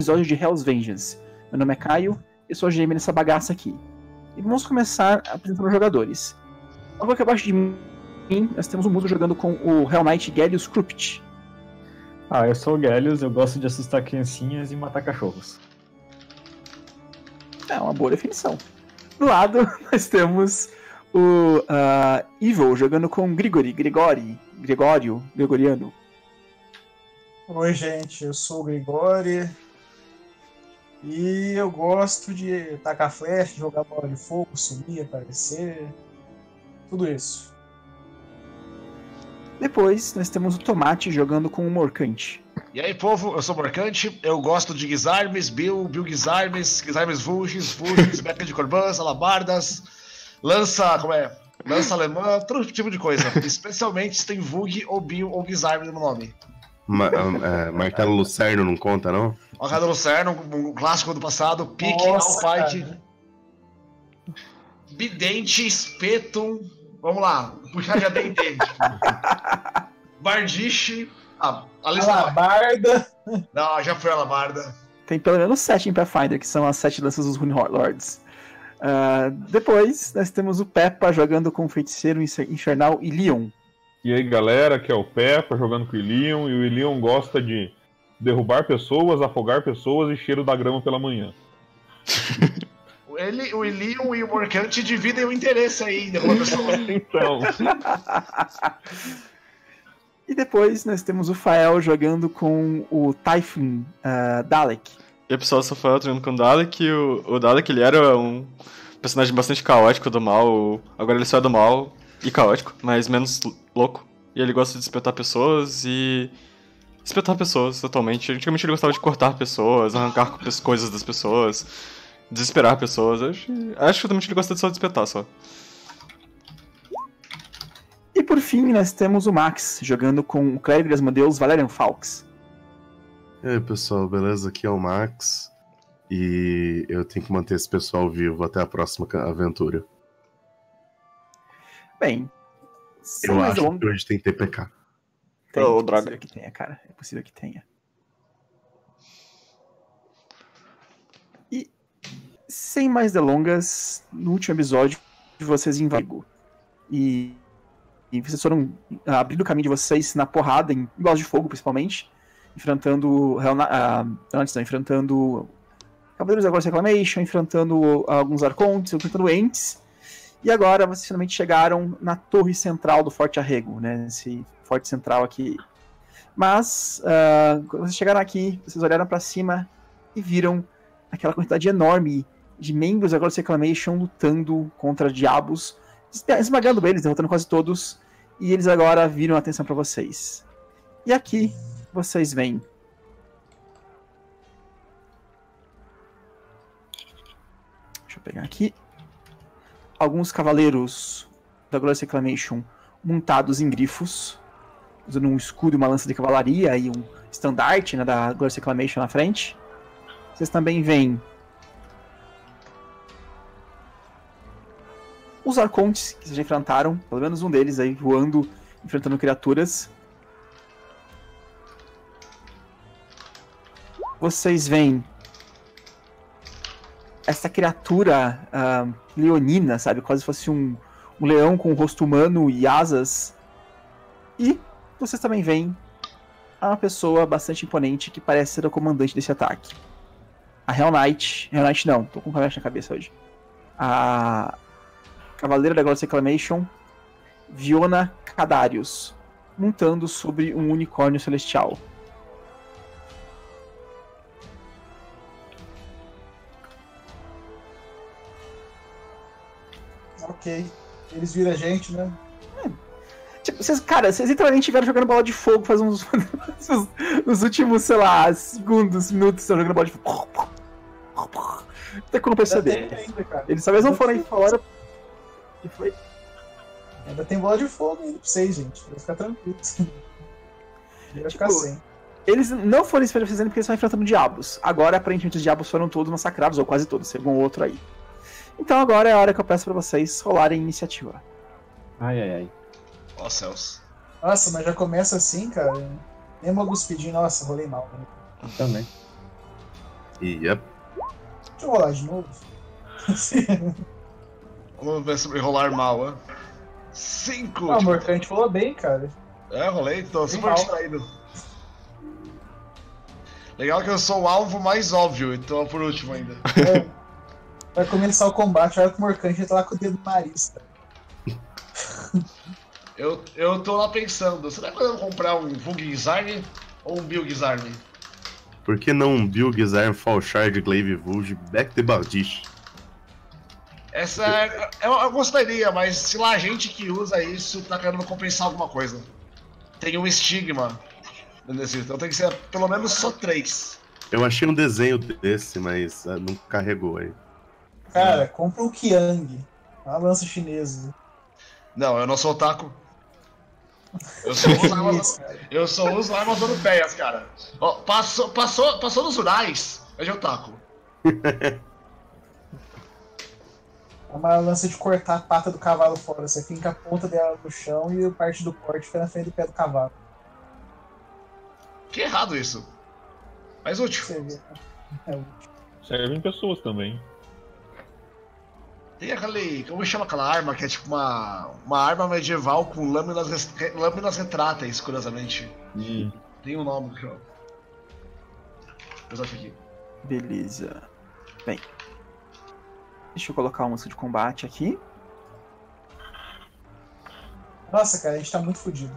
episódio de Hell's Vengeance. Meu nome é Caio, eu sou a GM nessa bagaça aqui. E vamos começar apresentando os jogadores. Logo aqui abaixo de mim, nós temos o Mudo jogando com o Hell Knight Gellius Crypt. Eu sou o Gellius, eu gosto de assustar criancinhas e matar cachorros. É uma boa definição. Do lado, nós temos o Evil jogando com Gregoriano. Oi, gente, eu sou o Grigori e eu gosto de tacar flecha, jogar bola de fogo, sumir, aparecer, tudo isso. Depois, nós temos o Tomate jogando com o Morcante. E aí, povo, eu sou o Morcante, eu gosto de Guisarmes, Bill Guisarmes, Vulgis, Beca de Corbãs, Alabardas, lança alemã, todo tipo de coisa. Especialmente se tem Vulg ou Bill ou Guisarmes no nome. Martelo Lucerno não conta, não? Martelo Lucerno, um clássico do passado, Pique, Alfight, Bidente, Spetum, vamos lá, puxar já D&D. Bardiche, Alabarda. Não, já foi Alabarda. Tem pelo menos 7 em Pathfinder, que são as 7 lanças dos Rune Lords. Depois, nós temos o Peppa jogando com o Feiticeiro Infernal e Leon. E aí, galera, aqui é o Peppa jogando com o Ilion, e o Ilion gosta de derrubar pessoas, afogar pessoas e cheiro da grama pela manhã. O Ilion e o Morcante dividem o interesse aí em derrubar pessoas. Então. E depois nós temos o Fael jogando com o Typhon Dalek. E aí, pessoal, eu sou o Fael jogando com o Dalek, e o Dalek ele era um personagem bastante caótico do mal, agora ele só é do mal e caótico, mas menos louco. E ele gosta de espetar pessoas totalmente. Antigamente ele gostava de cortar pessoas, arrancar coisas das pessoas, desesperar pessoas. Acho que totalmente ele gosta só de espetar só. E por fim nós temos o Max jogando com o Clérigo de Asmodeus Valerian Falks. E aí, pessoal, beleza? Aqui é o Max. E eu tenho que manter esse pessoal vivo até a próxima aventura. Bem, eu acho que hoje tem TPK. É possível que tenha, cara. É possível que tenha. E, sem mais delongas, no último episódio, vocês invadiram. E vocês foram abrindo o caminho de vocês na porrada, em bolas de fogo, principalmente, enfrentando Cavaleiros da Glorious Reclamation, enfrentando alguns Arcontes, enfrentando Ents. E agora vocês finalmente chegaram na torre central do Forte Arrego, né? Esse forte central aqui. Mas, quando vocês chegaram aqui, vocês olharam para cima e viram aquela quantidade enorme de membros da Glorious Reclamation lutando contra diabos, esmagando eles, derrotando quase todos. E eles agora viram a atenção para vocês. E aqui vocês veem deixa eu pegar aqui alguns cavaleiros da Glorious Reclamation montados em grifos, usando um escudo e uma lança de cavalaria e um estandarte, né, da Glorious Reclamation na frente. Vocês também veem os Arcontes que vocês já enfrentaram, pelo menos um deles aí voando, enfrentando criaturas. Vocês veem essa criatura leonina, sabe? Quase fosse um leão com um rosto humano e asas. E vocês também veem uma pessoa bastante imponente que parece ser o comandante desse ataque. A Hell Knight não, tô com um flash na cabeça hoje. A Cavaleira da Glorious Reclamation, Viona Cadarius, montando sobre um unicórnio celestial. Ok. Eles viram a gente, né? Tipo, vocês literalmente vieram jogando bola de fogo faz uns nos últimos, sei lá, segundos, minutos, estão jogando bola de fogo. Não tem como perceber. Eles talvez não foram aí fora. Que foi? Ainda tem bola de fogo ainda pra vocês, gente. Vai ficar tranquilo. Vai ficar sem. Eles não foram fazendo porque eles estão enfrentando diabos. Agora, aparentemente, os diabos foram todos massacrados, ou quase todos, segundo outro aí. Então agora é a hora que eu peço pra vocês rolarem iniciativa. Ai. Ó céus. Nossa, mas já começa assim, cara. Nem uma guspidinha. Nossa, rolei mal. Né? Também. Yep. Deixa eu rolar de novo. Vamos ver sobre rolar mal, hein? 5! Ah, o Morcante rolou bem, cara. É, rolei, tô super mal. distraído. Legal que eu sou o alvo mais óbvio, então por último ainda. É. Vai começar o combate, olha que o Morcante já tá lá com o dedo no nariz, cara. Eu tô lá pensando, será que eu devo comprar um Vulgizarn ou um Bilgizarn? Por que não um Bilgizarn, Falshard, Glaive Vulge, Back the Baldish? Essa eu gostaria, mas se lá a gente que usa isso tá querendo compensar alguma coisa. Tem um estigma nesse, então tem que ser pelo menos só 3. Eu achei um desenho desse, mas não carregou aí. Cara, compra um Qiang, uma lança chinesa. Não, eu não sou otaku. Eu só uso armas europeias, cara. Ó, passou nos Urais, é de otaku. É uma lança de cortar a pata do cavalo fora. Você finca a ponta dela no chão e a parte do corte fica na frente do pé do cavalo. Que errado isso. Mas útil. Você vê. É útil. Servem pessoas também. Tem aquele. Como chama aquela arma que é tipo uma arma medieval com lâminas retráteis, curiosamente. Tem um nome que eu. Eu acho aqui. Beleza. Bem. Deixa eu colocar a música de combate aqui. Nossa, cara, a gente tá muito fodido.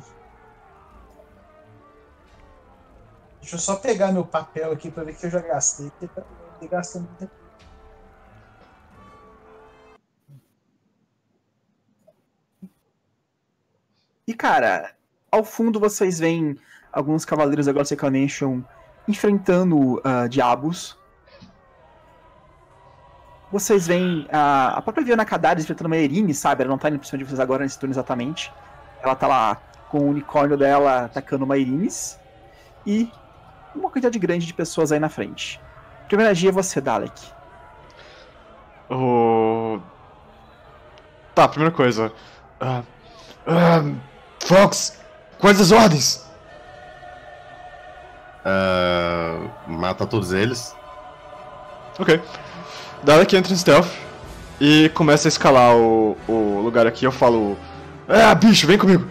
Deixa eu só pegar meu papel aqui pra ver que eu já gastei. Porque eu gastando muito tempo. E, cara, ao fundo vocês veem alguns cavaleiros da Ghost Reclamation enfrentando diabos. Vocês veem a própria Viana Cadares enfrentando uma Eirine, sabe? Ela não tá indo por cima de vocês agora nesse turno exatamente. Ela tá lá com o unicórnio dela atacando uma Eirines. E uma quantidade grande de pessoas aí na frente. Primeira dia é você, Dalek. Tá, primeira coisa. Fox, quais as ordens? Mata todos eles. Ok. Dalek entra em stealth e começa a escalar o lugar aqui. Eu falo: bicho, vem comigo.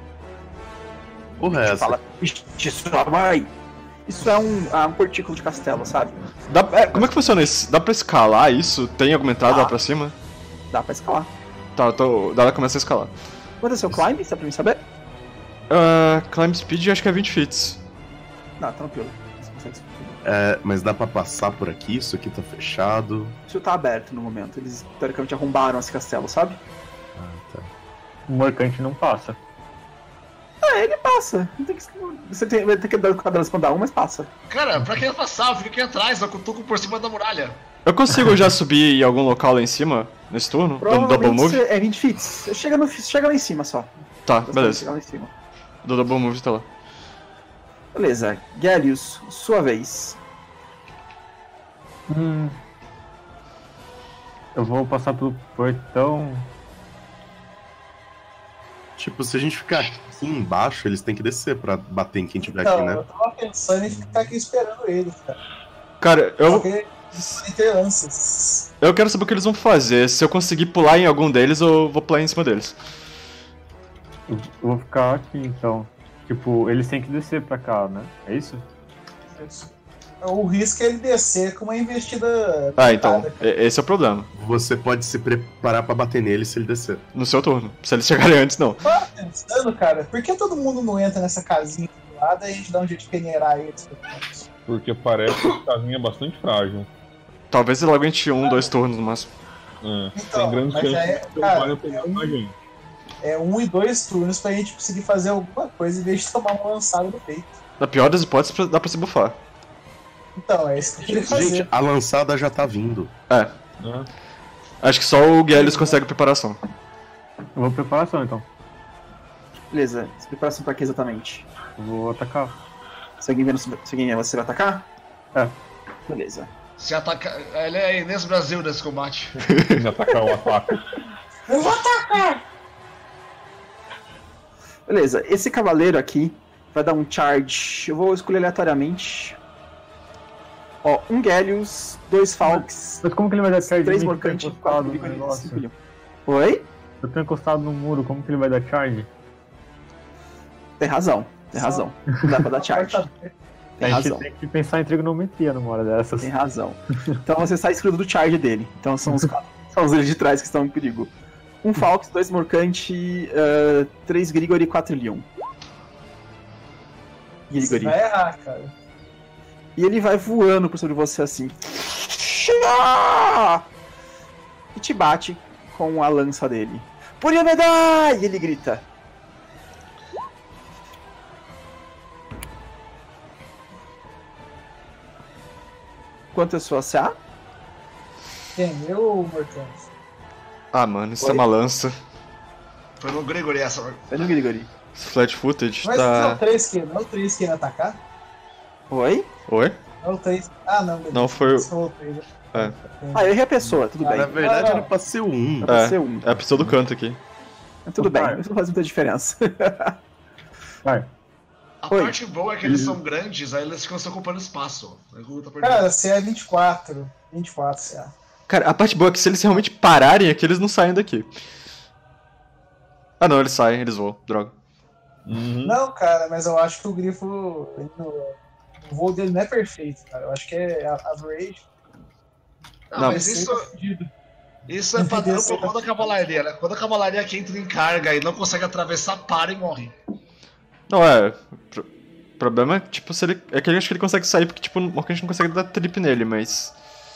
O resto. Fala, isso vai. Isso é um cortículo de castelo, sabe? Como é que funciona isso? Dá pra escalar isso? Tem alguma entrada lá pra cima? Dá pra escalar. Tá, o Dalek começa a escalar. Quanto é seu climb? Só pra mim saber? Climb speed acho que é 20 feet. Não, tranquilo. Você consegue subir. Mas dá pra passar por aqui? Isso aqui tá fechado. Isso tá aberto no momento. Eles teoricamente arrombaram esse castelo, sabe? Tá. O Morcante não passa. Ele passa. Você vai ter que dar com a delas quando dá um, mas passa. Cara, pra quem passar, fica aqui atrás, eu cutuco por cima da muralha. Eu consigo já subir em algum local lá em cima, nesse turno? Do double move? É 20 feet. Chega lá em cima só. Tá, beleza. Chega lá em cima. Do double move tá lá. Beleza. Gallius, sua vez. Eu vou passar pelo portão. Tipo, se a gente ficar aqui embaixo, eles têm que descer pra bater em quem tiver Então, aqui, né? eu tava pensando em ficar aqui esperando eles, cara. Cara, eu Ter lanças. quero saber o que eles vão fazer. Se eu conseguir pular em algum deles, eu vou pular em cima deles. Eu vou ficar aqui então. Tipo, eles têm que descer pra cá, né? É isso? O risco é ele descer com uma investida. Então, cara. esse é o problema. Você pode se preparar pra bater nele se ele descer. No seu turno. Se eles chegarem antes, não. Eu tava pensando, cara, por que todo mundo não entra nessa casinha aqui do lado e a gente dá um jeito de peneirar eles? Porque parece que a casinha é bastante frágil. Talvez ele aguente 2 turnos no máximo. Então, Tem grandes mas chances já é, de cara, derrubarem pegar a gente. é 1 e 2 turnos pra gente conseguir fazer alguma coisa em vez de tomar uma lançada no peito. Na pior das hipóteses, dá pra se bufar. Então, é isso que eu queria fazer. Gente, a lançada já tá vindo. Acho que só o Gallius consegue preparação. Eu vou preparação então. Beleza. Preparação pra quê exatamente? Eu vou atacar. Se alguém você vai atacar? Beleza. Se atacar. Ele é Inês Brasil nesse combate. Se atacar o ataque. Eu vou atacar! Beleza. Esse cavaleiro aqui vai dar um charge. Eu vou escolher aleatoriamente. Ó, um Gallius, 2 Falks, Mas como que ele vai dar charge 3 em mim que eu tô Morcante, 4 encostado no Grigori, 5 negócio? Leon. Oi? Eu tô encostado no muro, como que ele vai dar charge? Tem razão. Não dá pra dar charge. Tem A gente razão. tem que pensar em trigonometria numa hora dessas. Tem razão. Então você está excluído do charge dele. Então são os eles de trás que estão em perigo. Um Falx, 2 Morcante, 3 Grigori e 4 Leon. Você Grigori. vai errar, cara. E ele vai voando por sobre você assim. E te bate com a lança dele. Puriamedai! E ele grita. Quanto é a sua CA? Quem? Eu ou o Morcante? Ah, mano, isso é uma lança. Foi no Gregory essa. Foi no Grigori. Esse flat footage Mas não é tá. o 3 que não é o 3 que ia atacar? Oi? Oi? Não é o 3. Ah, não, beleza. Não, foi o- Esse o 3, né? É. Ah, eu errei a pessoa, tudo bem. Na verdade Ah, era pra ser um. Pra ser um. É a pessoa do canto aqui. Tudo bem, Vai. isso não faz muita diferença. Vai. A Oi. parte boa é que eles são grandes, aí eles ficam só ocupando espaço. Aí o tá perdendo. Cara, CA é 24. 24 CA. Cara, a parte boa é que se eles realmente pararem aqui, eles não saem daqui. Ah não, eles saem, eles voam, droga. Uhum. Não, cara, mas eu acho que o Grifo. O voo dele não é perfeito, cara. Eu acho que é average. Não, Não. mas isso é padrão Devia ser. por conta da cavalaria, né? Quando a cavalaria que entra em carga e não consegue atravessar, para e morre. Não, o problema é, tipo, se ele. É que eu acho que ele consegue sair porque, tipo, o Morcante não consegue dar trip nele, mas.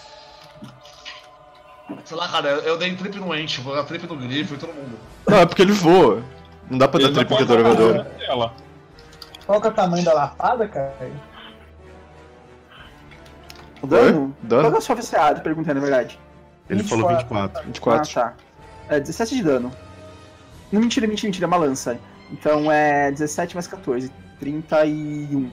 Sei lá, cara, eu dei trip no Ent, vou dar trip no Grifo e todo mundo. Não, é porque ele voa. Não dá pra dar Ele trip não com pode o interrogador. parar na tela. Qual que é o tamanho da lapada, cara? O dano? Dano? Qual é a sua VCA? Perguntando, na verdade. Ele falou 24. 24. Ah, tá. É 17 de dano. Não, mentira, é uma lança. Então é 17 mais 14. 31.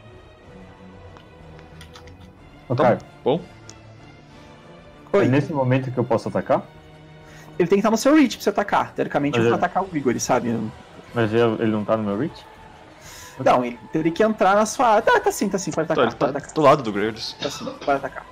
Ok. Bom. É Oi. nesse momento que eu posso atacar? Ele tem que estar no seu reach pra você atacar. Teoricamente, Mas eu vou ele- atacar o Grigori, sabe? Mas ele não tá no meu reach? Não, ele teria que entrar na sua. Tá sim, pode Tá, atacar, ele pode tá atacar. do lado do Graves. Tá sim, pode atacar.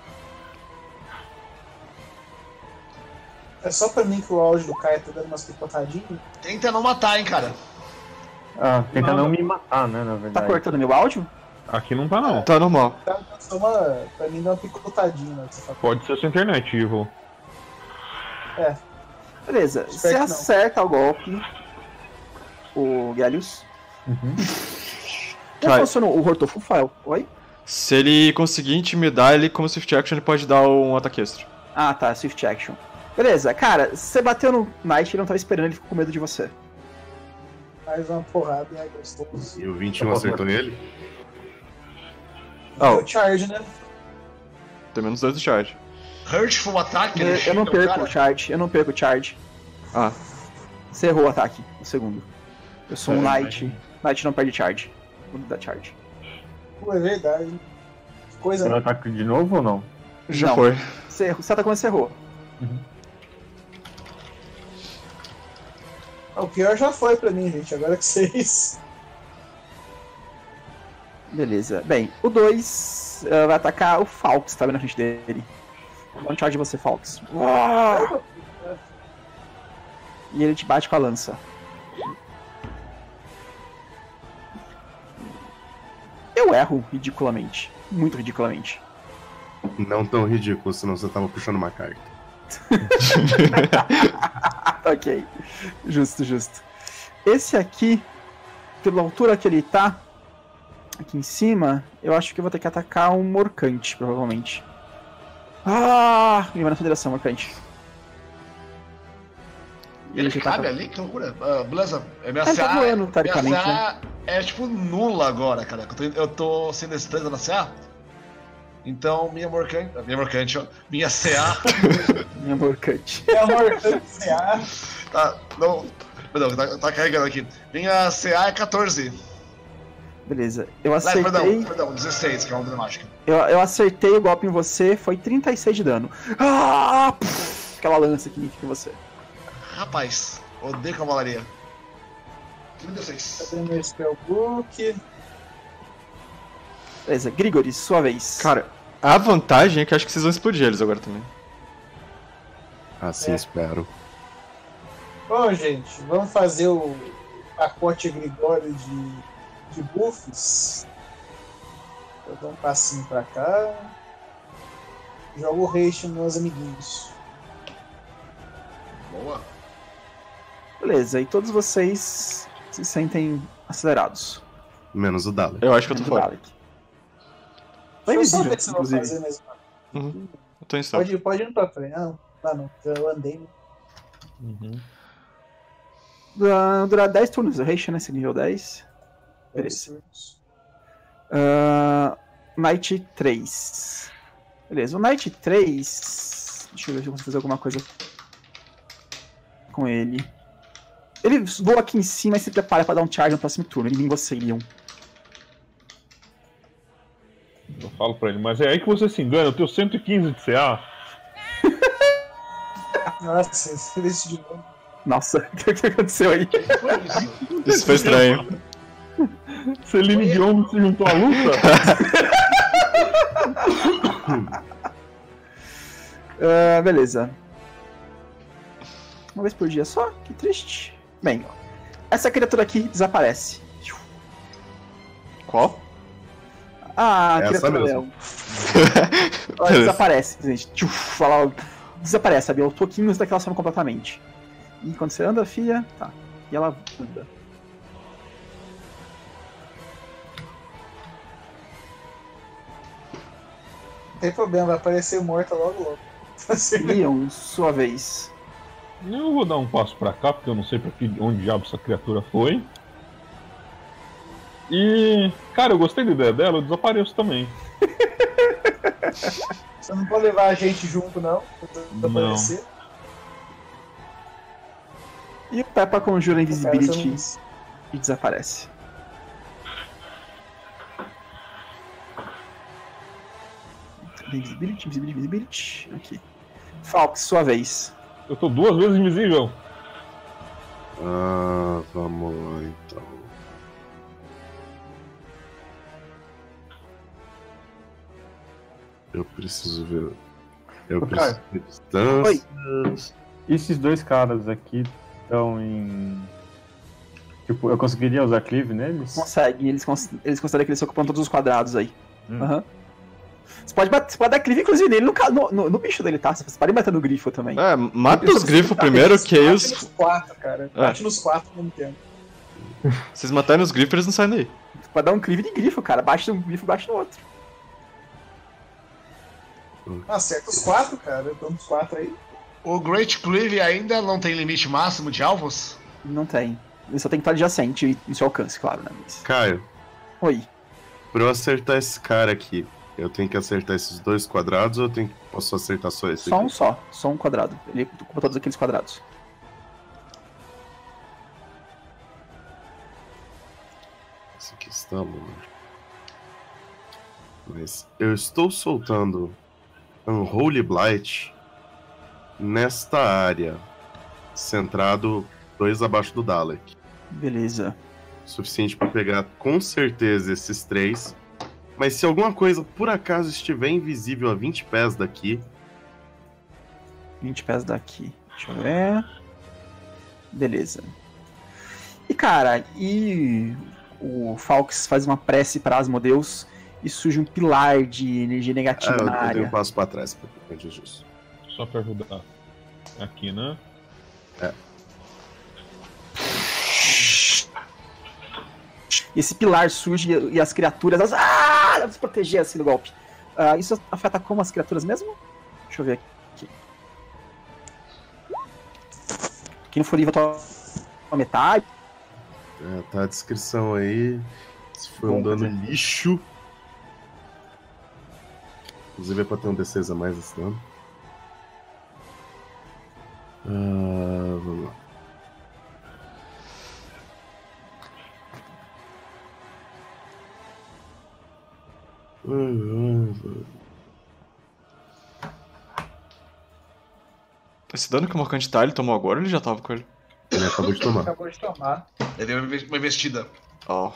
É só pra mim que o áudio do Caio tá dando umas picotadinhas. Tenta não matar, hein, cara. Ah, tenta Não. não me matar, né, na Tá verdade. cortando meu áudio? Aqui não tá não. Tá normal. Tá só pra mim dá uma picotadinha, né? Que você fala. Pode ser sua internet, Ivo. Beleza, você Espero que não. acerta o golpe. O Gallius. Uhum. Como Vai. funciona o Hortofu File? Oi? Se ele conseguir intimidar ele como Swift Action, ele pode dar um ataque extra. Ah, tá, Swift Action. Beleza, cara, você bateu no Knight, ele não tava esperando, ele ficou com medo de você. Mais uma porrada e é gostoso. E o 21 acertou nele? Oh, O charge, né? tem menos 2 do charge. Hurtful ataque, ele Eu não xinga o perco cara. o charge, eu não perco o charge. Ah, Você errou o ataque, o segundo. Eu sou um É, Knight. Knight não perde charge. Vou dar charge. Pô, é verdade. Que coisa, Você vai né? atacar de novo ou não? já Não. foi. Você atacou, mas você errou. O pior já foi pra mim, gente. Agora que vocês. Beleza. Bem, o 2 vai atacar o Falx, tá bem na frente dele. Dá um charge de você, Falx. Uau! E ele te bate com a lança. Eu erro ridiculamente. Muito ridiculamente. Não tão ridículo, senão você tava puxando uma carta. Ok. Justo, justo. Esse aqui, pela altura que ele tá, aqui em cima, eu acho que eu vou ter que atacar um Morcante, provavelmente. Ah! Ele vai na Federação, Morcante. Ele já tá cabe com- ali? Que loucura. Beleza, minha Ele tá CA, voando, teoricamente, minha CA é tipo nula agora, cara. Eu tô sem destreza na CA. Então, minha Morcante, ó. Minha CA. Minha Morcante. É amor, CA. tá, não. Perdão, tá carregando aqui. Minha CA é 14. Beleza. Eu Não, acertei. perdão, 16, que é uma dramática. Eu acertei o golpe em você, foi 36 de dano. Ah! Pff, aquela lança que fica em você. Rapaz, odeio cavalaria. 36. Cadê meu spellbook? Beleza, Grigori, sua vez. Cara, A vantagem é que eu acho que vocês vão explodir eles agora também. Assim espero. Bom, gente, vamos fazer o pacote Grigório de buffs. Eu dou um passinho pra cá. Jogo o Haste nos meus amiguinhos. Boa. Beleza, e todos vocês se sentem acelerados. Menos o Dalek. Eu acho que eu tô Menos o fora. Dalek. Tá Deixa eu só invisível, ver se eu vou inclusive. fazer mesmo. Uhum. Eu tô em stealth. Pode ir pra frente. Não, eu andei. Uhum. Durar 10 turnos, o Haste, né? Esse nível 10. Beleza. Knight 3. Beleza, o Knight 3. Deixa eu ver se eu consigo fazer alguma coisa com ele. Ele voa aqui em cima e se prepara pra dar um charge no próximo turno. Ele vem você, Leon. Eu falo pra ele, mas é aí que você se engana, eu tenho 115 de CA. Nossa, esse de novo. Nossa, o que aconteceu aí? Isso foi estranho. Celine Dion se juntou à luta? Beleza. Uma vez por dia só? Que triste. Bem, essa criatura aqui desaparece. Qual? Ah, Essa criatura mesmo. leão. Ela desaparece, gente. Ela desaparece, sabe? Aos pouquinhos daquela some completamente. E quando você anda, filha, tá. E ela anda. Não tem problema, vai aparecer morta logo logo. Leon, sua vez. Eu vou dar um passo pra cá, porque eu não sei onde diabo essa criatura foi. E, cara, eu gostei da ideia dela, eu desapareço também. Você não pode levar a gente junto, não. Pra Não. aparecer. E o Peppa conjura Invisibility Cara, você e desaparece. Invisibility. Aqui. Falk, sua vez. Eu tô 2 vezes invisível. Vamos lá então. Eu preciso ver. Eu Ô, preciso cara. ver distâncias. Esses dois caras aqui estão em. Tipo, eu conseguiria usar cleave neles? Consegue, eles consideram que eles ocupam todos os quadrados aí. Hum. Aham. Você pode dar clive, inclusive, nele no bicho dele, tá? Você pode bater no grifo também. É, mata os grifos primeiro, que aí Bate os. nos 4, cara. Bate nos 4 ao mesmo tempo. Vocês matarem os grifos, eles não saem daí. Você pode dar um clive de grifo, cara. Bate num grifo, bate no outro. Acerta os 4, cara. Então os 4 aí. O Great Cleave ainda não tem limite máximo de alvos? Não tem. Ele só tem que estar adjacente e no seu alcance, claro, né? Mas... Caio, Oi. pra eu acertar esse cara aqui, eu tenho que acertar esses 2 quadrados ou posso acertar só esse Só aqui? um só. Só um quadrado. Ele ocupa todos aqueles quadrados. Esse aqui está bom. Mas eu estou soltando Unholy Blight nesta área, centrado 2 abaixo do Dalek. Beleza. Suficiente para pegar com certeza esses 3. Mas se alguma coisa por acaso estiver invisível a 20 pés daqui, 20 pés daqui. Deixa eu ver. Beleza. E cara, o Falks faz uma prece para Asmodeus e surge um pilar de energia negativa na eu dei área. um passo para trás antes disso. Só pra ajudar. Aqui, né? Esse pilar surge e as criaturas elas devem se proteger assim do golpe. Isso afeta como as criaturas mesmo? Deixa eu ver aqui. Quem for livre toma metade. Tá a descrição aí. Se foi um Bom, dano lixo. Inclusive é pra ter um D6 a mais esse dano. Vamos lá. Esse dano que o Morcante tá, ele tomou agora ou ele já tava com ele? Ele acabou de tomar. Acabou de tomar. Ele deu uma investida. Ó.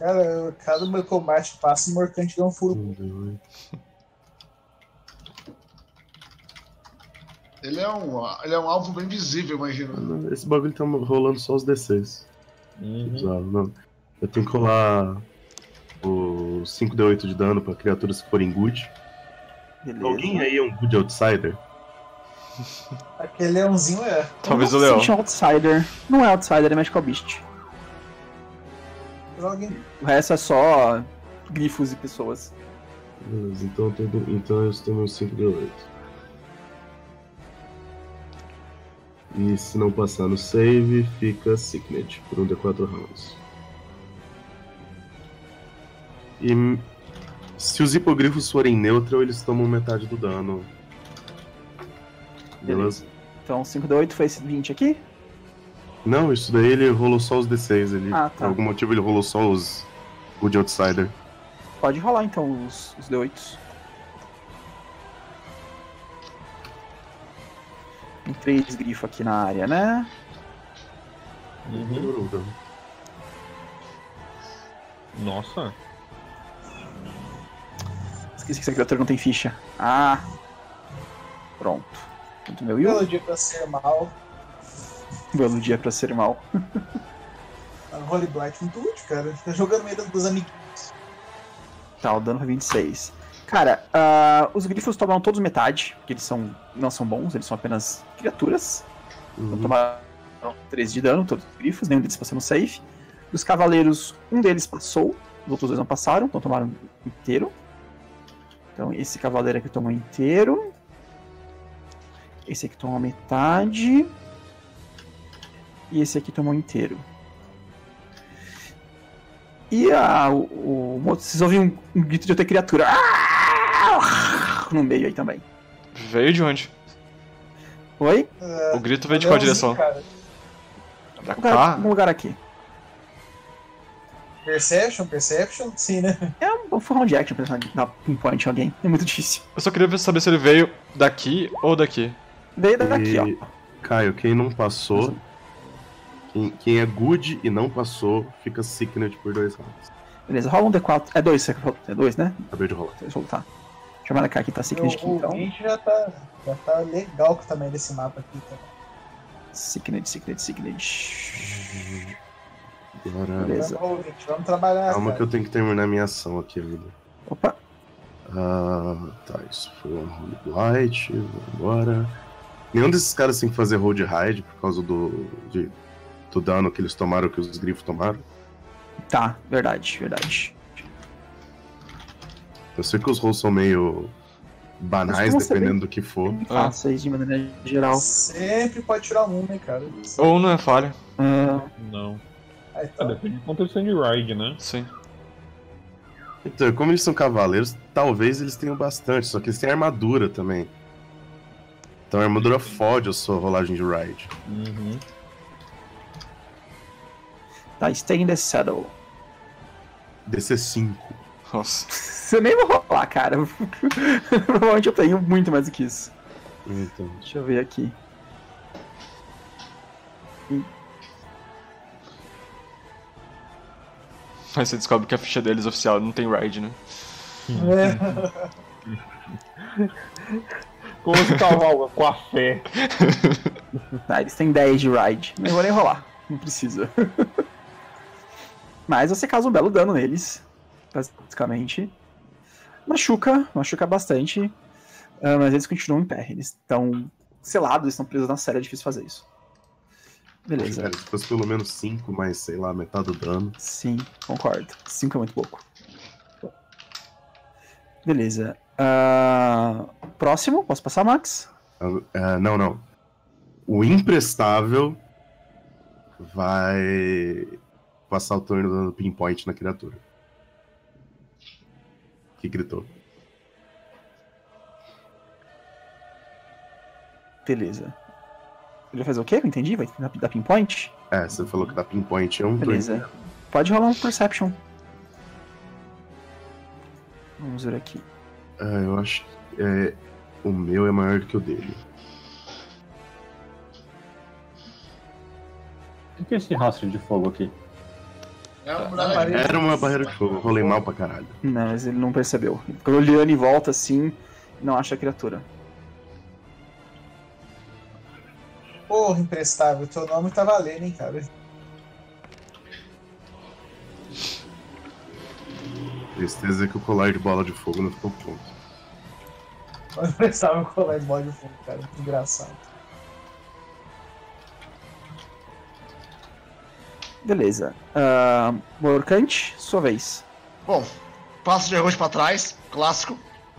Cara, cada meu combate passa, o Morcante dá um furo. Ele é um alvo bem visível, imagino. Esse bagulho tá rolando só os D6. Bizarro, não. Eu tenho que rolar o 5d8 de dano pra criaturas que forem good. Beleza. Alguém aí é um good outsider? Aquele leãozinho é. Talvez o Não leão. sente Outsider. Não é Outsider, é Magical Beast. Alguém... O resto é só grifos e pessoas. Beleza, então eu tenho meu 5d8. E se não passar no save, fica Sickness por um D4 rounds. E se os hipogrifos forem neutral, eles tomam metade do dano. Beleza? Então 5d8 foi esse 20 aqui? Não, isso daí ele rolou só os D6. Ele, Ah, tá. Por algum motivo ele rolou só os Good Outsider. Pode rolar então os D8s. Tem 3 grifos aqui na área, né? Melhorou o dano. Nossa. Esqueci que essa criatura não tem ficha. Ah! Pronto. Muito meu Belo Yu. dia pra ser mal. Belo dia pra ser mal. A Holy Blight muito útil, cara. Fica jogando no meio dos amiguinhos. Tá, o dano foi 26. Cara, os grifos tomaram todos metade, porque eles não são bons, eles são apenas criaturas. Então tomaram 13 de dano, todos os grifos, nenhum deles passou no safe. Dos cavaleiros, um deles passou, os outros dois não passaram, então tomaram inteiro. Então esse cavaleiro aqui tomou inteiro. Esse aqui tomou metade. E esse aqui tomou inteiro. E vocês ouvem um grito de outra criatura. No meio aí também. Veio de onde? Oi? O grito veio de qual direção? Cara. Da cá? Um lugar aqui. Perception? Sim, né? É um forma de action pra dar pinpoint em alguém. É muito difícil. Eu só queria saber se ele veio daqui ou daqui. Veio daqui, ó. Caio, quem não passou, quem é good e não passou, fica Sickness por 2 rounds. Beleza, rola um D4. É 2, é 2, né? Acabei de rolar. Deixa eu voltar. Deixa eu marcar aqui, tá Sickness aqui, O então. gente já tá legal com o tamanho desse mapa aqui. Tá? Sickness. Agora, Beleza. Vamos trabalhar. calma cara. que eu tenho que terminar minha ação aqui ainda. Opa. Tá, isso foi um Holy Blight, vambora. Nenhum desses caras tem que fazer Hold Hide por causa do dano que eles tomaram, que os grifos tomaram. Tá, verdade. Eu sei que os rolls são meio banais, Mas como você dependendo do que for. Fáceis de maneira geral. Sempre pode tirar um, né, cara? Ou não é falha. Não. Aí, tá. Depende de quanto eles têm de ride, né? Sim. Então, como eles são cavaleiros, talvez eles tenham bastante, só que eles têm armadura também. Então a armadura fode a sua rolagem de ride. Tá, stay in the saddle. DC 5. Nossa. Você nem vai rolar, cara. Provavelmente eu tenho muito mais do que isso. Então, Deixa eu ver aqui. Aí você descobre que a ficha deles oficial não tem ride, né? Como você cavalga com a fé? Tá, eles têm 10 de ride. Não vou nem rolar. Não precisa. Mas você causa um belo dano neles. Basicamente. Machuca bastante. Mas eles continuam em pé. Eles estão selados, eles estão presos na cela. É difícil fazer isso. Beleza. cara, se fosse pelo menos 5, mas sei lá, metade do dano. Sim, concordo. 5 é muito pouco. Beleza. Próximo, posso passar, Max? Não. O imprestável vai passar o turno dando pinpoint na criatura. Que gritou. Beleza. Ele vai fazer o quê? Eu entendi? Vai dar pinpoint? Você falou que dá pinpoint é um Beleza. turno. Pode rolar um Perception. Vamos ver aqui. Eu acho que o meu é maior do que o dele. O que é esse rastro de fogo aqui? É uma muralha. Era uma barreira de fogo, rolei mal pra caralho. Não, mas ele não percebeu. Ele ficou olhando em volta assim, não acha a criatura. Porra, imprestável, teu nome tá valendo, hein, cara. Tristeza que o colar de bola de fogo não ficou pronto. Imprestável colar de bola de fogo, cara. Que engraçado. Beleza. Morcante, sua vez. Bom, passo de arroz pra trás, clássico.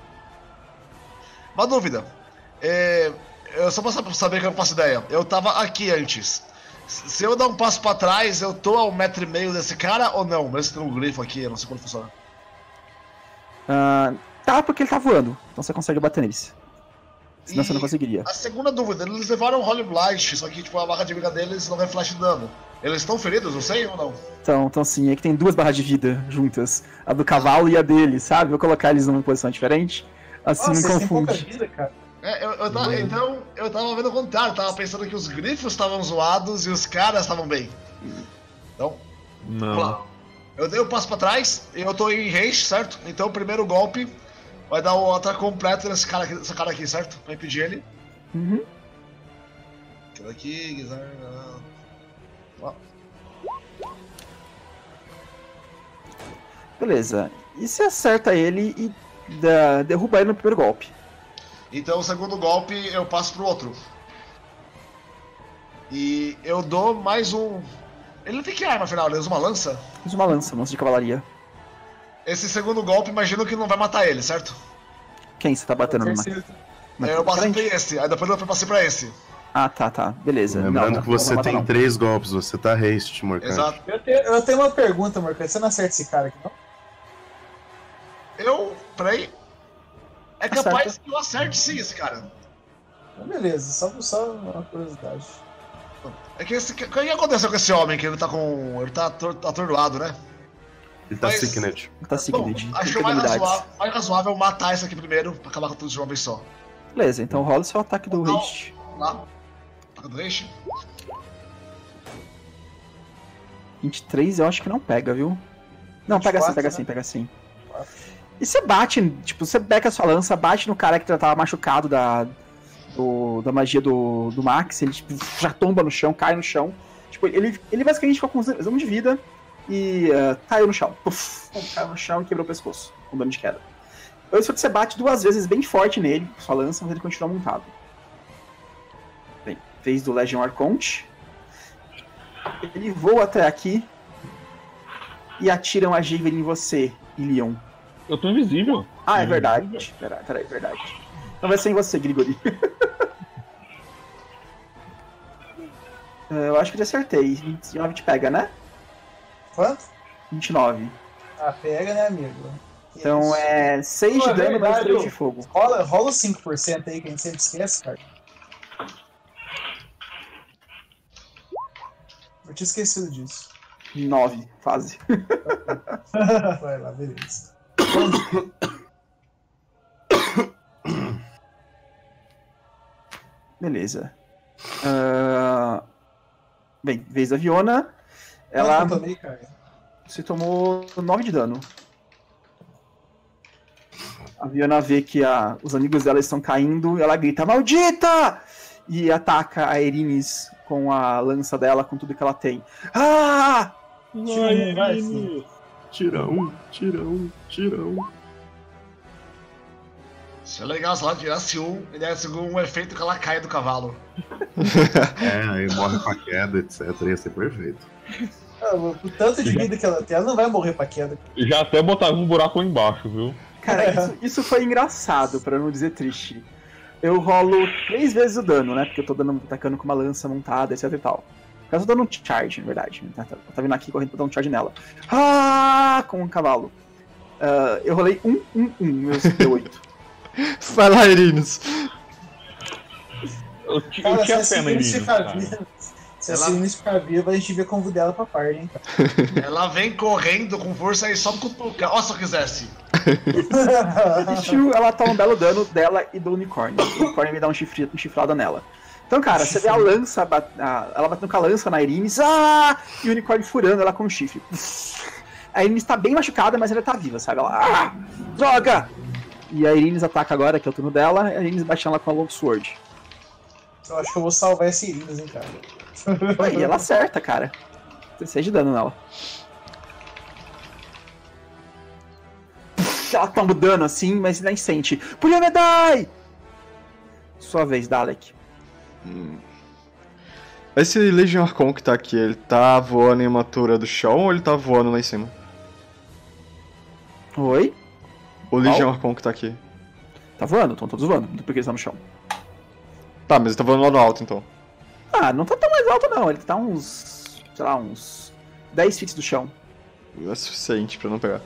Uma dúvida. Eu só pra saber que eu não faço ideia. Eu tava aqui antes. Se eu dar um passo pra trás, eu tô a 1,5 metro desse cara ou não? Mesmo tem um grifo aqui, eu não sei como funciona. Tá, porque ele tá voando. Então você consegue bater neles. Senão você não conseguiria. A segunda dúvida, eles levaram Holy Blight, só que tipo, a barra de vida deles não reflete dano. Eles estão feridos, não sei ou não? Então sim, é que tem 2 barras de vida juntas. A do cavalo e a dele, sabe? Vou colocar eles numa posição diferente. Assim Nossa, não vocês têm pouca confunde. vida, cara. Então, eu tava vendo o contrário, tava pensando que os grifos estavam zoados e os caras estavam bem. Então, vamos lá. Não. Eu dei o passo pra trás e eu tô em range, certo? Então o primeiro golpe vai dar o ataque completo nesse cara aqui, certo? Vai impedir ele. Uhum. Aquilo aqui, Gizar. Ó. Beleza. E você acerta ele e derruba ele no primeiro golpe. Então o segundo golpe eu passo pro outro. E eu dou mais um. Ele não tem que arma afinal, ele usa uma lança? Usa uma lança de cavalaria. Esse segundo golpe, imagino que não vai matar ele, certo? Quem você tá batendo no Terceiro. Eu passei pra esse, aí depois eu passei pra esse. Ah, tá. Beleza. Lembrando Não, que você não vai tem matar, 3 golpes, você tá haste, Morcante. Exato. Eu tenho uma pergunta, Marcante. Você não acerta esse cara aqui, não? Peraí. É Acerta. capaz que eu acerte sim esse cara. Então, beleza, só uma curiosidade. É que o que aconteceu com esse homem? Que ele tá com. Ele tá atordoado, né? Ele tá Mas- Sicknet. não. Tá Bom, seguido. acho mais razoável matar esse aqui primeiro, pra acabar com tudo de uma vez só. Beleza, então rola o seu ataque do Não. haste. Vamos lá. Ataque do Reishi. 23 eu acho que não pega, viu? Não, pega 24, sim, né? pega sim. E você bate, tipo, você beca a sua lança, bate no cara que já tava machucado da magia do Max, ele tipo, já tomba no chão, cai no chão. Tipo, ele basicamente ficou com 1 de vida e caiu no chão. Puf, caiu no chão e quebrou o pescoço, com dano de queda. Então isso que você bate 2 vezes bem forte nele, com sua lança, mas ele continua montado. Bem, vez do Legion Archonte. Ele voa até aqui e atira uma Javelin em você, Ilion. Eu tô invisível. Ah, é verdade. Peraí, verdade. Então vai ser em você, Grigori. Eu acho que eu acertei. 29 te pega, né? Quanto? 29. Ah, pega, né, amigo? Que Então isso. é 6 Pô, de é dano mais verdade, 3 ô. de fogo. Rola os 5% aí que a gente sempre esquece, cara. Eu tinha esquecido disso. 9, fase. Vai lá, beleza. Beleza. Bem, vez da Viona. Ela... Ela Eu tomei, cara. se tomou 9 de dano. A Viona vê que os amigos dela estão caindo e ela grita, maldita! E ataca a Erinis com a lança dela, com tudo que ela tem. Ah! Vai, filho. Tirão. Isso é legal, se ela tirasse e desse um efeito que ela caia do cavalo. Aí morre com a queda, etc. Ia ser perfeito. Ah, o tanto de vida que ela tem, ela não vai morrer pra queda. Já até botava um buraco lá embaixo, viu? Cara, isso foi engraçado, pra não dizer triste. Eu rolo 3 vezes o dano, né? Porque eu tô atacando com uma lança montada, etc e tal. Eu tô dando um charge, na verdade. Tá vindo aqui correndo pra dar um charge nela. Ah! Com um cavalo. Eu rolei 1, meu CP8. Vai lá, Irinos. Eu Cara, tinha se fé a na Sirius Irina, ficar cara. viva, se a Sirius ficar viva, a gente vê como dela pra par, hein, cara. Ela vem correndo com força e só cutuca. Ó, se eu quisesse. Ela toma um belo dano dela e do unicórnio. O unicórnio me dá um chifrado nela. Então, cara, você vê a lança, ela batendo com a lança na Irines, e o unicórnio furando ela com o chifre. A Irines tá bem machucada, mas ela tá viva, sabe? Ela, droga! E a Irines ataca agora, que é o turno dela, e a Irines bate ela com a Longsword. Eu acho que eu vou salvar essa Irines, hein, cara. E ela acerta, cara. 16 de dano nela. Ela toma o dano assim, mas nem sente. Puliamedai! Sua vez, Dalek. Esse Legion Archon que tá aqui, ele tá voando em uma altura do chão ou ele tá voando lá em cima? Oi? O Legion Archon que tá aqui. Tá voando, estão todos voando, porque eles estão no chão. Tá, mas ele tá voando lá no alto então. Não tá tão mais alto não, ele tá uns, sei lá, uns 10 feet do chão. É suficiente pra não pegar.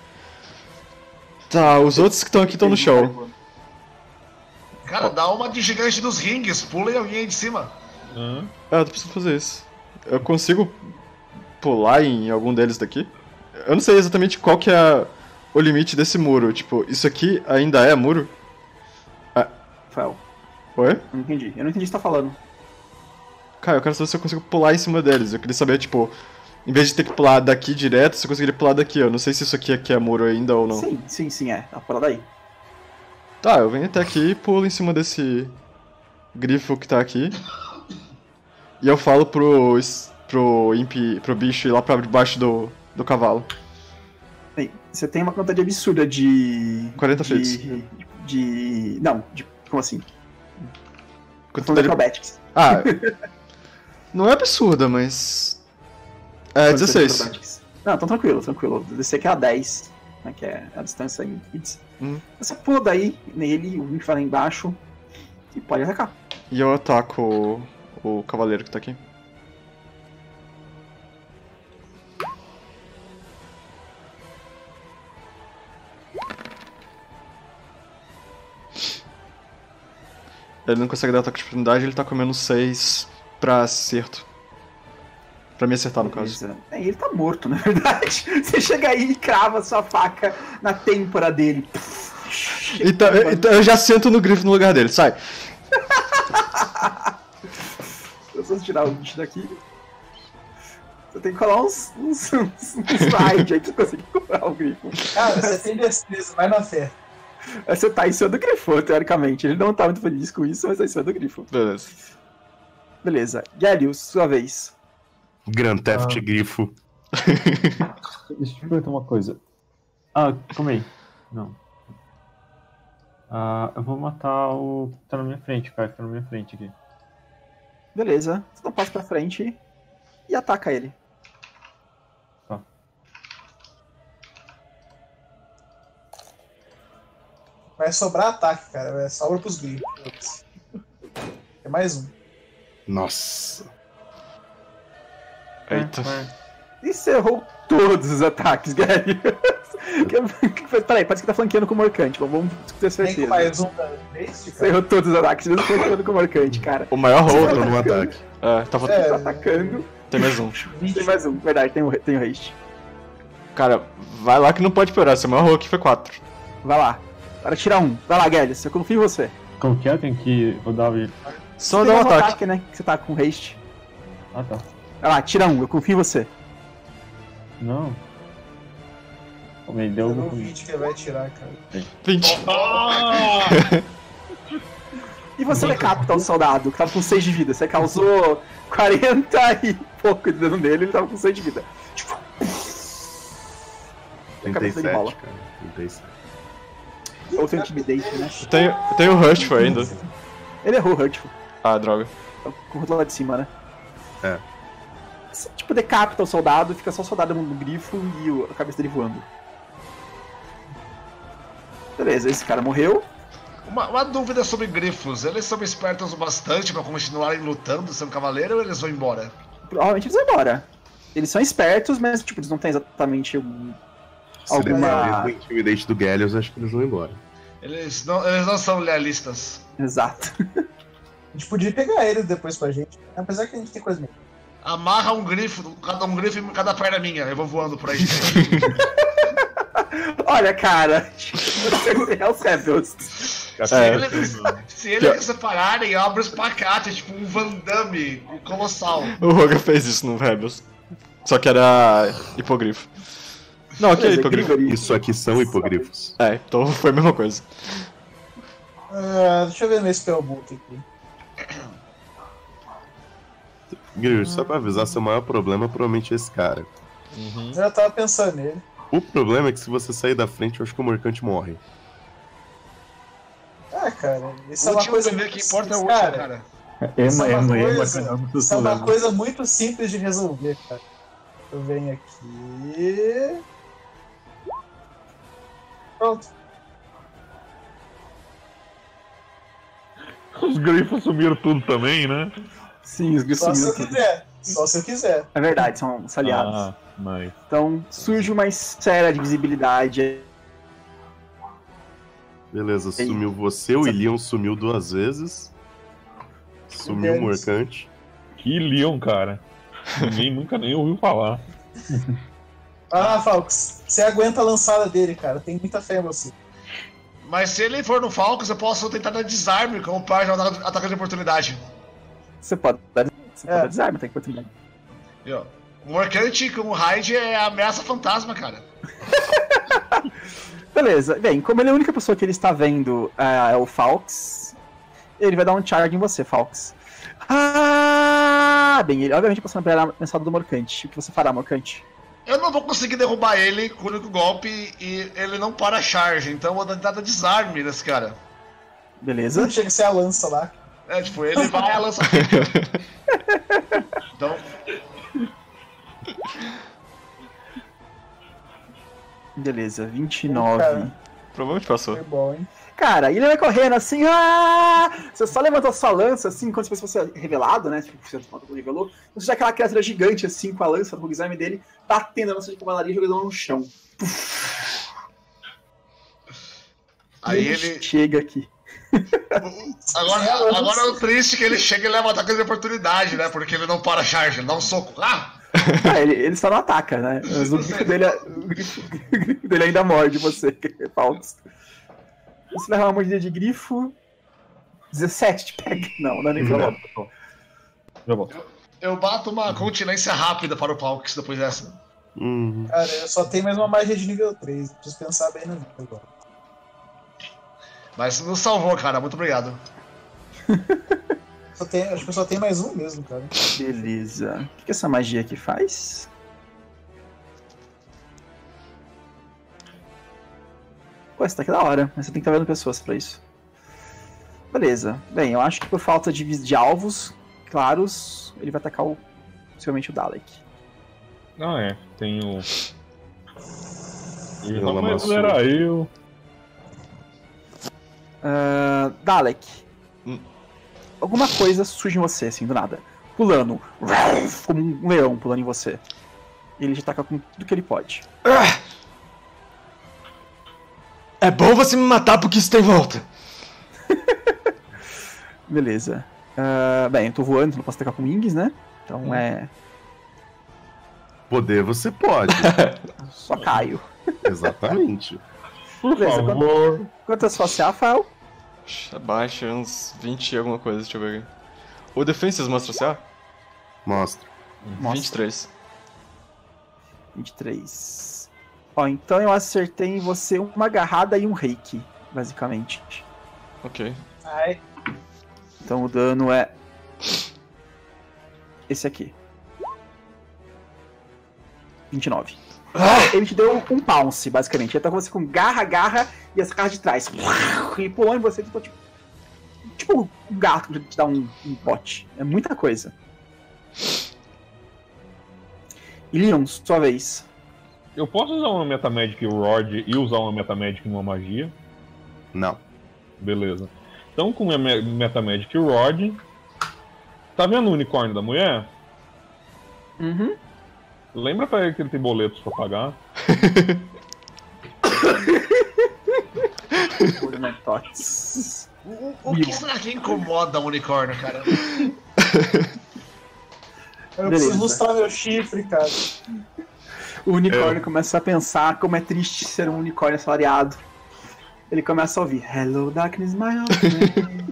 Tá, os outros que estão aqui estão no chão. Cara, dá uma de gigante dos rings, pula em alguém aí de cima. Eu tô precisando fazer isso. Eu consigo pular em algum deles daqui? Eu não sei exatamente qual que é o limite desse muro. Tipo, isso aqui ainda é muro? Rafael, Oi? eu não entendi o que você tá falando. Cara, eu quero saber se eu consigo pular em cima deles. Eu queria saber, tipo, em vez de ter que pular daqui direto, se eu conseguiria pular daqui. Eu não sei se isso aqui é muro ainda ou não. Sim, é. Dá pra pular daí. Tá, eu venho até aqui e pulo em cima desse grifo que tá aqui. E eu falo pro bicho ir lá pra debaixo do cavalo. Bem, você tem uma quantidade absurda de... 40 feitos. Como assim? Quantidade... Acrobatics. Não é absurda, mas... É 16. Não, então tranquilo. DC que é a 10, né, que é a distância em hits. Você pula daí, nele, o bicho vai lá embaixo e pode atacar. E eu ataco o cavaleiro que tá aqui. Ele não consegue dar ataque de oportunidade, ele tá com menos 6 pra acerto. Pra me acertar, no caso. Ele tá morto, na verdade. Você chega aí e crava sua faca na têmpora dele. Então eu já sento no grifo no lugar dele, sai. Eu só tirar o bicho daqui. Você tem que colar uns slide aí pra você conseguir curar o grifo. Cara, você tem destreza, vai na fé. Você tá em cima do grifo, teoricamente. Ele não tá muito feliz com isso, mas tá em cima do grifo. Beleza. Gallius, sua vez. Grand Theft Grifo. Deixa eu te perguntar uma coisa. Calma aí. Não. Eu vou matar o que tá na minha frente, cara, que tá na minha frente aqui. Beleza. Você dá um passo pra frente e ataca ele. Tá. Vai sobrar ataque, cara. Sobra pros grifos. É mais um. Nossa. Eita. E você errou todos os ataques, Gary. Peraí, parece que tá flanqueando com o Morcante. Vamos ter certeza. Tem mais um da vez? Você errou todos os ataques, mesmo flanqueando com o Morcante, cara. O maior roll no ataque. Tá atacando. Tem mais um. Tem mais um, verdade, tem o haste. Cara, vai lá que não pode piorar. Seu maior roll aqui foi 4. Vai lá. Para tirar um. Vai lá, Gally, eu confio em você. Como que é? Tem que rodar o... Só dá um ataque. Né? Que você tá com haste. Tá. Vai lá, tira um, eu confio em você. Não. Me deu um 20 que ele vai tirar, cara. 20. E você decapita o soldado, que tava com 6 de vida. Você causou 40 e pouco de dano nele, ele tava com 6 de vida. 37, cara. 37. Outro intimidate, né? Eu tenho o Hurtful ainda. Ele errou o Hurtful. Droga. Com o lá de cima, né? É. Você, tipo, decapita o soldado, fica só o soldado no grifo e a cabeça dele voando. Beleza, esse cara morreu. Uma dúvida sobre grifos. Eles são espertos o bastante pra continuarem lutando, sendo cavaleiro, ou eles vão embora? Provavelmente eles vão embora. Eles são espertos, mas tipo, eles não têm exatamente alguma... o intimidate do Gallius, acho que eles vão embora. Eles não são lealistas. Exato. A gente podia pegar eles depois com a gente, apesar que a gente tem coisa mesmo. Amarra um grifo em cada perna minha, eu vou voando por aí. Olha, cara, você é o Severus. Se eles se separarem, abre os pacates, tipo um Van Damme colossal. O Roga fez isso no Rebels. Só que era hipogrifo. Não, aqui é hipogrifo. Isso aqui são hipogrifos. Então foi a mesma coisa. Deixa eu ver meu spellbook aqui. Grilo, só pra avisar, seu maior problema provavelmente é esse cara. Eu já tava pensando nele. O problema é que se você sair da frente, eu acho que o Morcante morre. Cara, isso O é uma último coisa primeiro que importa é o simples, último, cara. Isso é uma coisa muito simples de resolver, cara. Eu venho aqui. Pronto. Os grifos sumiram tudo também, né? Sim, os grifos Só se eu sumiram. quiser. Só se eu quiser. É verdade, são aliados. Mas... Então surge uma esfera de visibilidade. Beleza, sumiu você, o Ilion sumiu 2 vezes. Sumiu o Morcante. Que Leon, cara. Ninguém nunca nem ouviu falar. Falcos, você aguenta a lançada dele, cara. Tem muita fé em você. Mas se ele for no Falcons, eu posso tentar dar desarme como parte de ataque de oportunidade. Você pode dar desarme, tem oportunidade. O Morcante com o Raid é ameaça fantasma, cara. Beleza, bem, como ele é a única pessoa que ele está vendo é o Falx, ele vai dar um charge em você, Falx. Bem, ele obviamente passou na mensada do Morcante. O que você fará, Morcante? Eu não vou conseguir derrubar ele com o único golpe e ele não para a charge, então eu vou tentar dar desarme nesse cara. Beleza. Não chega a ser a lança lá. Tipo, ele vai a lança. Então. Beleza, 29. Cara, Provavelmente passou. foi bom, hein? Cara, ele vai correndo assim, você só levantou sua lança, assim, quando você fosse revelado, né, tipo, você revelou, você já aquela criatura gigante, assim, com a lança, com o exame dele, batendo a lança de cavalaria e jogando no chão. Aí ele chega aqui. Agora é o triste que ele chega e leva um ataque de oportunidade, né, porque ele não para a charge, ele dá um soco. Ele só não ataca, né, mas o grifo dele ainda morde você, Falcos. Você leva uma mordida de grifo. 17 te pega. Não é nem pra Já volto. Eu bato uma continência rápida para o Falcons depois dessa. Cara, eu só tenho mais uma magia de nível 3. Preciso pensar bem na vida agora. Mas nos salvou, cara. Muito obrigado. Acho que eu só tenho mais um mesmo, cara. Beleza. O que essa magia aqui faz? Pô, essa daqui é da hora, mas você tem que estar vendo pessoas pra isso. Beleza. Bem, eu acho que por falta de alvos claros, ele vai atacar possivelmente o Dalek. Tem o... Mas era eu. Dalek. Alguma coisa surge em você, assim, do nada. Pulando. Como um leão pulando em você. Ele já ataca com tudo que ele pode. É bom você me matar porque isso tem volta. Beleza. Bem, eu tô voando, não posso atacar com wings, né? Então Poder você pode. Só caio. Exatamente. Por favor. Quantas fosse a Rafael? Abaixa uns 20 e alguma coisa, deixa eu ver aqui. O Defenses mostra CA? Mostra. 23. 23. Ó, então eu acertei em você uma agarrada e um reiki, basicamente. Ok. Ai. Então o dano é esse aqui. 29. Ele te deu um pounce, basicamente. Ele tá com você com garra e as garras de trás. Ele pulou em você e tentou tipo um gato que te dá um bote. É muita coisa. Ilion, sua vez. Eu posso usar uma Metamagic Rod e usar uma Metamagic numa magia? Não. Beleza. Então com a Metamagic Rod... Tá vendo o unicórnio da mulher? Uhum. Lembra pra ele que ele tem boletos pra pagar? O que será que incomoda o unicórnio, cara? Eu preciso lustrar meu chifre, cara. O unicórnio começa a pensar como é triste ser um unicórnio assalariado. Ele começa a ouvir Hello Darkness, my old friend.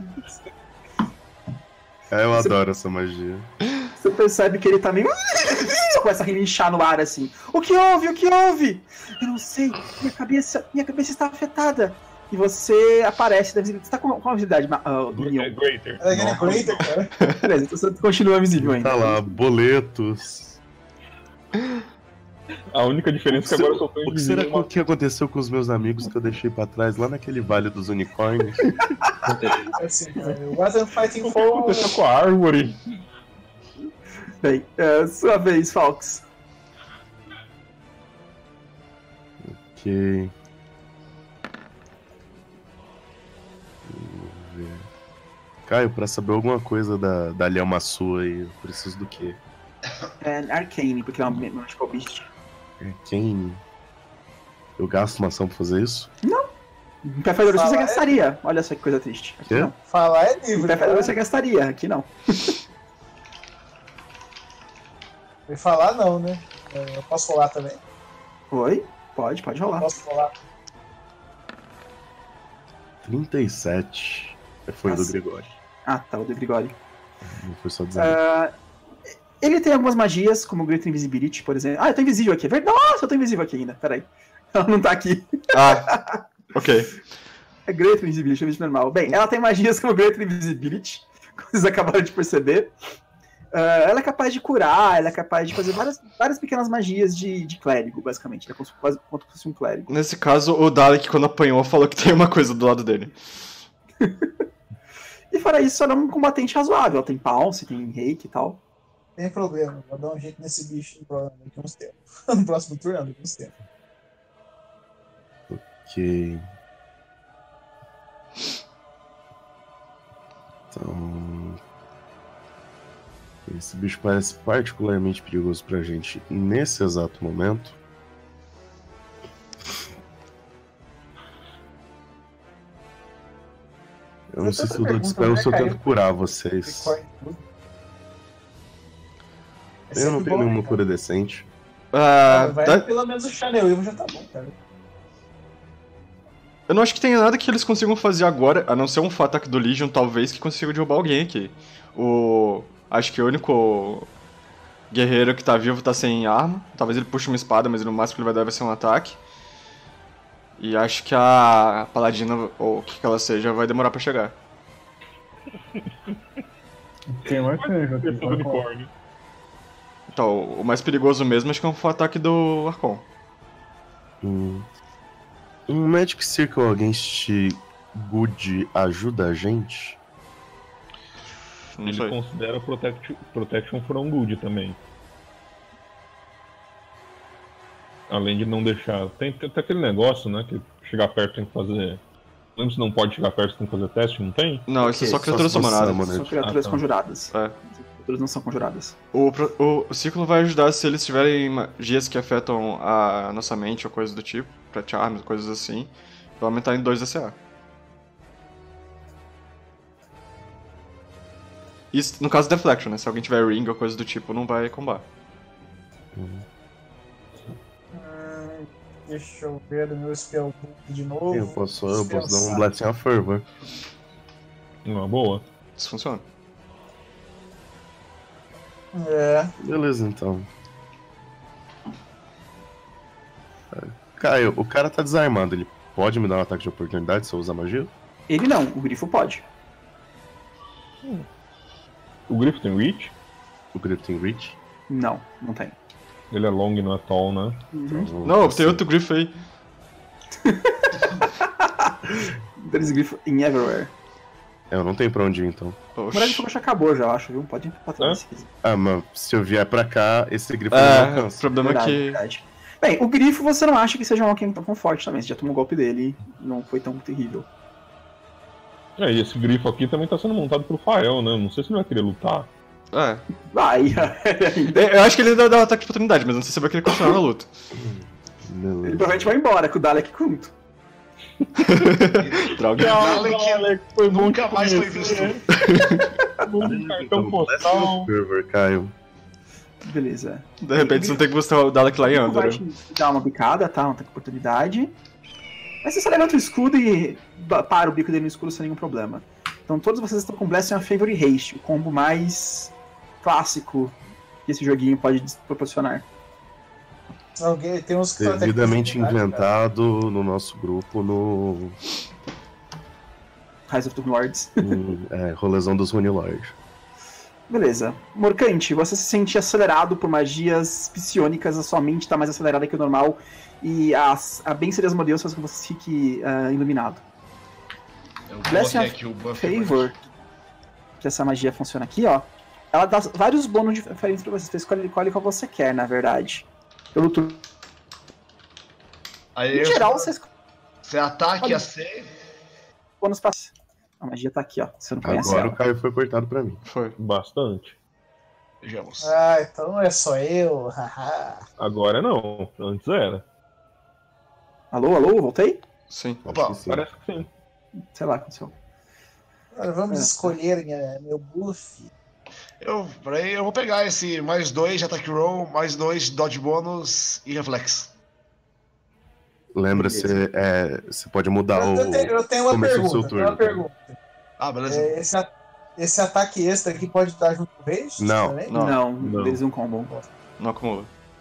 Eu adoro essa magia. Você percebe que ele tá meio... Começa a relinchar no ar, assim. O que houve? O que houve? Eu não sei. Minha cabeça está afetada. E você aparece da visibilidade. Você tá com a visibilidade do Leon. Greater. É Greater, cara. Beleza, então você continua visível ainda. Tá lá, boletos. A única diferença é que agora eu sou O que será que aconteceu com os meus amigos que eu deixei pra trás lá naquele Vale dos Unicórnios? Assim, what I'm fighting O que for. aconteceu com a árvore? Bem, sua vez, Falks. Ok. Vamos ver. Caio, pra saber alguma coisa da Lhama sua aí, eu preciso do quê? Arcane, porque é uma Magical Beast. Quem? Eu gasto uma ação pra fazer isso? Em Pathfinder você gastaria. Olha só que coisa triste. Aqui Quê? não. Falar é Em livre. Pathfinder Cara. você gastaria, aqui não. E falar não, né? Eu posso rolar também. Oi? Pode rolar. Posso rolar. 37. Foi o do Nossa. Gregório. Ah, tá, o do Grigori. Não foi só 19. Ele tem algumas magias, como Great Invisibility, por exemplo. Ah, eu tô invisível aqui. É verdade. Nossa, eu tô invisível aqui ainda. Peraí. Ela não tá aqui. Ah, ok. É Great Invisibility, é normal. Bem, ela tem magias como Great Invisibility, como vocês acabaram de perceber. Ela é capaz de curar, ela é capaz de fazer várias pequenas magias de clérigo, basicamente. Ela é quase como se fosse um clérigo. Nesse caso, o Dalek, quando apanhou, falou que tem uma coisa do lado dele. E fora isso, ela é um combatente razoável. Ela tem pounce, tem reiki e tal. Tem problema. Vou dar um jeito nesse bicho daqui uns tempos. No próximo turno, daqui uns tempos. Ok. Então. Esse bicho parece particularmente perigoso pra gente nesse exato momento. Eu não sei se eu dou desespero ou se eu tento curar vocês. Eu não tenho nenhuma cura decente. Vai pelo menos o Chanel Evil já tá bom, cara. Eu não acho que tenha nada que eles consigam fazer agora, a não ser um ataque do Legion, talvez, que consiga derrubar alguém aqui. Acho que o único guerreiro que tá vivo tá sem arma. Talvez ele puxe uma espada, mas no máximo que ele vai dar vai ser um ataque. E acho que a paladina, ou o que ela seja, vai demorar pra chegar. Tem um arcanjo aqui. Esse é o unicórnio. Então, o mais perigoso mesmo acho que é um ataque do Archon. Um Magic Circle Against Good ajuda a gente? Não Ele sei. considera Protection from Good também. Além de não deixar. Tem aquele negócio, né? Que chegar perto tem que fazer. Lembra se não pode chegar perto, tem que fazer teste, não tem? Não, isso é só Ok, criaturas só se você sumonadas. summon, São criaturas tá. conjuradas. É. As criaturas não são conjuradas. O ciclo vai ajudar se eles tiverem magias que afetam a nossa mente ou coisas do tipo, pra charms, coisas assim. Vai aumentar em 2 DCA. Isso no caso Deflection, né? Se alguém tiver ring ou coisa do tipo, não vai combar. Deixa eu ver o meu Spellbook de novo. Eu posso dar um Blessing of Fervor. Uma boa. Isso funciona. É. Beleza, então. Caio, o cara tá desarmado. Ele pode me dar um ataque de oportunidade se eu usar magia? Ele não, o grifo pode. O Grifo tem Reach. O grito tem reach? Não, não tem. Ele é long, não é tall, né? Uhum. Não, tem outro grifo aí. There's grifo in everywhere. Eu não tenho pra onde ir, então. Na verdade, o fogo já acabou, já, eu acho, viu? Pode ir pra trás se quiser. Ah, mas se eu vier pra cá, esse grifo não me É, o alcança. problema é Verdade, que. verdade. Bem, o grifo você não acha que seja um Alchemy tão forte também. Você já tomou o golpe dele e não foi tão terrível. E esse grifo aqui também tá sendo montado pelo Fael, né? Não sei se ele vai querer lutar. É. Vai, Eu acho que ele ainda dá um ataque de oportunidade, mas não sei se vai querer continuar na luta. ele Beleza. provavelmente vai embora com o Dalek junto. Droga. Alex, foi Nunca mais foi visto. Um cartão Então, Blessing postal. of Fervor, Caio. Beleza. De repente você não tem que buscar o Dalek lá em Vai Andor. te dar uma bicada, tá? Um ataque de oportunidade. Mas você só levanta o escudo e para o bico dele no escudo sem nenhum problema. Então todos vocês estão com Blessing of Favor e Haste, o combo mais clássico que esse joguinho pode proporcionar. Alguém tem uns que estão até Devidamente com inventado no nosso grupo no Rise of the Lords. rolezão dos Rune Lord. Beleza. Morcante, você se sente acelerado por magias psionicas, a sua mente está mais acelerada que o normal e a bênção das Asmodeus faz com que você fique iluminado. Eu Blessing coloquei of aqui o buff. Favor, que essa magia funciona aqui, ó. Ela dá vários bônus diferentes pra você. Você escolhe qual você quer, na verdade. Pelo turno. Aí Em geral, você escolhe Você ataque a C. bônus pra... A magia tá aqui, ó. Você não conhece Agora ela. o Caio foi cortado pra mim. Foi. Bastante. Vejamos. Ah, então é só eu. haha. Agora não, antes era. Alô, alô, voltei? Sim. Acho Opa, que sim. Parece que sim. Sei lá, aconteceu. Agora vamos escolher meu buff. Peraí, eu vou pegar esse mais 2 de ataque roll, mais 2 de dodge bônus e reflex. Lembra, você pode mudar Eu tenho uma começo do pergunta. seu Eu tenho turno, uma pergunta. Ah, beleza. Esse ataque extra aqui pode estar junto com o Rage? Não. Também? Não, eles não combam. Não acumula.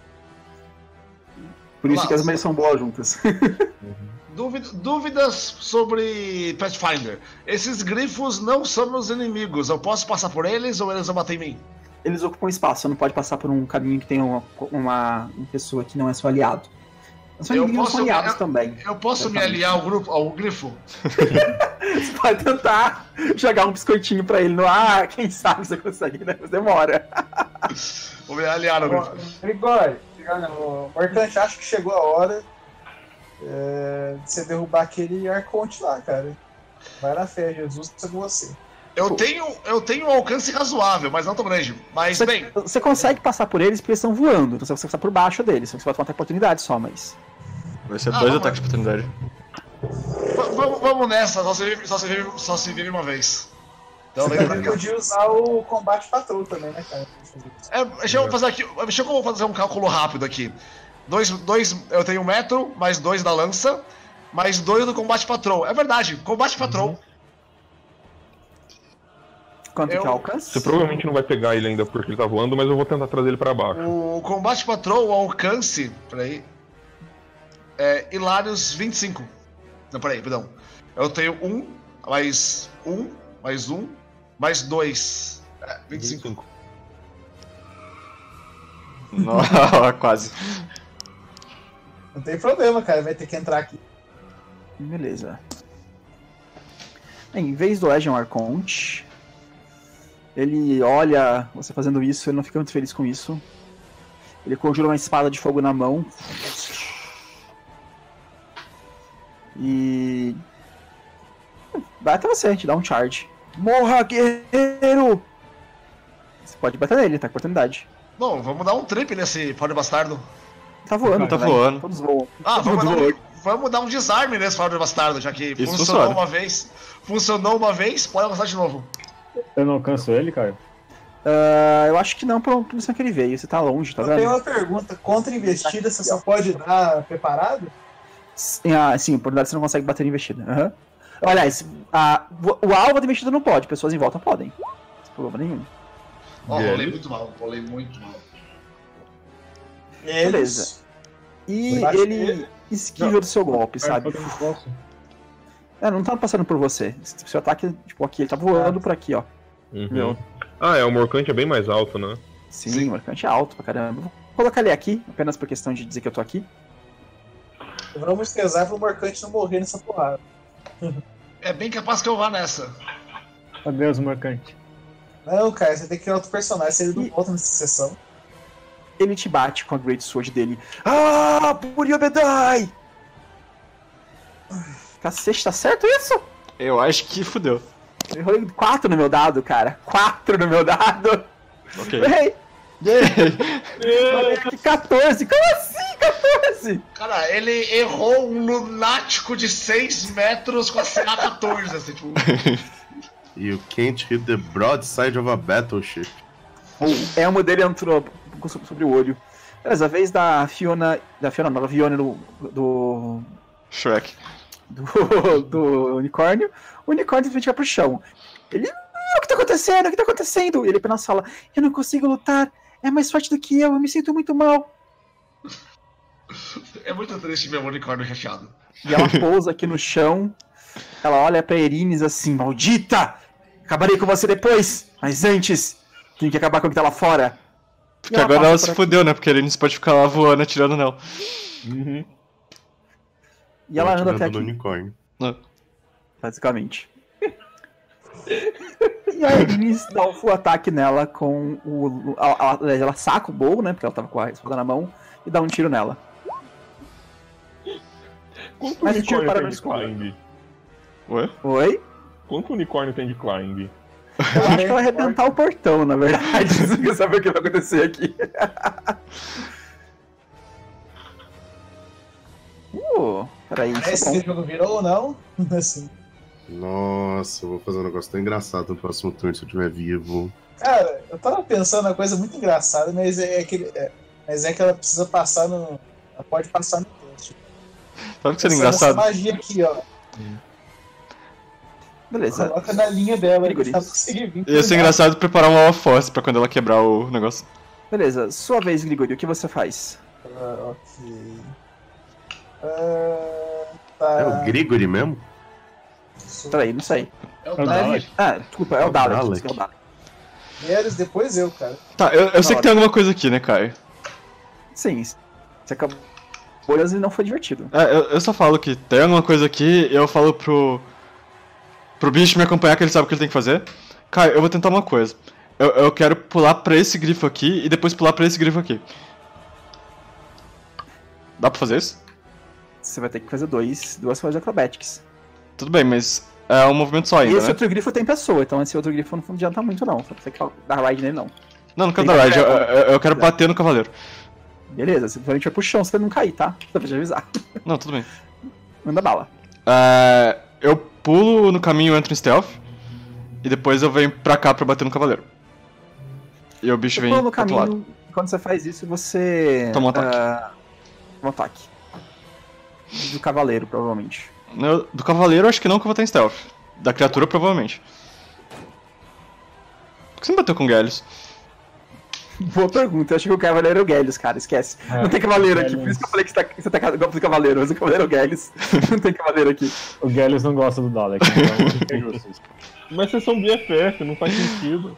Por isso Olá, que as magias são boas juntas. Dúvidas sobre Pathfinder. Esses grifos não são meus inimigos. Eu posso passar por eles ou eles vão bater em mim? Eles ocupam espaço, você não pode passar por um caminho que tem uma pessoa que não é seu aliado. Os seus Eu inimigos posso- são aliados eu- também. Eu posso me aliar ao grifo? Você pode tentar jogar um biscoitinho pra ele no ar, quem sabe você consegue, né? Mas demora. Vou me aliar ao grifo. Grigório, o Morcante, acho que chegou a hora de você derrubar aquele Arconte lá, cara. Vai na fé, Jesus precisa de você. Eu tenho um alcance razoável, mas não tão grande. Mas, bem, Você consegue passar por eles porque eles estão voando, então você consegue passar por baixo deles. Você vai tomar oportunidade só, mas. Vai ser Ah, 2 vamos ataques de oportunidade. vamos nessa. Só se vive uma vez. Então, Você vem também pra cá. podia usar o combate patrão também, né, cara? Deixa eu fazer um cálculo rápido aqui. Eu tenho 1 metro, mais 2 da lança, mais 2 do combate patrol. É verdade, combate patrol. Quanto que é o alcance? Você provavelmente não vai pegar ele ainda porque ele tá voando, mas eu vou tentar trazer ele pra baixo. O combate patrol, o alcance. Peraí. É Hilários 25. Não, perdão. Eu tenho 1, mais 1, mais 1, mais 2. 25. Não, quase. Não tem problema, cara. Vai ter que entrar aqui. Beleza. Bem, em vez do Legion Arconte, ele olha você fazendo isso, ele não fica muito feliz com isso. Ele conjura uma espada de fogo na mão. E. vai até você, te dá um charge. Morra, guerreiro! Você pode bater nele, tá com oportunidade. Bom, vamos dar um trip nesse pobre bastardo. Tá voando, Tá também. voando. Todos voam. Ah, Todos voam. vamos dar um desarme nesse pobre bastardo, já que Isso funcionou funciona. uma vez. Funcionou uma vez, pode avançar de novo. Eu não alcanço ele, cara. Eu acho que não pela posição que ele veio. Você tá longe, tá Eu tenho vendo? uma pergunta. Contra investida, você só pode dar preparado? Sim, por verdade você não consegue bater em investida. Aham. Aliás, o alvo da investida não pode, pessoas em volta podem. Sem problema nenhum. Ó, Velho. rolei muito mal. Beleza. E Bate ele esquiva do seu golpe, sabe? Eu não posso. Não tá passando por você. Seu ataque, tipo, aqui, ele tá voando por aqui, ó. Uhum. Meu. Ah, o Morcante é bem mais alto, né? Sim, o marcante é alto pra caramba. Vou colocar ele aqui, apenas por questão de dizer que eu tô aqui. Vamos pesar pro Morcante não morrer nessa porrada. É bem capaz que eu vá nessa. Adeus, Marcante. Não, cara, você tem que criar outro personagem, se ele não volta nessa sessão. Ele te bate com a Great Sword dele. Ah, Puriobedai! Cacete, tá certo isso? Eu acho que fudeu. Eu rolei 4 no meu dado, cara. 4 no meu dado. Ok. Errei. Yay! Falei aqui 14. Como assim, 14? Cara, ele errou um lunático de 6 metros com a CA-14, assim, tipo... You can't hit the broadside of a battleship. O elmo dele entrou sobre o olho. Beleza, a vez da Fiona. Da Fiona do Shrek. do unicórnio. O unicórnio simplesmente vai pro chão. Ele, o que tá acontecendo? O que tá acontecendo? E ele apenas fala, eu não consigo lutar, é mais forte do que eu me sinto muito mal. É muito triste ver o unicórnio recheado. E ela pousa aqui no chão, ela olha pra Erines assim, maldita! Acabarei com você depois, mas antes, tenho que acabar com o que tá lá fora. Porque agora ela se fodeu, né? Porque a Erines pode ficar lá voando, atirando nela. Uhum. E ela anda até do aqui, unicórnio. basicamente. E a Erines dá um full ataque nela com o... Ela saca o bow, né? Porque ela tava com a espada na mão, e dá um tiro nela. Quanto Mas o tiro unicórnio para tem no de escuro. climb? Ué? Oi? Quanto unicórnio tem de climb? Eu acho que ela vai arrebentar o portão, na verdade. Você quer saber o que vai acontecer aqui. Peraí, isso é Esse bom. jogo virou ou não? Assim. Nossa, eu vou fazer um negócio tão engraçado no próximo turno se eu estiver vivo. Cara, eu tava pensando uma coisa muito engraçada, mas mas é que ela precisa passar no. Ela pode passar no teste. Sabe o que seria Essa engraçado? magia aqui, ó. Beleza. Coloca na linha dela, Grigori. pra conseguir vir. Ia ser engraçado preparar um Wall of Force pra quando ela quebrar o negócio. Beleza, sua vez, Grigori, o que você faz? Ok. Tá. É o Grigori mesmo? Peraí, não sei. É o É o Dalek. Desculpa, é o Dalek. Dalek. É o Dalek. Eles, depois eu, cara. Tá, eu sei que tem alguma coisa aqui, né, Caio? Sim, você acabou bolhas e não foi divertido. Eu só falo que tem alguma coisa aqui e eu falo pro bicho me acompanhar, que ele sabe o que ele tem que fazer. Caio, eu vou tentar uma coisa. Eu quero pular pra esse grifo aqui e depois pular pra esse grifo aqui. Dá pra fazer isso? Você vai ter que fazer duas coisas acrobatics. Tudo bem, mas é um movimento só E ainda, esse né? outro grifo tem pessoa, então esse outro grifo não adianta muito não. Só pra você dar ride nele não. Não quero dar ride, eu quero bater no cavaleiro. Beleza, você vai pro chão, você não cair, tá? Só pra te avisar. Não, tudo bem. Manda bala. Eu pulo no caminho, entro em stealth. E depois eu venho pra cá pra bater no cavaleiro. E o bicho Você vem pula no pro outro lado. caminho, quando você faz isso, você... Toma um ataque. Toma um ataque. Do cavaleiro, provavelmente. Do cavaleiro, acho que não, que eu vou estar em stealth. Da criatura, provavelmente. Por que você não bateu com o Gallius? Boa pergunta, eu acho que o cavaleiro é o Gallius, cara, esquece. Não tem cavaleiro aqui, por isso que eu falei que você tá golpe do cavaleiro, mas o cavaleiro é o Gallius. Não tem cavaleiro aqui. O Gallius não gosta do Dalek, então fica justo isso. Mas vocês são BFF, não faz sentido.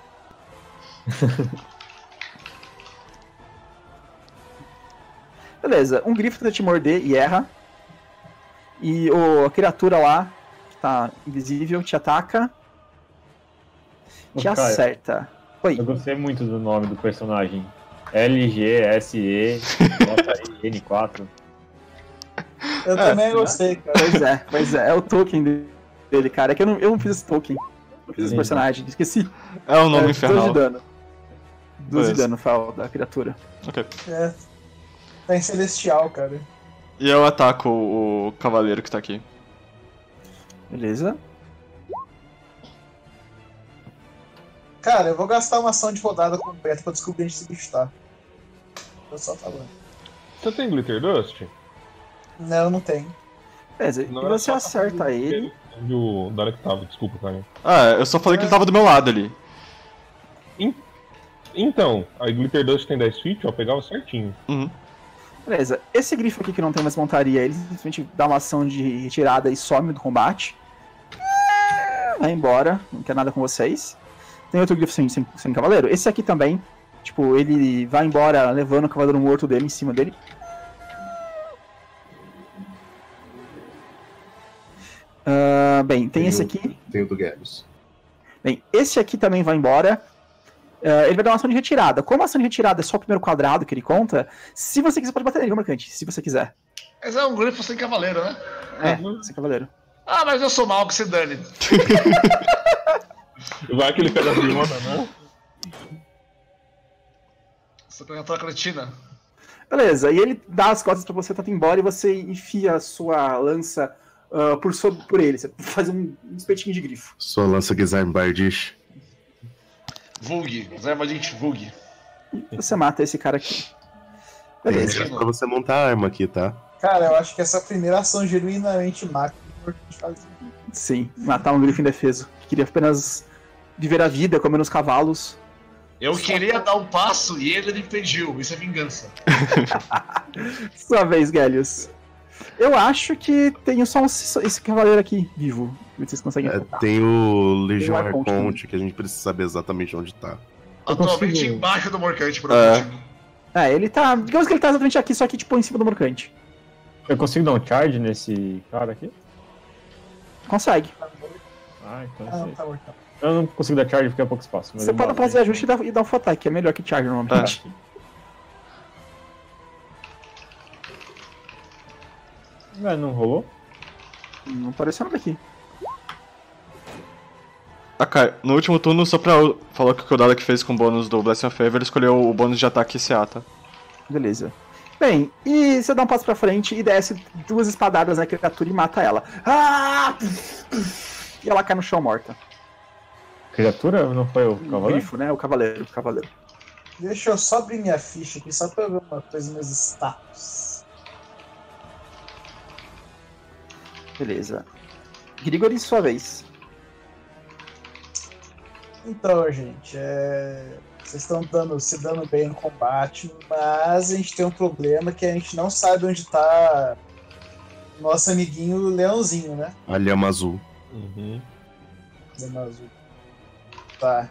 Beleza, um grifo tenta te morder e erra. E a criatura lá, que tá invisível, te ataca. Te Caio, acerta. Oi. Eu gostei muito do nome do personagem. LGSE N4. Eu também gostei, cara. Pois é o token dele, cara. É que eu não fiz esse token. Eu fiz esse personagem, esqueci. É o nome 12 infernal. de dano. 12 de Beleza. dano, Fal, da criatura. Ok. É. Tá em celestial, cara. E eu ataco o cavaleiro que tá aqui. Beleza. Cara, eu vou gastar uma ação de rodada completa pra descobrir onde esse bicho tá. Tô só falando. Você tem Glitter Dust? Não, não tem. Beleza, e Não era você só acerta ele. Onde o Dalek tava, desculpa, cara. Eu só falei que ele tava do meu lado ali. Então, a Glitter Dust tem 10 feet, ó, pegava certinho. Uhum. Beleza, esse grifo aqui que não tem mais montaria, ele simplesmente dá uma ação de retirada e some do combate. Vai embora, não quer nada com vocês. Tem outro grifo sem cavaleiro. Esse aqui também, tipo, ele vai embora levando o cavaleiro morto dele em cima dele. Bem, tem esse aqui. Tem o do Gallius. Bem, esse aqui também vai embora. Ele vai dar uma ação de retirada. Como a ação de retirada é só o primeiro quadrado que ele conta, se você quiser pode bater nele, Marcante, se você quiser. Mas é um grifo sem cavaleiro, né? Sem cavaleiro. Ah, mas eu sou mal, que se dane. Vai aquele pedaço de onda, né? Você pega a tua cretina. Beleza, e ele dá as costas pra você, tá indo embora, e você enfia a sua lança por ele. Você faz um espetinho de grifo. Sua lança Gizarm Bardish. Vulg, Zermadint Vulg. E você mata esse cara aqui. Beleza. É pra você montar a arma aqui, tá? Cara, eu acho que essa primeira ação genuinamente máquina Morcante fazia. Sim, matar um grifo indefeso. Que queria apenas viver a vida, comer os cavalos. Eu queria dar um passo e ele me impediu. Isso é vingança. Sua vez, Gélios. Eu acho que tenho só esse cavaleiro aqui vivo. Vocês conseguem focar. Tem o Legião Tem o Arconte Arconte, que a gente precisa saber exatamente onde tá. Atualmente consigo- embaixo do Morcante, por algum motivo. Ele tá. Digamos que ele tá exatamente aqui, só que tipo em cima do Morcante. Eu consigo dar um charge nesse cara aqui? Consegue. Ah, então Ah, não, sim. tá morto. Eu não consigo dar charge porque é pouco espaço. Mas Você eu pode mato, fazer né? ajuste e dar um full attack, é melhor que charge normalmente. Não rolou? Não apareceu nada aqui. Kai, no último turno, só pra falar o que o Dalek fez com o bônus do Blessing of Favor, ele escolheu o bônus de ataque CA, tá? Beleza. Bem, e você dá um passo pra frente e desce 2 espadadas na criatura e mata ela. Ah! E ela cai no chão morta. Criatura? Não foi o O cavaleiro? grifo, né? O cavaleiro. Deixa eu só abrir minha ficha aqui, só pra eu ver uma coisa nos meus status. Beleza. Grigori, sua vez. Então, gente, vocês estão se dando bem no combate, mas a gente tem um problema que a gente não sabe onde tá o nosso amiguinho Leãozinho, né? A Lhama Azul. Uhum. Lema Azul. Tá.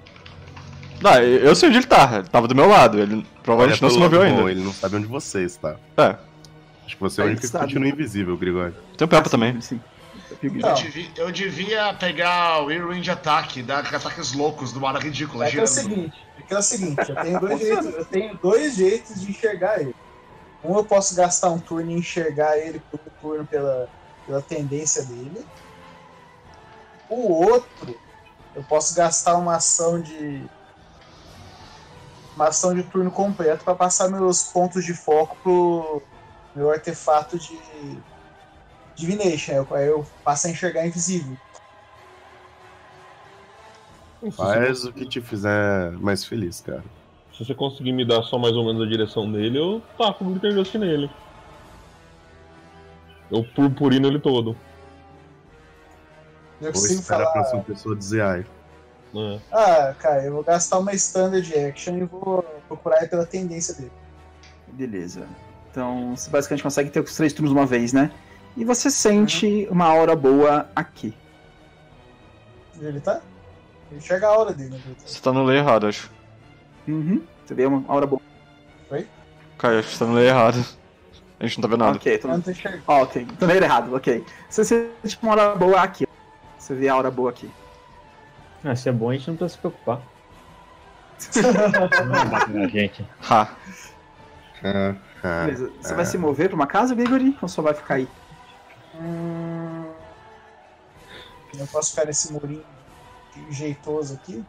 Eu sei onde ele tá, ele tava do meu lado, ele provavelmente não se moveu Bom, ainda. ele não sabe onde você está. É, Acho que você é o Ele único que sabe. continua invisível, Grigório. tem o Peppa também. Sim. Não. Eu devia pegar o Whirlwind de ataque, dar ataques loucos numa área ridícula, É que é o girando. seguinte, eu tenho dois jeitos de enxergar ele. Um, eu posso gastar um turno e enxergar ele por um turno pela tendência dele. O outro, eu posso gastar uma ação de turno completo para passar meus pontos de foco pro meu artefato de Divination. Aí eu passo a enxergar invisível. Faz o que te fizer mais feliz, cara. Se você conseguir me dar só mais ou menos a direção dele, eu taco o Glitter Dust nele. Eu purpurino ele todo. Eu Ou consigo espera a falar. próxima pessoa dizer ai. Né? Ah, cara, eu vou gastar uma standard action e vou procurar ele pela tendência dele. Beleza. Então, você basicamente consegue ter os 3 turnos de uma vez, né? E você sente uma aura boa aqui. Ele tá? Ele chega a hora dele, né? Você tá no lei errado, acho. Uhum. Você vê uma aura boa. Kai, acho que você tá no lei errado. A gente não tá vendo nada. Ok, Eu não tô enxergando. ok. Tô vendo errado, ok. Você sente uma aura boa aqui. Você vê a aura boa aqui. Ah, se é bom, a gente não precisa se preocupar. Não bate na gente. Ha. Beleza. Você vai se mover pra uma casa, Gregory? Ou só vai ficar aí? Eu posso ficar nesse murinho jeitoso aqui?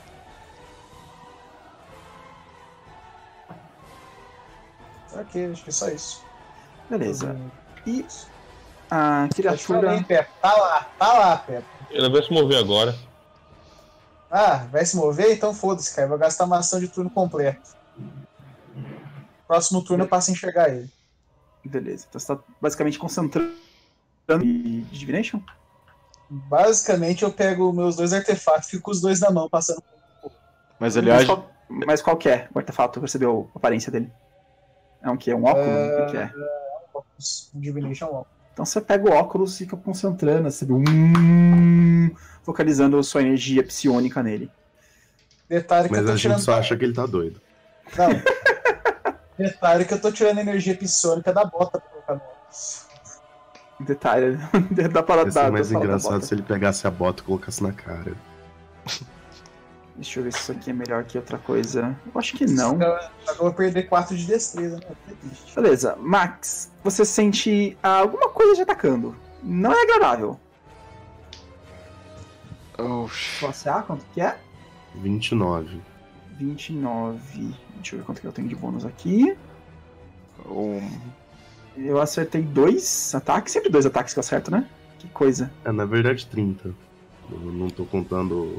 Ok, acho que é só isso. Beleza. E a Eu te falei, criatura... Pepe. Tá lá, Pepe. Ele vai se mover agora. Ah, vai se mover? Então foda-se, cara. Eu vou gastar uma ação de turno completo. Próximo turno eu passo a enxergar ele. Beleza. Então você tá basicamente concentrando em Divination? Basicamente eu pego meus 2 artefatos, fico com os 2 na mão, passando. Mas ele age. Mas qual que é o artefato? Percebeu a aparência dele? É um quê? Um óculos? O que é? Um Divination Wall. Então você pega o óculos e fica concentrando, você vê focalizando a sua energia psionica nele. Detalhe que Mas eu tô a gente tirando. só acha que ele tá doido. Não. Detalhe que eu tô tirando a energia psionica da bota pra colocar no óculos. Detalhe, dá para Ia ser mais engraçado se ele pegasse a bota e colocasse na cara. Deixa eu ver se isso aqui é melhor que outra coisa. Eu acho que não. Só que eu vou perder 4 de destreza, né? Que triste. Beleza, Max, você sente alguma coisa te atacando. Não é agradável. Oxi. Você quanto que é? 29. 29. Deixa eu ver quanto que eu tenho de bônus aqui. Eu acertei 2 ataques. Sempre 2 ataques que eu acerto, né? Que coisa. É, na verdade 30. Eu não tô contando.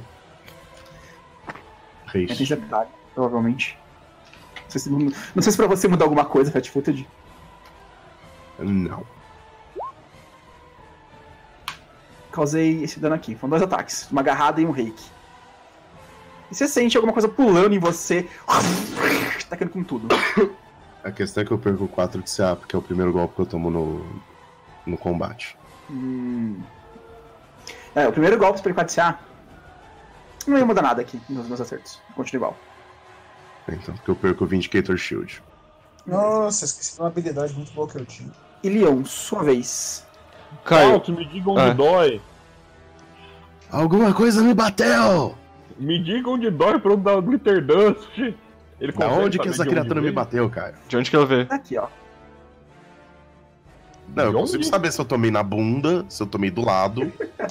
É Haste. 30 ataques, provavelmente. Não sei se pra você mudar alguma coisa, Fat Footage. Não. causei esse dano aqui. Foram 2 ataques, uma agarrada e um reiki. E você sente alguma coisa pulando em você, tacando com tudo. A questão é que eu perco 4 de CA, porque é o primeiro golpe que eu tomo no combate. O primeiro golpe para 4 de CA não ia mudar nada aqui nos meus acertos. Continua igual. Então, porque eu perco o Vindicator Shield. Nossa, esqueci de uma habilidade muito boa que eu tinha. E Leon, sua vez. Caio. Alto, me diga onde dói. Alguma coisa me bateu! Me diga onde dói pra eu dar o Glitter Dust. Ele Da consegue onde que saber essa de criatura me veio? bateu, cara? De onde que ela veio? Tá aqui, ó. Não, eu De consigo onde? saber se eu tomei na bunda, se eu tomei do lado.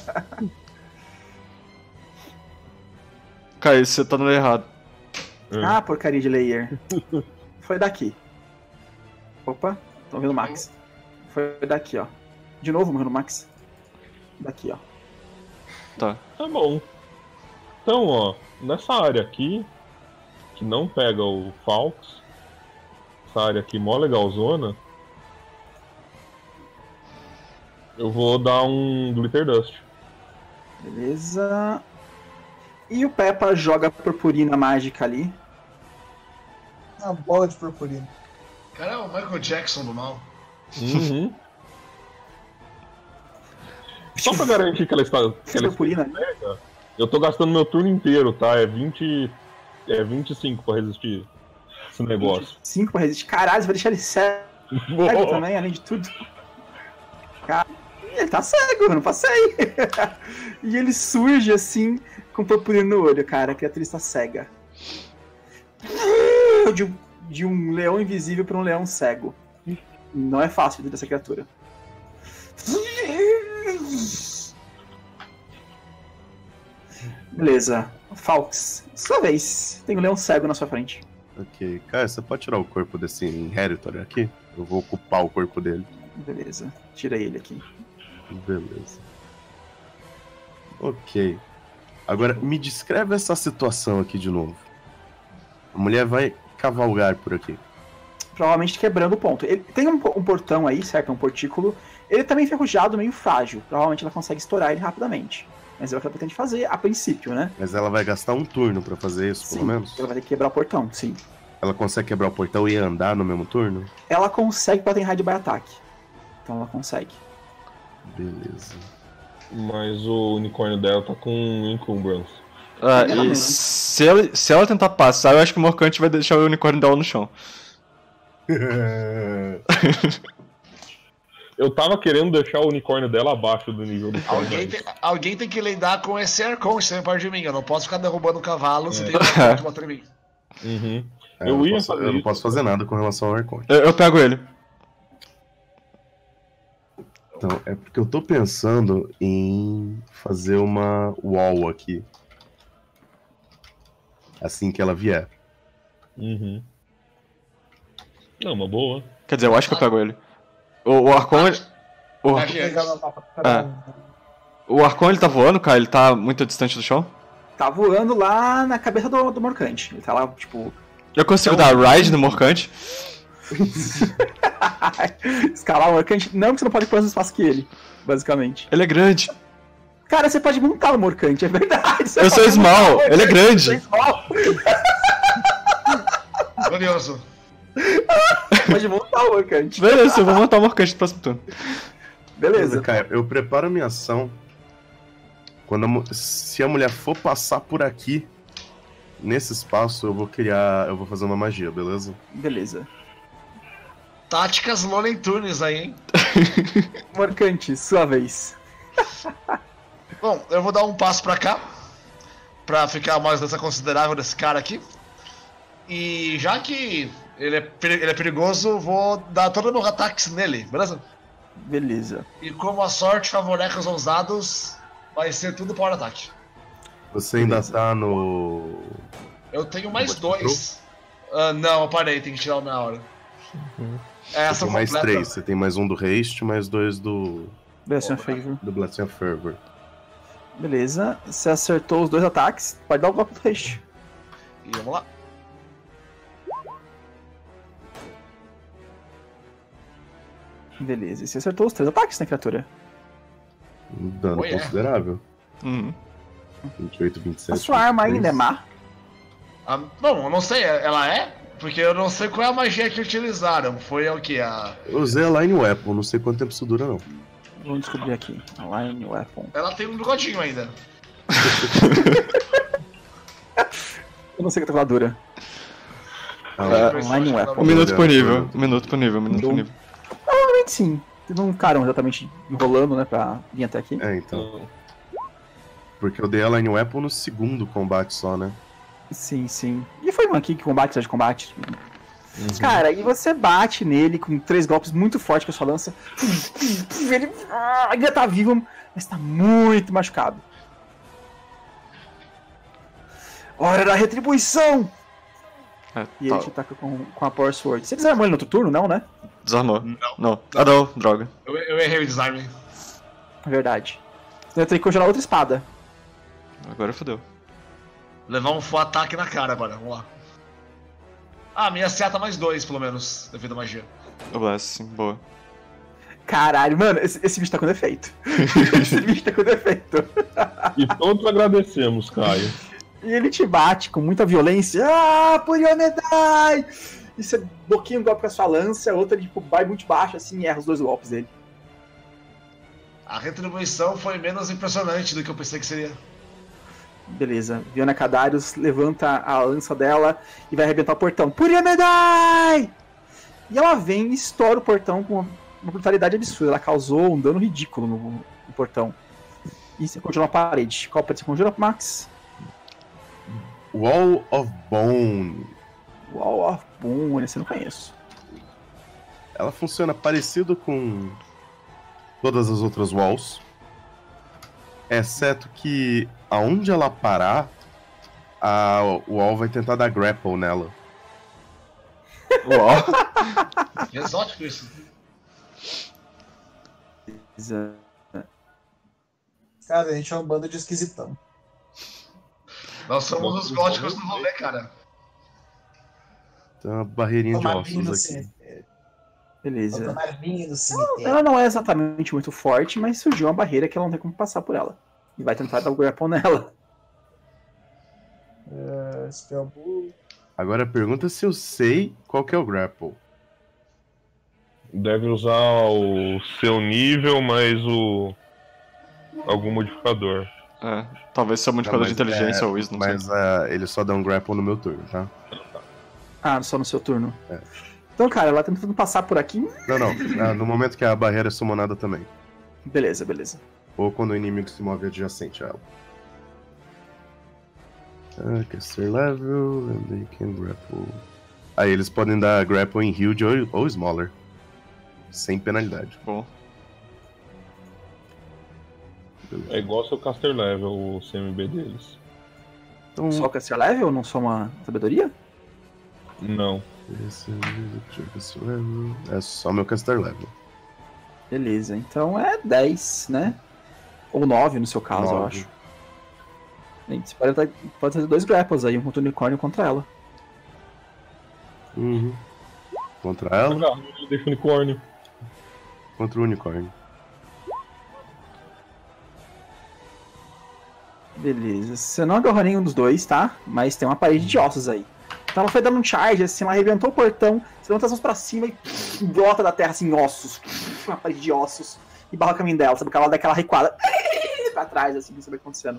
Caio, você tá no errado. Ah, porcaria de layer. Foi daqui. Opa, tô vendo o Max. Foi daqui, ó. De novo morreu no Max. Daqui, ó. Tá. Tá bom. Então, ó, nessa área aqui, que não pega o Falx, essa área aqui mó legalzona, eu vou dar um Glitter Dust. Beleza. E o Peppa joga purpurina mágica ali. Uma bola de purpurina. Cara, é o Michael Jackson do mal. Uhum. Só pra garantir que ela está. Que ela Purpurina. pega, eu tô gastando meu turno inteiro, tá? É 25 pra resistir esse negócio. 5 pra resistir. Caralho, você vai deixar ele cego também, além de tudo. Cara, ele tá cego, eu não passei. E ele surge assim, com purpurina no olho, cara. A criatura está cega. De um leão invisível para um leão cego. Não é fácil ver dessa criatura. Beleza. Falx, sua vez. Tem um leão cego na sua frente. Ok. Cara, você pode tirar o corpo desse Inheritor aqui? Eu vou ocupar o corpo dele. Beleza. Tira ele aqui. Beleza. Ok. Agora, me descreve essa situação aqui de novo. A mulher vai cavalgar por aqui. Provavelmente quebrando o ponto. Ele tem um portão aí, certo? Um portículo. Ele tá meio enferrujado, meio frágil. Provavelmente ela consegue estourar ele rapidamente. Mas é o que ela pretende fazer a princípio, né? Mas ela vai gastar um turno pra fazer isso, Sim, pelo menos? ela vai ter que quebrar o portão, sim. Ela consegue quebrar o portão e andar no mesmo turno? Ela consegue pra ter raid by ataque. Então ela consegue. Beleza. Mas o unicórnio dela tá com encumbrance. E se ela tentar passar, eu acho que o Morcante vai deixar o unicórnio dela no chão. Eu tava querendo deixar o unicórnio dela abaixo do nível do Alguém tem que lidar com esse Arcon, isso é parte de mim. Eu não posso ficar derrubando o cavalo se tem um que bater em mim. Uhum. Eu não posso fazer nada com relação ao Arconte. Eu pego ele. Então, é porque eu tô pensando em fazer uma wall aqui. Assim que ela vier. Uhum. Não, uma boa. Quer dizer, eu acho que eu pego ele. O Arcon... O Arcon, ele tá voando, cara? Ele tá muito distante do chão? Tá voando lá na cabeça do Morcante. Ele tá lá, tipo... Eu consigo dar ride no Morcante? Escalar o Morcante? Não, porque você não pode pôr mais espaço que ele, basicamente. Ele é grande. Cara, você pode montar o Morcante, é verdade. Eu sou small, ele é grande. Glorioso. Pode montar o Morcante. Beleza, eu vou montar o Morcante no próximo turno. Beleza. Cara, eu preparo a minha ação. Se a mulher for passar por aqui, nesse espaço, eu vou fazer uma magia, beleza? Beleza. Táticas Looney Tunes aí, hein? Morcante, sua vez. Bom, eu vou dar um passo pra cá, pra ficar uma distância considerável desse cara aqui. E já que ele é perigoso, vou dar todos os meus ataques nele, beleza? Beleza. E como a sorte favorece os ousados, vai ser tudo para ataque. Você ainda tá no... Eu tenho mais 2. Não, eu parei, tem que tirar na hora. Você tem mais 3, você tem mais um do haste, mais 2 do... Blessing of Favor. Do Blessing of Fervor. Beleza. Você acertou os 2 ataques, pode dar o golpe do haste. E vamos lá. Beleza, e você acertou os 3 ataques, né, criatura? Um dano Oh, yeah. considerável. Uhum. 28, 27. A sua arma 23. ainda é má? Bom, eu não sei, ela é? Porque eu não sei qual é a magia que utilizaram. Foi o que? Eu usei a Line Weapon, não sei quanto tempo isso dura, não. Vamos descobrir aqui. Align Weapon. Ela tem um bigodinho ainda. Eu não sei o que a dura. Align Weapon. Um minuto por nível. Olha. Um minuto por nível, um minuto por nível. Provavelmente sim. Eles não ficaram exatamente enrolando, né, pra vir até aqui. É, então. Porque eu dei a Line Weapon no segundo combate só, né? Sim, sim. E foi um aqui que combate, só de combate. Cara, e você bate nele com 3 golpes muito fortes com a sua lança. Ele ainda tá vivo, mas tá muito machucado. Hora da retribuição! É, E ele te ataca com a Power Sword. Você desarmou ele no outro turno, não, né? Desarmou. Não. Não. Ah, não, droga. Eu errei o desarme. É verdade. Você vai ter que congelar outra espada. Agora fodeu. Levar um full ataque na cara agora, vamos lá. Ah, minha CA tá mais 2, pelo menos, devido à magia. O Blessing, boa. Caralho, mano, esse bicho tá com defeito. Esse bicho tá com defeito. E todos agradecemos, Caio. E ele te bate com muita violência. Ah, Purionedai! E você bloqueia um golpe com a sua lança, outra tipo, vai muito baixo assim e erra os 2 golpes dele. A retribuição foi menos impressionante do que eu pensei que seria. Beleza, Viana Cadarius levanta a lança dela e vai arrebentar o portão. Purionedai! E ela vem e estoura o portão com uma brutalidade absurda. Ela causou um dano ridículo no portão. E você conjura a parede. Qual parede você conjura, Max? Wall of Bone. Wall of Boom, esse eu não conheço. Ela funciona parecido com todas as outras walls. Exceto que aonde ela parar, a wall vai tentar dar grapple nela. Uau. Exótico isso. Cara, a gente é um bando de esquisitão. Nós somos os góticos do rolê, cara. Tem uma barreirinha de Tomadinho no ossos aqui. cemitério. Beleza. Tomadinho no cemitério. Ela não é exatamente muito forte, mas surgiu uma barreira que ela não tem como passar por ela. E vai tentar dar o grapple nela. Spellbook. Agora pergunta se eu sei qual que é o grapple. Deve usar o seu nível mais algum modificador. É, talvez seu modificador de inteligência ou wisdom. não sei. Mas ele só dá um grapple no meu turno, tá? Ah, só no seu turno. É. Então, cara, ela tá tentando passar por aqui. Não. No momento que a barreira é summonada também. Beleza, beleza. Ou quando o inimigo se move adjacente a ela. Caster level, and they can grapple. Aí eles podem dar grapple em huge ou smaller. Sem penalidade. Bom. É igual ao seu caster level, o CMB deles. Então, Só o caster level, não só uma sabedoria? Não. é só meu caster level. Beleza, então é 10, né? Ou 9 no seu caso, eu 9. acho. Gente, você pode fazer 2 grapples aí, um contra o unicórnio contra ela. Uhum. Contra ela, Agarra, deixa o unicórnio. contra o unicórnio. Beleza, você não agarrou nenhum dos dois, tá? Mas tem uma parede de ossos aí. Então ela foi dando um charge, assim, ela arrebentou o portão, você levanta as mãos pra cima e brota da terra, assim, ossos. Uma parede de ossos. E barra o caminho dela, sabe? Que ela dá aquela recuada pra trás, assim, não sabe o que tá acontecendo.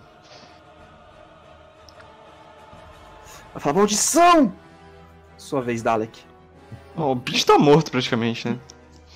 Ela fala, maldição! Sua vez, Dalek. Oh, o bicho tá morto praticamente, né?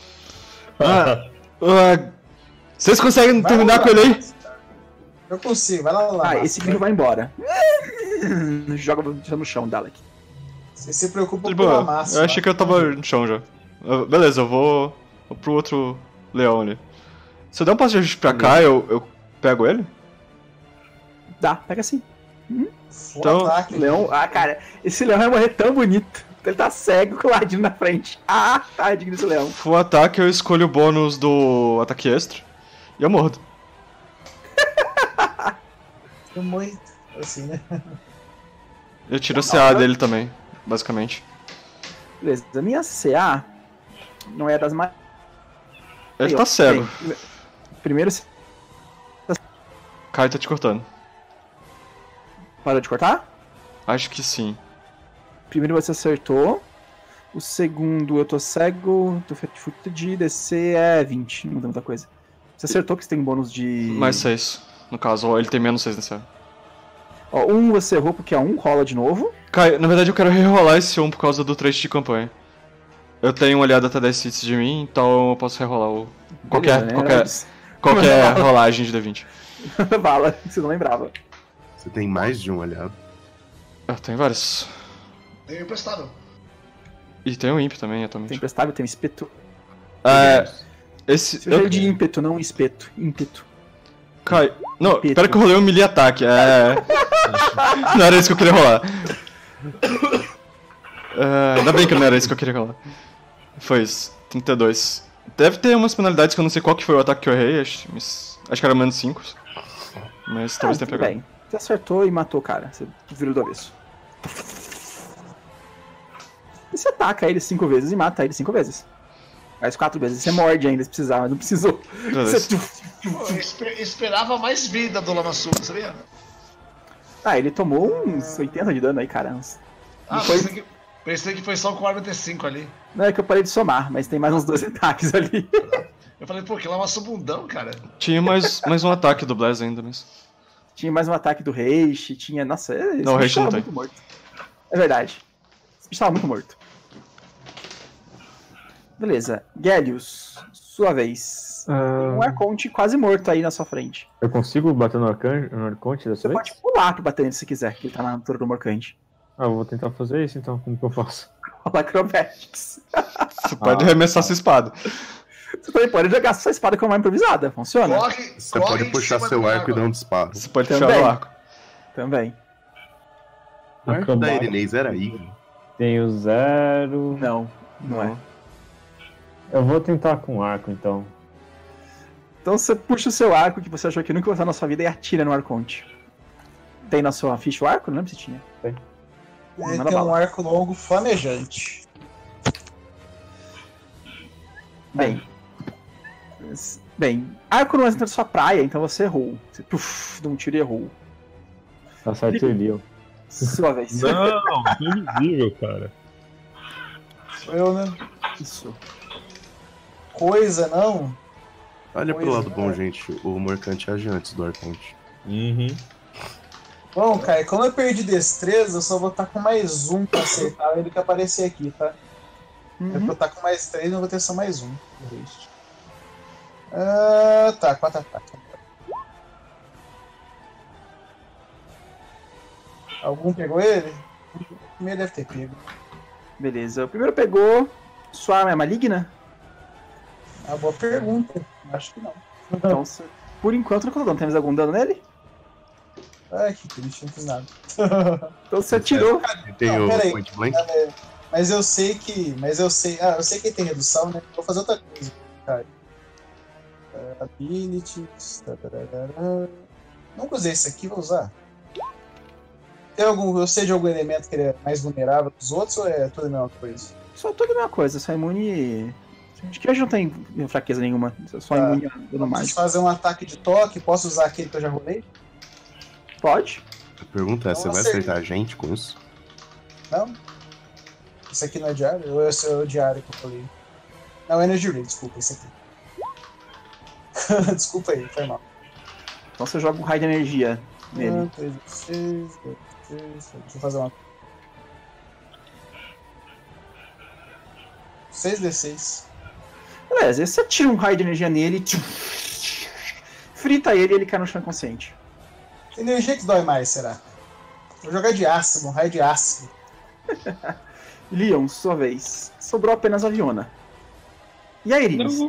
Vocês conseguem terminar com ele aí? Eu consigo, vai lá. Ah, esse grilo vai embora. Joga no chão, Dalek. Você se preocupa De com a boa, massa. eu achei que eu tava no chão já. Beleza, eu vou pro outro leão ali. Se eu der um passo de ajuste pra cá, eu pego ele? Dá, pega assim. Então, ataque. Leão, cara, esse leão vai morrer tão bonito. Ele tá cego com o ladinho na frente. Ah, tadinho desse leão. Full ataque, eu escolho o bônus do ataque extra e eu mordo. Muito, assim, né? Eu tiro a CA dele também, basicamente. Beleza, a minha CA não é das mais... Ele tá cego. Primeiro Caio tá te cortando. Parou de cortar? Acho que sim. Primeiro você acertou. O segundo eu tô cego. Tô de DC é 20. Não muda muita coisa. Você acertou que você tem um bônus de... Mais 6. No caso, ó, ele tem menos 6 nesse ano. Ó, 1 você errou porque é 1, rola de novo. Caio, na verdade eu quero rerolar esse 1 por causa do trecho de campanha. Eu tenho um aliado até 10 hits de mim, então eu posso rerolar o... Qualquer rolagem de D20. Bala, você não lembrava. Você tem mais de um aliado. Eu tenho vários. Tem emprestado. E tem um imp também, Tem atualmente. emprestável, tem um espeto. Esse... Eu de ímpeto, não espeto. Ímpeto. Caio... Não, Impeto. pera que eu rolei um melee ataque. Não era isso que eu queria rolar. Ainda bem que não era isso que eu queria rolar. Foi isso. 32. Deve ter umas penalidades que eu não sei qual que foi o ataque que eu errei. Acho que era menos 5. Mas talvez tenha tudo pegado. bem. Você acertou e matou o cara. Você virou do avesso. E você ataca ele 5 vezes e mata ele 5 vezes. Mais 4 vezes. Você morde ainda se precisar, mas não precisou. Você... Pô, eu esperava mais vida do Lamassudo, sabia? Ah, ele tomou uns 80 de dano aí, cara. Ah, foi... pensei que foi só um 45 ali. Não, é que eu parei de somar, mas tem mais uns 2 ataques ali. Eu falei, pô, que Lamassubundão, cara. Tinha mais um ataque do Blaz ainda, mas... Tinha mais um ataque do Reishi, tinha... Nossa, esse Não, o Reishi bicho não tava tem. muito morto. É verdade. Esse bicho tava muito morto. Beleza. Gellius, sua vez. Tem um Arconte quase morto aí na sua frente. Eu consigo bater no Arconte dessa Você vez? pode pular pra bater nele se quiser, que ele tá na altura do Morcante. Ah, eu vou tentar fazer isso então, como que eu faço? Rola Acrobatics. Você pode arremessar sua espada. Você também pode jogar sua espada com uma improvisada, funciona? Você pode puxar seu arco e dar um disparo. Você pode Também. puxar o arco. Também. O arco da Erinês era aí. Tenho 0. Não é. Eu vou tentar com arco então. Então você puxa o seu arco que você achou que nunca ia usar na sua vida e atira no Arconte. Tem na sua ficha o arco? Não lembro se tinha. Tem. Ele Manda tem um bala. arco longo flamejante. Bem, arco não é da sua praia, então você errou. Você deu um tiro e errou. Acertei ele, ó. Sua vez. Não, que invisível, cara. Sou eu, né? Isso. Coisa, não? Olha pro Pois lado é. bom, gente. O Morcante age antes do Arconte. Uhum. Bom, cara, como eu perdi destreza, eu só vou estar com mais um pra acertar ele que aparecer aqui, tá? É pra eu estar com mais 3, não vou ter só mais um. Tá, 4 ataques. Algum pegou ele? O primeiro deve ter pego. Beleza. O primeiro pegou. Sua arma é maligna? Ah, boa pergunta. Acho que não. Então, por enquanto, não temos algum dano nele? Ai, que triste, não fiz nada. Então você tirou. Ele tem Não, o peraí. Point Blank. Mas eu sei que. Eu sei que ele tem redução, né? Vou fazer outra coisa, cara. Abilities. Nunca usei esse aqui, vou usar. Tem algum. Eu sei de algum elemento que ele é mais vulnerável que os outros ou é tudo a mesma coisa? Só tudo a mesma coisa, só imune. Acho que hoje não tem fraqueza nenhuma, só imune a dano Preciso mais. fazer um ataque de toque, posso usar aquele que eu já rolei? Pode? A pergunta é: você vai acertar a gente com isso? Não? Esse aqui não é diário? Ou esse é o diário que eu falei? Não, é Energy Ray, desculpa, esse aqui. Desculpa aí, foi mal. Então você joga um raio de energia nele. 3, 6, 6, deixa eu fazer uma. 6d6. Beleza, aí você tira um raio de energia nele, frita ele e ele cai no chão inconsciente. Que energia que dói mais, será? Vou jogar de ácido, um raio de ácido. Leon, sua vez. Sobrou apenas a Viona. E a Iris?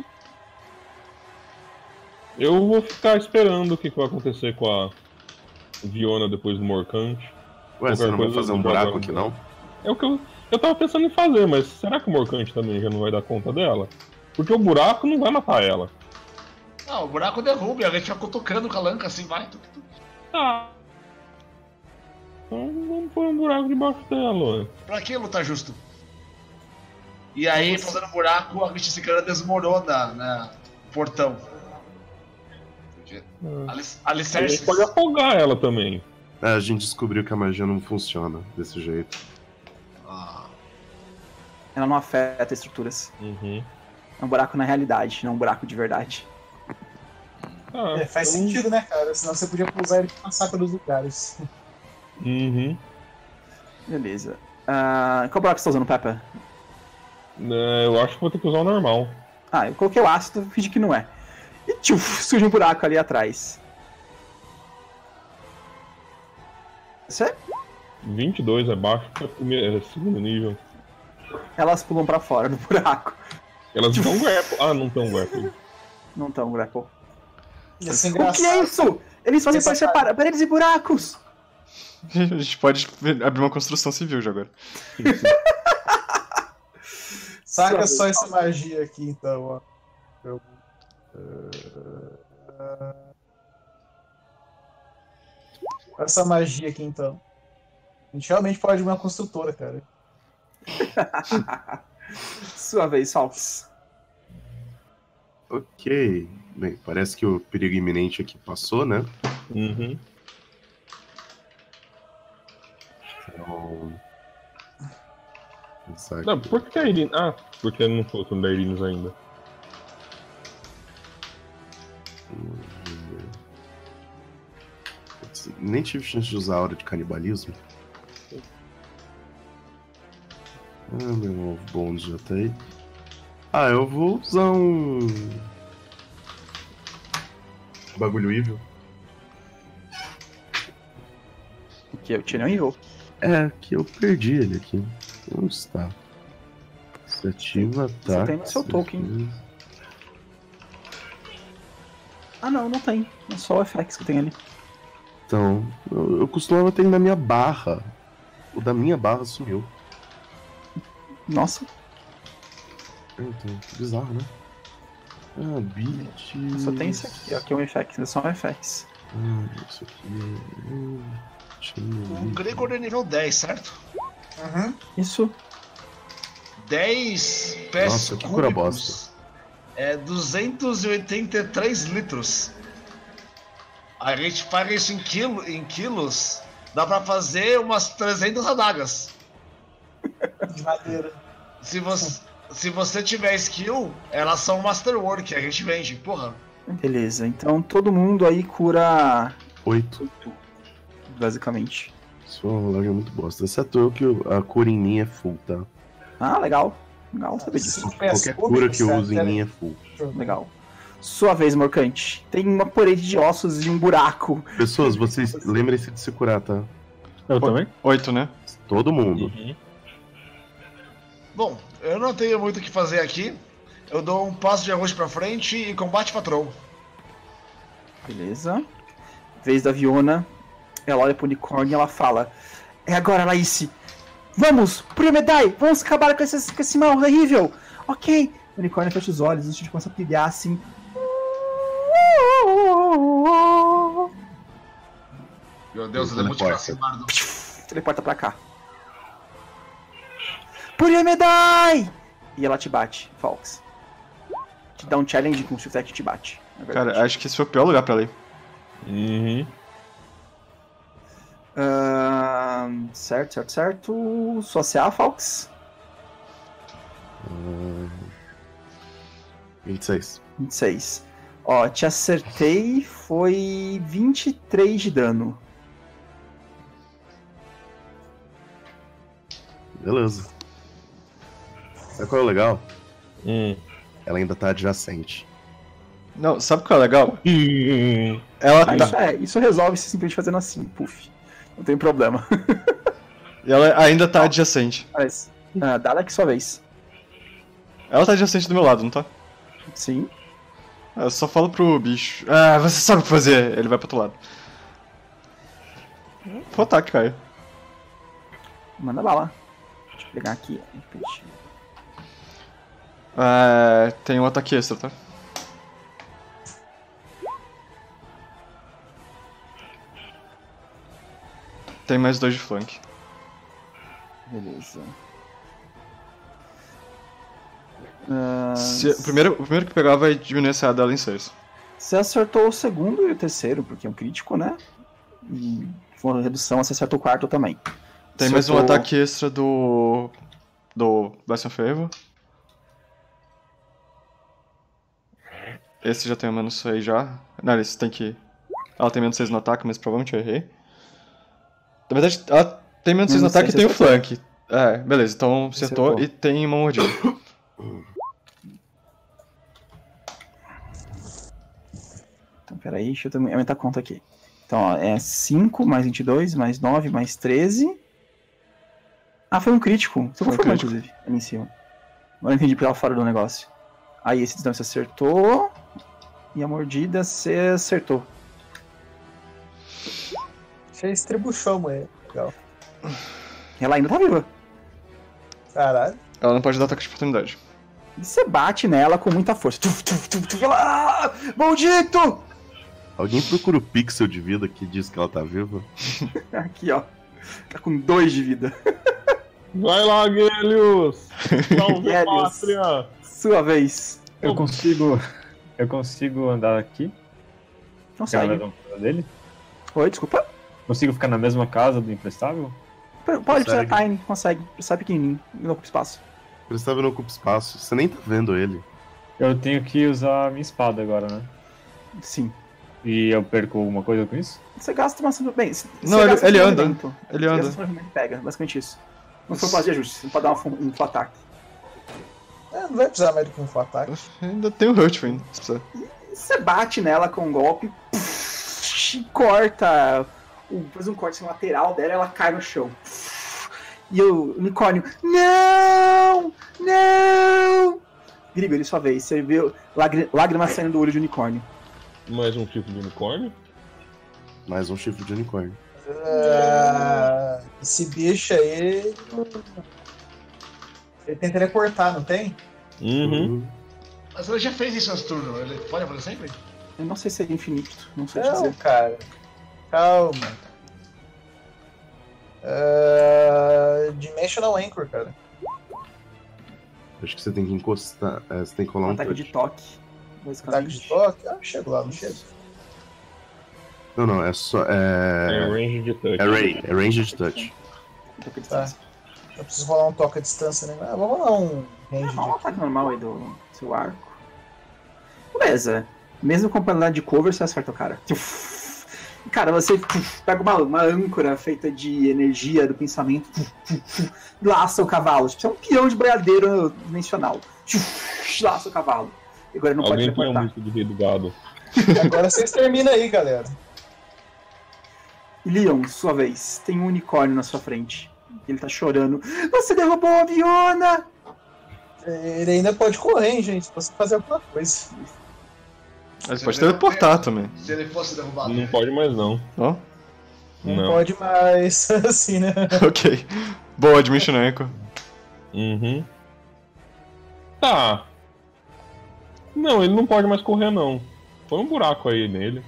Eu vou ficar esperando o que vai acontecer com a Viona depois do Morcante. Ué, você não vai Qualquer fazer um coisa, buraco joga- aqui não? É o que eu tava pensando em fazer, mas será que o Morcante também já não vai dar conta dela? Porque o buraco não vai matar ela. Não, o buraco derruba, a gente vai cutucando com a lanca assim, vai. Ah. Então vamos pôr um buraco debaixo dela, ué. Pra que lutar justo? E aí, fazendo buraco, a Mysticana desmorona, né, o portão. A Alicerce. gente pode afogar ela também. A gente descobriu que a magia não funciona desse jeito. Ah, Ela não afeta estruturas. Uhum. É um buraco na realidade, não um buraco de verdade. Faz sentido, né, cara? Senão você podia usar ele pra passar pelos lugares. Uhum. Beleza. Qual buraco você tá usando, Peppa? Eu acho que vou ter que usar o normal. Eu coloquei o ácido, fingi que não é. E surge um buraco ali atrás. Isso é? 22 é baixo, é segundo nível. Elas pulam pra fora do buraco. Elas estão grapple. Não estão grapple. Não estão, grapple. Ia ser O que é isso? Eles fazem parecer paredes e buracos. A gente pode abrir uma construção civil já agora. Saca só essa magia aqui, então, ó. Essa magia aqui, então. A gente realmente pode abrir uma construtora, cara. Sua vez, Salks. Ok. Bem, parece que o perigo iminente aqui passou, né? Uhum. Então... Não, por que a Irine... porque não foi o turno da Irines ainda. Nem tive chance de usar a hora de canibalismo. Meu novo bônus já tá aí. Eu vou usar um... bagulho evil. O que? Eu tirei um evil. Que eu perdi ele aqui. Onde está? Você ativa, Você tá? tem no seu token. Não tem. É só o FX que tem ali. Então, eu costumava ter na minha barra. O da minha barra sumiu. Nossa, Então, bizarro, né? Ability. só tem isso aqui, ó. Aqui é um FX, é só um FX. Isso aqui. o Gregor é nível 10, certo? Uhum. Isso. 10 pés Nossa, que cura cúbicos. É 283 litros. A gente paga isso em quilos. Dá pra fazer umas 300 adagas. De madeira. Se você tiver skill, elas são Masterwork, a gente vende, porra. Beleza, então todo mundo aí cura 8. basicamente. Sua rolagem é muito bosta. Exceto eu que a cura em mim é full, tá? Legal. Legal saber disso. Qualquer cura que eu use em mim é full. Legal. Sua vez, Morcante. Tem uma parede de ossos e um buraco. Pessoas, vocês lembrem-se de se curar, tá? Eu também? 8, né? Todo mundo. Uhum. Bom, eu não tenho muito o que fazer aqui. Eu dou um passo de arroz pra frente e combate patrão. Beleza. Vez da Viona. Ela olha pro unicórnio e ela fala: É agora, Laís. Vamos, Priomedai, vamos acabar com esse mal horrível. Ok. O unicórnio fecha os olhos, o Stitch começa a pilhar assim. Meu Deus, ele é muito aproximado. Teleporta pra cá. Priomedai! E ela te bate, Fox. Te dá um challenge com o Shift e te bate. Cara, acho que esse foi o pior lugar pra ler. Uhum. Certo. Sua CA, Fox? 26. 26. Ó, te acertei, foi 23 de dano. Beleza. Sabe qual é o legal? Hum. Ela ainda tá adjacente. Não, sabe o que é legal? Ela tá... Isso resolve se simplesmente fazendo assim, puff. Não tem problema. Ela ainda tá adjacente. Mas, Dalek, sua vez. Ela tá adjacente do meu lado, não tá? Sim. Eu só falo pro bicho. Você sabe o que fazer. Ele vai pro outro lado. Foi ataque, Caio. Manda bala. Deixa eu pegar aqui. Tem um ataque extra, tá? Tem mais 2 de flank. Beleza. O primeiro que pegar vai diminuir a CA dela em 6. Você acertou o segundo e o terceiro, porque é um crítico, né? E com a redução, você acertou o quarto também. Tem mais um ataque extra do Blast of Favor. Esse já tem o menos 6 já. Não, esse tem que... Ela tem menos 6 no ataque, mas provavelmente eu errei. Na verdade, ela tem menos 6 no ataque e tem o flank. É, beleza, então acertou e tem uma mordida. Então, peraí, deixa eu aumentar a conta aqui. Então, ó, é 5 mais 22, mais 9, mais 13. Ah, foi um crítico. Você confirmou, inclusive, ali em cima. Agora eu entendi porque ela fora do negócio. Aí esse dano você acertou. E a mordida você acertou. Fez tribuchão, mulher. Legal. Ela ainda tá viva. Caralho. Ela não pode dar ataque de oportunidade. E você bate nela com muita força. Ela... Maldito! Alguém procura o pixel de vida que diz que ela tá viva? Aqui, ó. Tá com 2 de vida. Vai lá, Guelius! Salve a Guelius. pátria! Sua vez. Eu consigo andar aqui? Não Ficar na sai. mesma casa dele? Oi, desculpa. Consigo ficar na mesma casa do Imprestável? Pode precisar Tiny, consegue. Precisar pequenininho, não ocupa espaço. Prestável não ocupa espaço, você nem tá vendo ele. Eu tenho que usar a minha espada agora, né? Sim. E eu perco alguma coisa com isso? Você gasta uma... Bem, você Não, gasta ele um anda. movimento. Ele Você anda. gasta um movimento e pega, basicamente isso. Não foi fase de ajuste, você não pode dar um full ataque. Não vai precisar mais do que um full ataque. Ainda tem o Hurt ainda, se precisar. Você bate nela com um golpe, corta, faz um corte assim, lateral dela, ela cai no chão. E o unicórnio, não! Não! Grigori, sua vez, você viu lágrimas saindo do olho de unicórnio. Mais um tipo de unicórnio? Mais um chifre de unicórnio. Esse bicho aí. Ele tem teleportar, não tem? Uhum. Mas ele já fez isso nesse turno, ele pode fazer sempre? Eu não sei se é infinito, não sei Não, dizer. cara. Calma. Dimensional Anchor, cara. Acho que você tem que encostar. Você tem que rolar Um um ataque touch. de toque, Ataque basicamente. de toque? Ah, chego lá, não chego. Não, é só. É range de touch. É range de touch. Um toque de Tá. distância. Eu preciso rolar um toque à distância, né? Vou rolar um range Um de. ataque normal aí do seu arco. Beleza. Mesmo com penalidade de cover, você acerta o cara. Cara, você pega uma âncora feita de energia do pensamento, laça o cavalo. Tipo, é um peão de boiadeiro dimensional. Laça o cavalo. E agora não Alguém pode põe a teleportar. música de Rei do Gado. Agora vocês terminam aí, galera. Leon, sua vez. Tem um unicórnio na sua frente. Ele tá chorando. Você derrubou a Viona! Ele ainda pode correr, hein, gente, pra você fazer alguma coisa. Ele pode teleportar também. Se ele fosse derrubado. Não pode mais não. Ó, Não pode mais, assim, né? ok. Boa, Dimension Anchor. Uhum. Tá. Não, ele não pode mais correr não. Põe um buraco aí nele,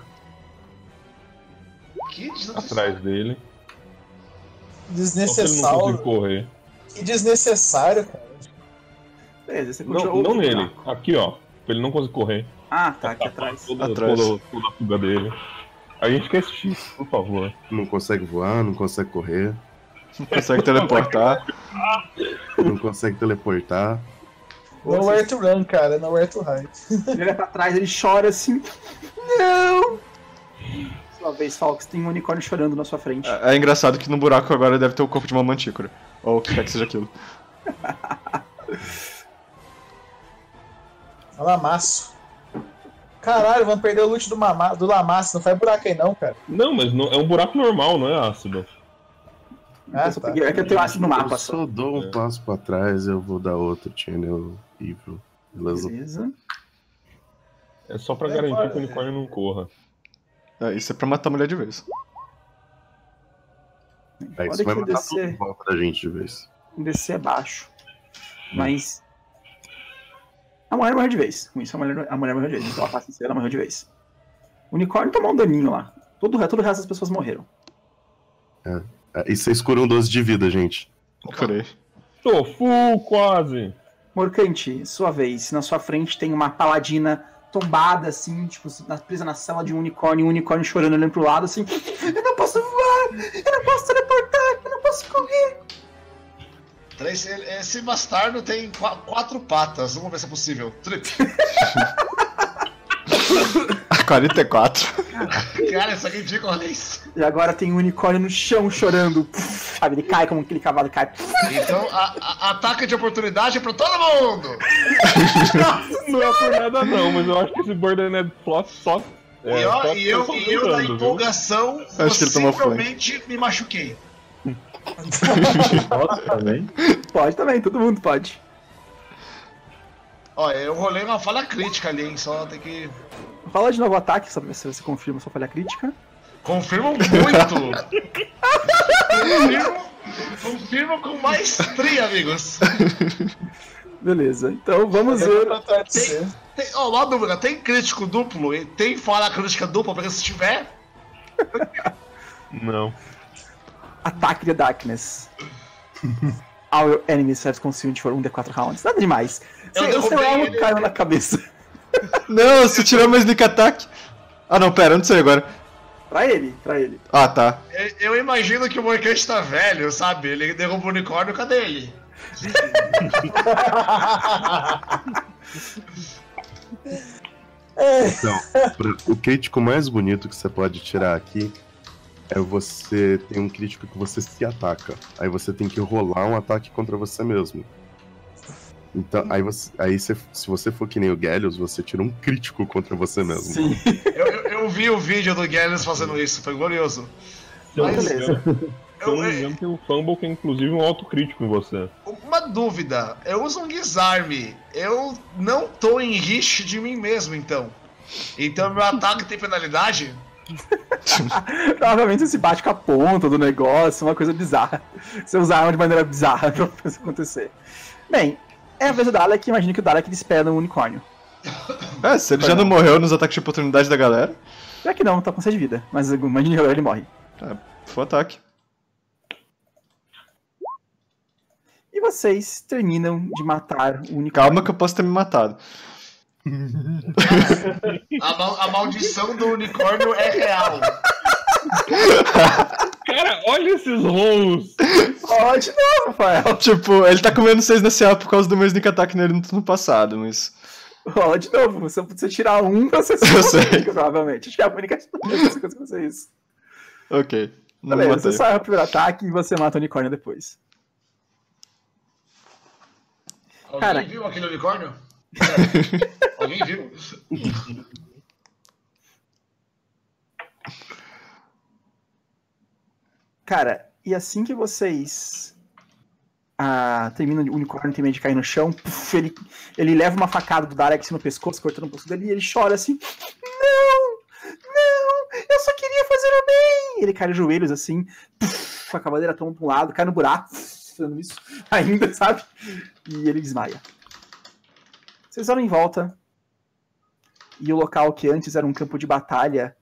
Que desnecessário. atrás dele. Só se ele não conseguir Desnecessário. correr. Que desnecessário, cara. Beleza, você Não, continua não outro nele. buraco. Aqui, ó. Pra ele não conseguir correr. Ah, tá, aqui atrás. Toda Atrás. a fuga dele. A gente quer assistir, por favor. Não consegue voar, não consegue correr, Não consegue teleportar. não consegue teleportar. Nowhere to run, cara. Nowhere to hide. Ele olha pra trás, ele chora assim. Não! Sua vez, Falks, tem um unicórnio chorando na sua frente. É engraçado que no buraco agora deve ter o corpo de uma mantícora. Ou o que quer que seja aquilo. Lamaço. Caralho, vamos perder o loot do Lamaço. Não faz buraco aí não, cara. Não, mas não, é um buraco normal, não é ácido. Ah, Eu só tá. peguei- É que eu tenho ácido no mapa Eu só. só dou um passo pra trás, eu vou dar outro channel evil. Beleza? Beleza. É só pra garantir que o unicórnio não corra. É, isso é pra matar a mulher de vez. É, Pode isso vai que matar tudo em descer, volta da gente de vez. descer é baixo. Mas. A mulher morreu de vez. Com isso, a mulher morreu de vez. Então ela passa em cima, ela morreu de vez. O unicórnio tomou um daninho lá. Todo o resto das pessoas morreram. E vocês curam 12 de vida, gente. Curei. Tô full, quase! Morcante, sua vez. Na sua frente tem uma paladina tombada, assim, tipo, presa na cela de um unicórnio, e um unicórnio chorando, olhando pro lado, assim, eu não posso voar, eu não posso teleportar, eu não posso correr. Esse bastardo tem 4 patas, vamos ver se é possível. Trip. 44. Cara, isso aqui é ridículo, olha isso. E agora tem um unicórnio no chão chorando, sabe, ele cai como aquele cavalo cai. Então, ataque de oportunidade pra todo mundo! Não é por nada não, mas eu acho que esse Bordernet Floss só... E eu na empolgação, Acho que ele tomou possivelmente me machuquei. Nossa, também. Pode também, todo mundo pode. Ó, eu rolei uma falha crítica ali, hein? Só tem que... Fala de novo o ataque, só pra ver se você confirma sua falha crítica. Confirmo muito! Confirmo com maestria, amigos! Beleza, então vamos ver. Uma dúvida, tem crítico duplo? E tem falha crítica dupla, porque se tiver... Não. Ataque de Darkness. Our enemies have consumed for 1d4 rounds. Nada demais. O seu elmo caiu na cabeça. Não, você tirou meu sneak attack. Ah não, pera, onde sei agora? Pra ele. Ah, tá. Eu imagino que o Moicante tá velho, sabe? Ele derruba o unicórnio, cadê ele? Então, o crítico mais bonito que você pode tirar aqui é você tem um crítico que você se ataca. Aí você tem que rolar um ataque contra você mesmo. Então, se você for que nem o Gallius, você tira um crítico contra você mesmo. Sim. Eu vi o vídeo do Gallius fazendo isso, foi glorioso. Beleza. Se eu não me engano, tem um Fumble que é inclusive um autocrítico em você. Uma dúvida, eu uso um Guisarme, eu não tô em riche de mim mesmo, então. Então meu ataque tem penalidade? Provavelmente você se bate com a ponta do negócio, uma coisa bizarra. Você usa a arma de maneira bizarra pra isso acontecer. Bem, é a vez do Dalek, imagina que o Dalek despeda um unicórnio. Se ele já não morreu nos ataques de oportunidade da galera. Já que não, tá com 6 de vida, mas imagina que ele morre. Foi ataque. E vocês terminam de matar o unicórnio. Calma que eu posso ter me matado. A maldição do unicórnio é real. Cara, olha esses rolls! Ó, de novo, Rafael. Tipo, ele tá comendo 6 nesse A por causa do meu sneak attack nele no turno passado, mas... Rola de novo, você tirar um, você se Eu sei. complica, provavelmente. Acho que é a única chance que você fazer isso. Ok. Não Beleza, matei. você sai o primeiro ataque e você mata o unicórnio depois. Alguém Cara. viu aquele unicórnio? Alguém viu? Cara, e assim que vocês terminam, o unicórnio termina de cair no chão, puff, ele leva uma facada do Dalek no pescoço, cortando o pulso dele, e ele chora assim: Não! Eu só queria fazer o bem! Ele cai de joelhos assim, puff, a cavaleira toma pra um lado, cai no buraco, fazendo isso ainda, sabe? E ele desmaia. Vocês olham em volta, e o local que antes era um campo de batalha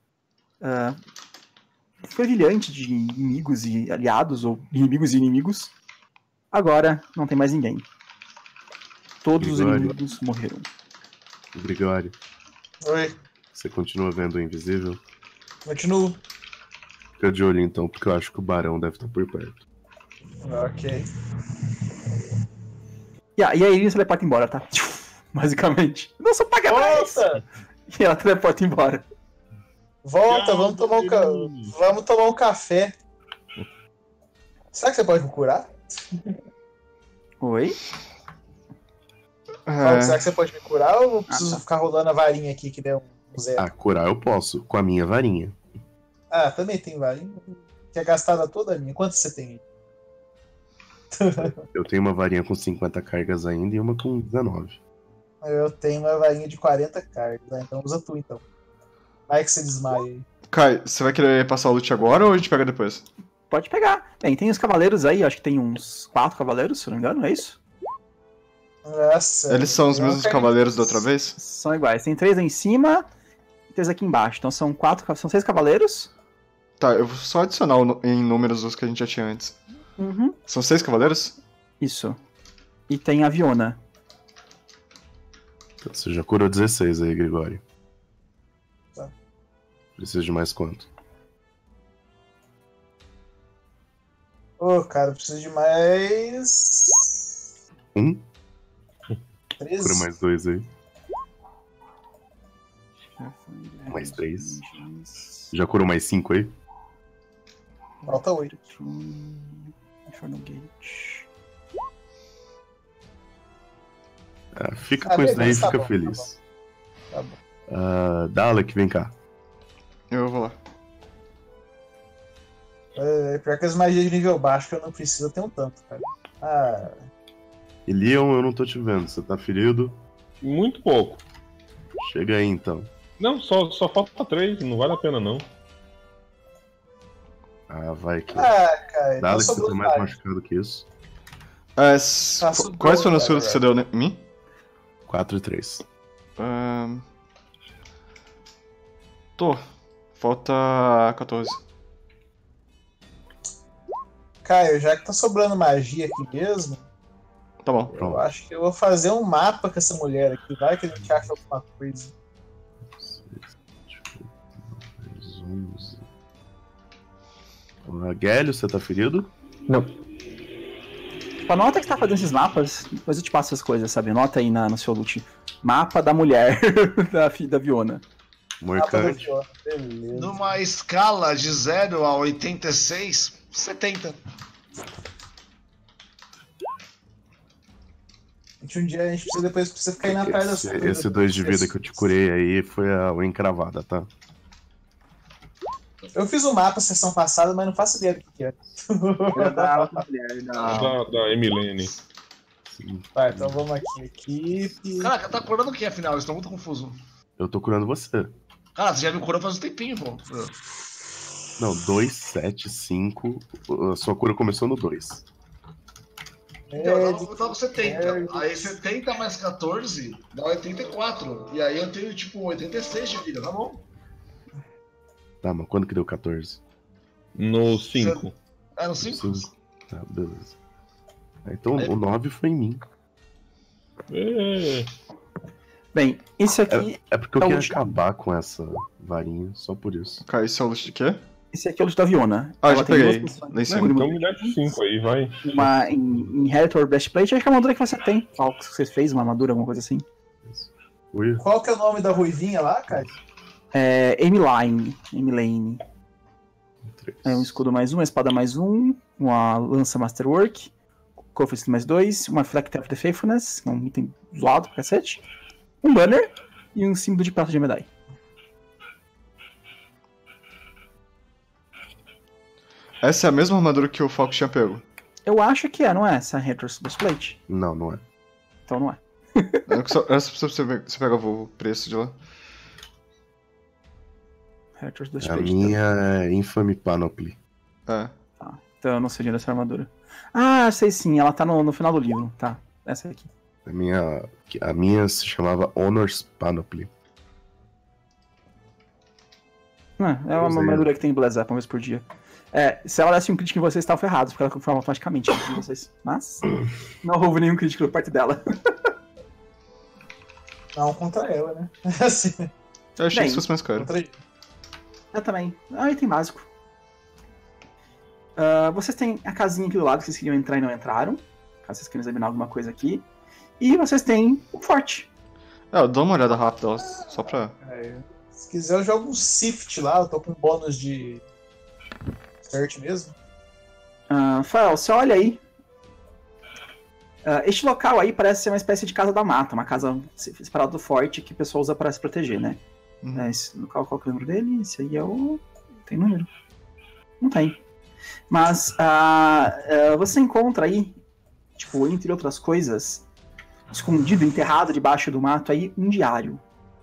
fervilhante de inimigos e aliados, ou inimigos e inimigos, agora não tem mais ninguém. Todos os inimigos morreram. Grigório, Oi, você continua vendo o invisível? continuo. Fica de olho então, porque eu acho que o Barão deve estar por perto. Ok. E a Irina se teleporta embora, tá? Basicamente. Não só paga mais! Volta! E ela teleporta embora. Volta, vamos tomar um café. Será que você pode me curar? Oi? Será que você pode me curar ou eu preciso ficar rolando a varinha aqui que deu um zero? Ah, curar eu posso, com a minha varinha. Também tem varinha. Quer gastar toda a minha? Quanto você tem aí? Eu tenho uma varinha com 50 cargas ainda e uma com 19. Eu tenho uma varinha de 40 cargas, né? Então usa tu então. Vai que você desmaia aí. Kai, você vai querer passar o loot agora ou a gente pega depois? Pode pegar. Bem, tem os cavaleiros aí, acho que tem uns 4 cavaleiros, se eu não me engano, é isso? Nossa. Eles são os mesmos cavaleiros da outra vez? São iguais. Tem 3 lá em cima e 3 aqui embaixo. Então são 6 cavaleiros. Tá, eu vou só adicionar em números os que a gente já tinha antes. Uhum. São 6 cavaleiros? Isso. E tem a Viona. Então, você já curou 16 aí, Gregório. Tá. Precisa de mais quanto? Ô, cara, eu preciso de mais. 13. Cura mais 2 aí. Mais 3. Já curou mais 5 aí? Falta 8. Inferno Gate. Fica com isso daí e beleza, tá fica bom, feliz. Tá bom. Dalek, vem cá. Eu vou lá. Pior que as magias de nível baixo que eu não preciso, eu tenho tanto, cara. E Leon, eu não tô te vendo. Você tá ferido? Muito pouco. Chega aí então. Não, só falta 3, não vale a pena não. Vai que. Cara, Dalek, então você tá mais machucado que isso. Quais foram as curas que você deu em mim? 4 e 3. Falta 14. Caio, já que tá sobrando magia aqui mesmo, Tá bom. eu acho que eu vou fazer um mapa com essa mulher aqui. Vai que a gente acha alguma coisa. 11. Guélio, você tá ferido? Não. Anota que tá fazendo esses mapas, depois eu te passo as coisas, sabe? Anota aí no seu loot. Mapa da mulher da Viona. Moicante. Beleza. Numa escala de 0 a 86, 70. Um dia a gente precisa ficar indo atrás das coisas. Esse 2 de vida que eu te curei aí foi a encravada, tá? Eu fiz um mapa sessão passada, mas não faço ideia do que é. Da Emilene. Vai, então vamos aqui. Equipe. Caraca, tá curando o que afinal? Eu estou muito confuso. Eu tô curando você. Cara, você já me curou faz um tempinho, pô. Não, 2, 7, 5. A sua cura começou no 2. Então, eu tava com 70. Aí 70 mais 14 dá 84. E aí eu tenho tipo 86 de vida, tá bom? Tá, mas quando que deu 14? No 5. É no 5? Tá, beleza. Então o 9 foi em mim. Bem, isso aqui. É porque eu é o queria loot. acabar com essa varinha, só por isso. Cara, isso é o loot de quê? Esse aqui é o loot da Viona. Ah, Ela já tem peguei. duas posições. Lá em cima. Então me dá de 5 aí, vai. Uma Inheritor Breastplate, acho que é a armadura que você tem. Qual que você fez, uma armadura, alguma coisa assim. Ui, Qual que é o nome da ruivinha lá, cara? É Emilane. Emilane. 3. É um escudo mais 1, uma espada mais 1, uma lança Masterwork, cofre mais 2, uma Fleck of the Faithfulness, um item zoado pra cacete, um banner e um símbolo de prata de medalha. Essa é a mesma armadura que o Falco tinha pego. Eu acho que é, não é? Essa Retro's Breastplate? Não, não é. Então não é. Essa você pegava o preço de lá. Retro's A Breastplate. minha é Infamy Panoply. É. Tá. Então eu não sei dessa armadura. Ah, sei sim, ela tá no final do livro, tá. Essa aqui. A minha se chamava Honor's Panoply. É uma armadura que tem Blaze Up uma vez por dia. Se ela desse um crítico em vocês, estavam ferrados, porque ela confirma automaticamente em vocês. Mas não houve nenhum crítico por parte dela. Não, contra ela, né? Assim, Eu achei Bem, que fosse mais caro. contra Eu também. É um item básico. Vocês têm a casinha aqui do lado que vocês queriam entrar e não entraram. Caso vocês queiram examinar alguma coisa aqui. E vocês têm o forte. Eu dou uma olhada rápida, ó, só pra... Se quiser, eu jogo um Sift lá. Eu tô com bônus de search mesmo. Fael, você olha aí. Este local aí parece ser uma espécie de casa da mata. Uma casa separada do forte que o pessoal usa para se proteger, né? Esse local, qual que é o número dele? Esse aí é o... Tem número? Não tem. Mas você encontra aí, tipo, entre outras coisas, escondido, enterrado debaixo do mato aí, um diário.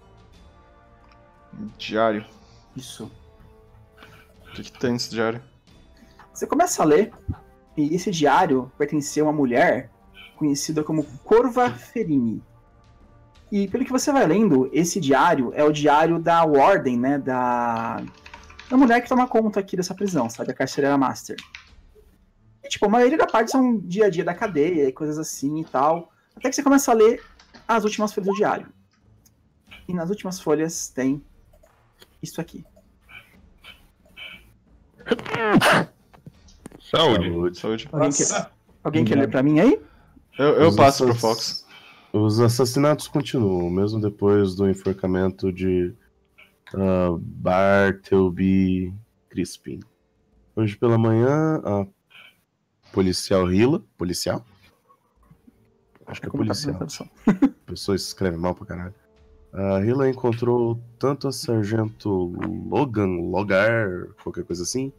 Diário. Isso. O que tem nesse diário? Você começa a ler, e esse diário pertencia a uma mulher conhecida como Corva Ferini. E pelo que você vai lendo, esse diário é o diário da Warden, né, da mulher que toma conta aqui dessa prisão, sabe, a carcereira Master. E, tipo, a maioria da parte são dia a dia da cadeia e coisas assim e tal, até que você começa a ler as últimas folhas do diário. E nas últimas folhas tem isso aqui. Saúde. Saúde. Alguém quer ler pra mim aí? Eu passo pro Fox. Os assassinatos continuam, mesmo depois do enforcamento de Bartleby Crispin. Hoje pela manhã, a policial Hila. Policial? Acho que é Como tá policial. na tradução? A pessoa escreve mal pra caralho. A Hila encontrou tanto a sargento Logar, qualquer coisa assim,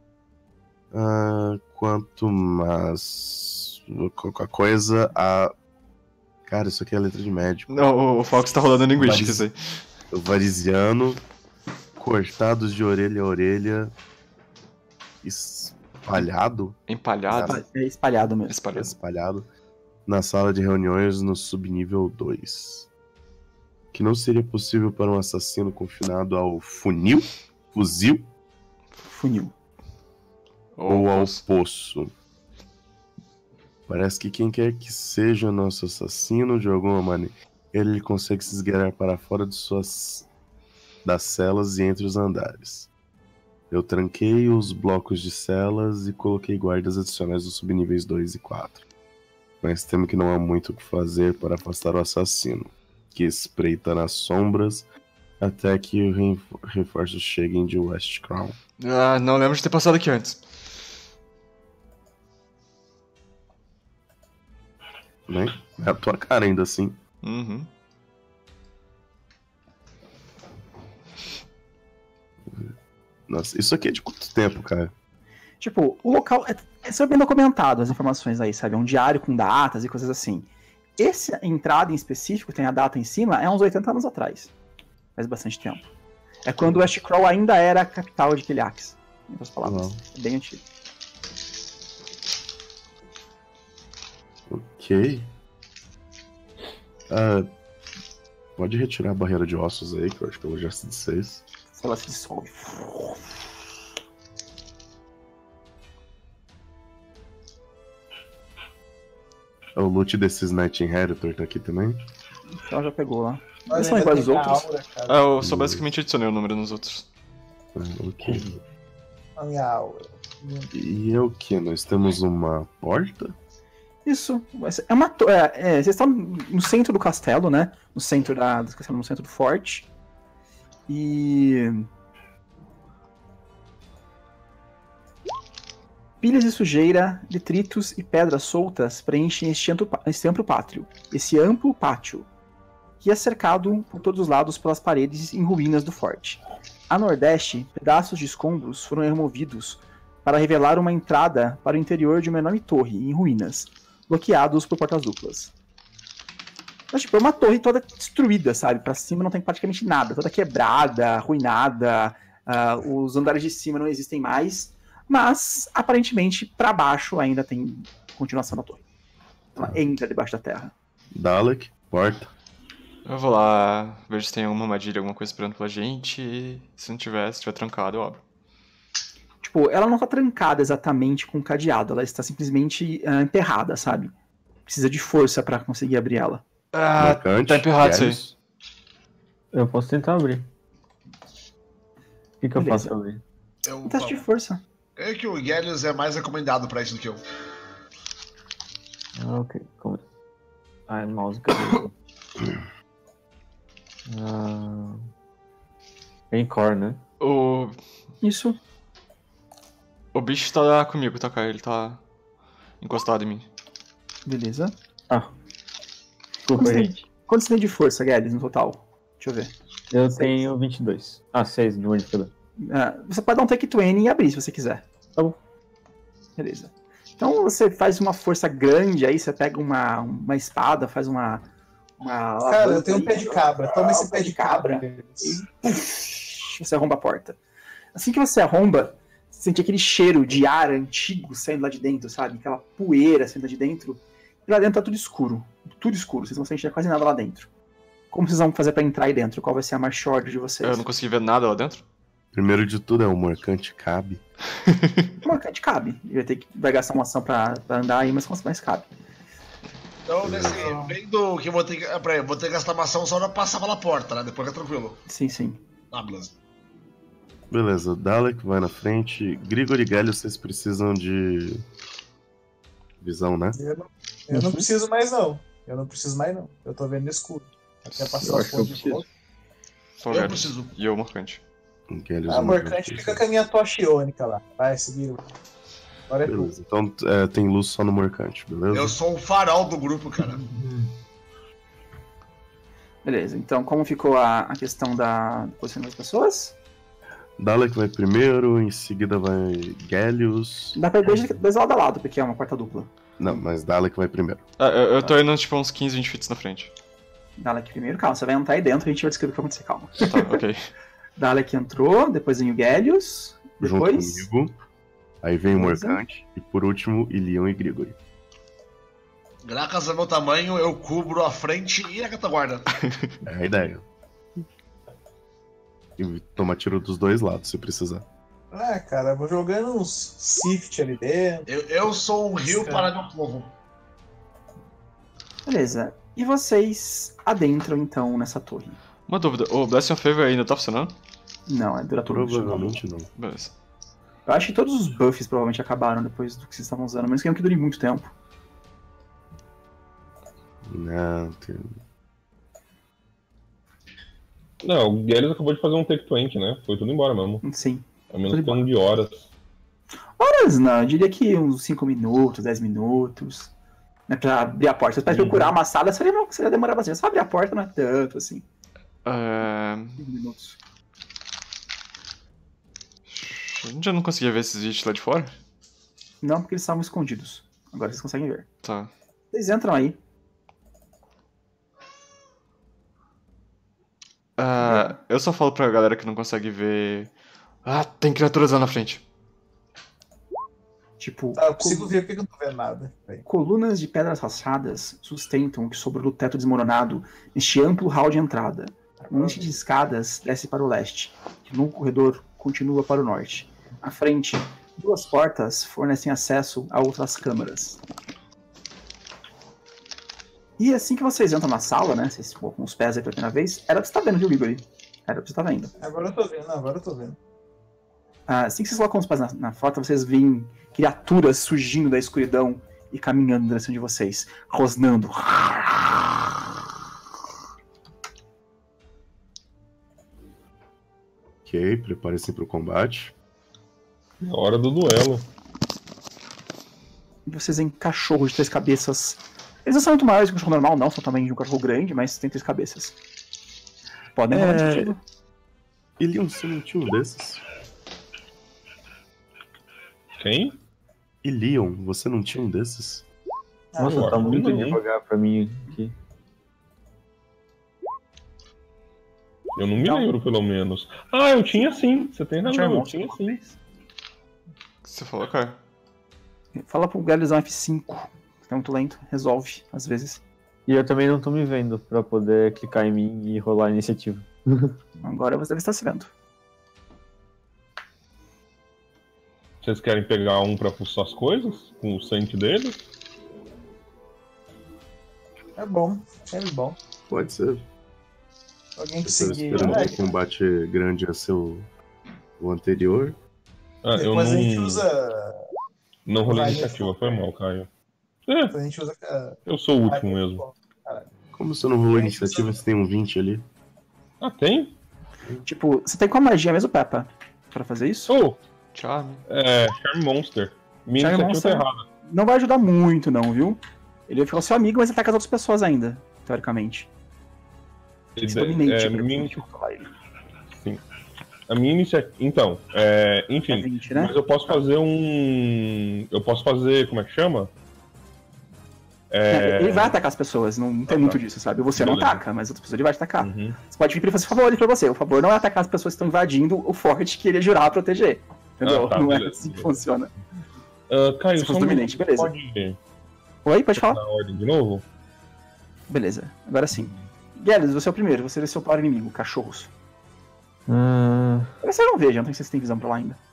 quanto mais qualquer coisa a... Cara, isso aqui é letra de médico. Não, o Fox tá rolando linguística, isso aí. O varisiano, cortados de orelha a orelha, espalhado Empalhado. É espalhado mesmo. Espalhado. na sala de reuniões no subnível 2. Que não seria possível para um assassino confinado ao fuzil Funil. ou ao poço. Parece que quem quer que seja nosso assassino, de alguma maneira, ele consegue se esgueirar para fora das celas e entre os andares. Eu tranquei os blocos de celas e coloquei guardas adicionais nos subníveis 2 e 4. Mas temo que não há muito o que fazer para afastar o assassino, que espreita nas sombras até que os reforços cheguem de West Crown. Ah, não lembro de ter passado aqui antes. Né? É a tua cara ainda assim. Uhum. Nossa, isso aqui é de quanto tempo, cara? Tipo, o local é super bem documentado, as informações aí, sabe? É um diário com datas e coisas assim. Essa entrada em específico, tem a data em cima, é uns 80 anos atrás. Faz bastante tempo. É quando West Crow ainda era a capital de Kiliax. Em outras palavras. Uau. É bem antigo. Ok. Pode retirar a barreira de ossos aí, que eu acho que ela já se desfez. Se ela se dissolve. O loot desses Night Inheritor tá aqui também. Ela já pegou lá. Mas Eles são iguais aos ainda tem a outros. aura, cara. Eu só basicamente adicionei o número nos outros. Ok. A minha aura. E é o que? Nós temos uma porta? Isso. É uma vocês estão no centro do castelo, né? No centro do castelo, no centro do forte. E... pilhas de sujeira, detritos e pedras soltas preenchem este amplo pátio. Esse amplo pátio, que é cercado por todos os lados pelas paredes em ruínas do forte. A nordeste, pedaços de escombros foram removidos para revelar uma entrada para o interior de uma enorme torre em ruínas, bloqueados por portas duplas. Mas, tipo, é uma torre toda destruída, sabe? Pra cima não tem praticamente nada, toda quebrada, arruinada, os andares de cima não existem mais, mas, aparentemente, pra baixo ainda tem continuação da torre. Ela entra debaixo da terra. Dalek, porta. Eu vou lá ver se tem alguma armadilha, alguma coisa esperando pela gente. E se não tiver, se tiver trancado, eu abro. Tipo, ela não tá trancada exatamente com cadeado, ela está simplesmente emperrada, sabe? Precisa de força pra conseguir abrir ela. Ah, Marcante, tá emperrado isso aí. Geras. Eu posso tentar abrir. O que eu Beleza. faço pra abrir? Um teste de força. É que o Gellius é mais recomendado pra isso do que eu. Ah, ok. Como... Ah, é mouse, cadê? Encore, né? Isso. O bicho tá comigo, tá, cara? Ele tá encostado em mim. Beleza. Desculpa, Quanto gente. Quanto você tem de força, Guedes, no total? Deixa eu ver. Eu tenho 22. 6 de modificador. Você pode dar um take 20 e abrir se você quiser. Tá bom. Beleza. Então você faz uma força grande aí, você pega uma espada, faz uma Cara, eu tenho um pé de cabra. Toma esse pé de cabra. Você arromba a porta. Assim que você arromba, você sente aquele cheiro de ar antigo saindo lá de dentro, sabe? Aquela poeira saindo lá de dentro. E lá dentro tá tudo escuro. Tudo escuro. Vocês não sentem quase nada lá dentro. Como vocês vão fazer pra entrar aí dentro? Qual vai ser a march order de vocês? Eu não consegui ver nada lá dentro. Primeiro de tudo, o Mercante cabe. O Mercante cabe. Vai gastar uma ação pra andar aí, mas cabe. Então, vendo que eu vou ter que. Peraí, vou ter que gastar uma ação só pra passar pela porta, né? Depois é tranquilo. Sim, sim. Ah, beleza. Beleza, Dalek vai na frente. Grigor e Galho, vocês precisam de visão, né? Eu não preciso mais, não. Eu tô vendo no escuro. Quer passar Eu o acho que eu ponto de preciso. volta? Só Eu Galhos. preciso. E eu, marcante. Galhos Ah, e Morcante fica com a minha tocha iônica lá. Vai, seguir. Agora é tudo. Beleza, então tem luz só no Morcante, beleza? Eu sou o farol do grupo, cara. Beleza, então como ficou a questão do posicionamento das pessoas? Dalek vai primeiro, em seguida vai Galhos. Dá pra ir dois lado a lado, porque é uma quarta dupla. Não, mas Dalek vai primeiro. Ah, eu tô indo tipo uns 15, 20 feet na frente. Dalek primeiro, calma, você vai entrar aí dentro e a gente vai descrever o que vai acontecer, calma. Tá, ok. Dalek entrou, depois vem o Gallius, depois... Junto comigo. Aí vem o Beleza. Morcante. E por último, Ilion e Grigori. Graças ao meu tamanho, eu cubro a frente e a retaguarda. É a ideia. E toma tiro dos dois lados, se precisar. Ah, cara, eu vou jogando uns Sift ali dentro. Eu sou um rio para meu povo. Beleza, e vocês adentram então nessa torre? Uma dúvida, o Blessing of Favor ainda tá funcionando? Não, é duratura. Provavelmente não. Beleza. Eu acho que todos os buffs provavelmente acabaram depois do que vocês estavam usando, mas que não que dure muito tempo. Não, tem... Não, o Galhos acabou de fazer um take 20, né? Foi tudo embora mesmo. Sim. A menos Tudo que um de horas. Horas não, eu diria que uns 5 minutos, 10 minutos. Né, pra abrir a porta. Pra procurar uma sala seria demorar bastante. Só abrir a porta não é tanto assim. 5 minutos. A gente já não conseguia ver esses bichos lá de fora? Não, porque eles estavam escondidos. Agora vocês conseguem ver. Tá. Vocês entram aí. Eu só falo pra galera que não consegue ver. Ah, tem criaturas lá na frente. Tipo, Tá, eu consigo ver porque eu não tô vendo nada. Peraí. colunas de pedras rachadas sustentam o que sobrou do teto desmoronado neste amplo hall de entrada. Um monte de escadas desce para o leste, e um corredor continua para o norte. À frente, 2 portas fornecem acesso a outras câmaras. E assim que vocês entram na sala, né, vocês colocam os pés aí pela primeira vez, era pra você estar vendo, viu, Grigori? Era pra você estar vendo. Agora eu tô vendo. Assim que vocês colocam os pés na foto, vocês veem criaturas surgindo da escuridão e caminhando na direção de vocês, rosnando. Ok, prepare-se pro combate. É hora do duelo. E vocês veem cachorros de 3 cabeças. Eles não são muito maiores que um cachorro normal, não, são também de um cachorro grande, mas tem 3 cabeças. Podem rolar iniciativa. Ilion, você não tinha um desses? Quem? Ilion, você não tinha um desses? Nossa, eu tá acho que muito não. devagar pra mim aqui. Eu não me lembro, pelo menos. Ah, eu tinha sim. Você tem razão, eu Charmon, tinha sim. O que você falou, cara? Fala pro Galhozão F5, que é muito lento, resolve, às vezes. E eu também não tô me vendo pra poder clicar em mim e rolar a iniciativa. Agora você deve estar se vendo. Vocês querem pegar um pra pulsar as coisas? Com o sente deles? É bom, sempre bom. Pode ser. Alguém que Você estava seguir. esperando que o combate grande a ser o anterior. Ah, eu Depois não. a gente usa. Não rolei Vai, iniciativa, nesse- foi mal, Caio. É, A gente usa. eu sou o último mesmo. Como você não rolou iniciativa, você tem um 20 ali? Ah, tem? Tipo, você tem qual magia mesmo, Peppa, pra fazer isso? Oh, Charme. Charm Monster. Minha Charm iniciativa Monster. tá errada. Não vai ajudar muito, não, viu? Ele vai ficar seu amigo, mas ele tá com as outras pessoas ainda, teoricamente. Tem que ser dominante, pra minha, gente falar ele. sim. A minha iniciativa. Então, enfim. É 20, né? Mas eu posso fazer um. Eu posso fazer. Como é que chama? Ele vai atacar as pessoas, não tem muito disso, sabe? Você não Beleza. ataca, mas outras pessoas ele vai te atacar. Uhum. Você pode vir pra fazer favores pra você. O favor não é atacar as pessoas que estão invadindo o forte que ele ia jurar proteger. Entendeu? Ah, tá, não é beleza, assim que beleza. funciona. Caio, Se fosse só um dominante, minuto, beleza. Pode Oi, pode falar? na ordem de novo? Beleza, agora sim. Gellers, você é o primeiro, você vê seu pior inimigo, cachorros. Vocês não vejam, não sei se vocês têm visão pra lá ainda.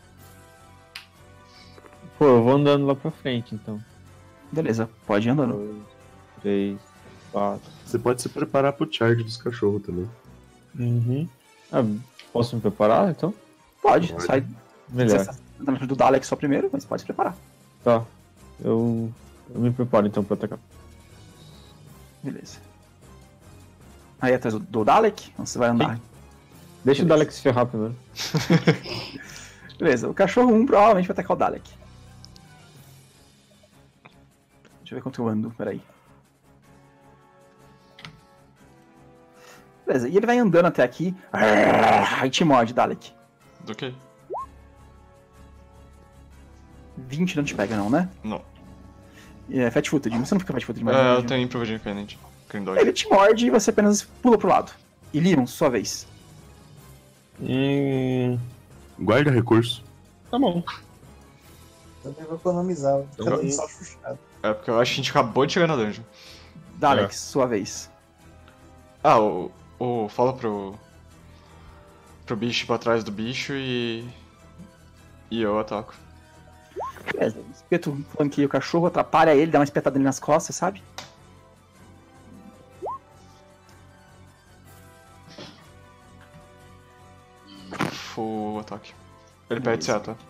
Pô, eu vou andando lá pra frente, então. Beleza, pode ir andando. Eu 3, 4. Você pode se preparar pro charge dos cachorros também. Uhum. Ah, posso me preparar então? Pode, Pode. sai. Melhor. Você tá na frente do Dalek só primeiro, mas pode se preparar. Tá. Eu me preparo então pra atacar. Beleza. Aí atrás do Dalek, você vai andar. Deixa o Dalek se ferrar primeiro. Beleza, o cachorro 1 provavelmente vai atacar o Dalek. Deixa eu ver quanto eu ando, peraí. Beleza, e ele vai andando até aqui. Aí te morde, Dalek. Do que? 20 não te pega não, né? Não. É Fat Footed, você não fica Fat Footed mais. É, né? eu tenho Improved Independent. Green Dog. Ele te morde e você apenas pula pro lado. E Leon, sua vez. Guarda recurso. Tá bom. Também vou economizar, vou ficar dando só chuchado. É porque eu acho que a gente acabou de chegar na dungeon. Dalek, sua vez. Ah, fala pro bicho ir pra trás do bicho e eu ataco. Beleza, o espeto flanqueia o cachorro, atrapalha ele, dá uma espetada nele nas costas, sabe? Full ataque. Ele perde CA, tá?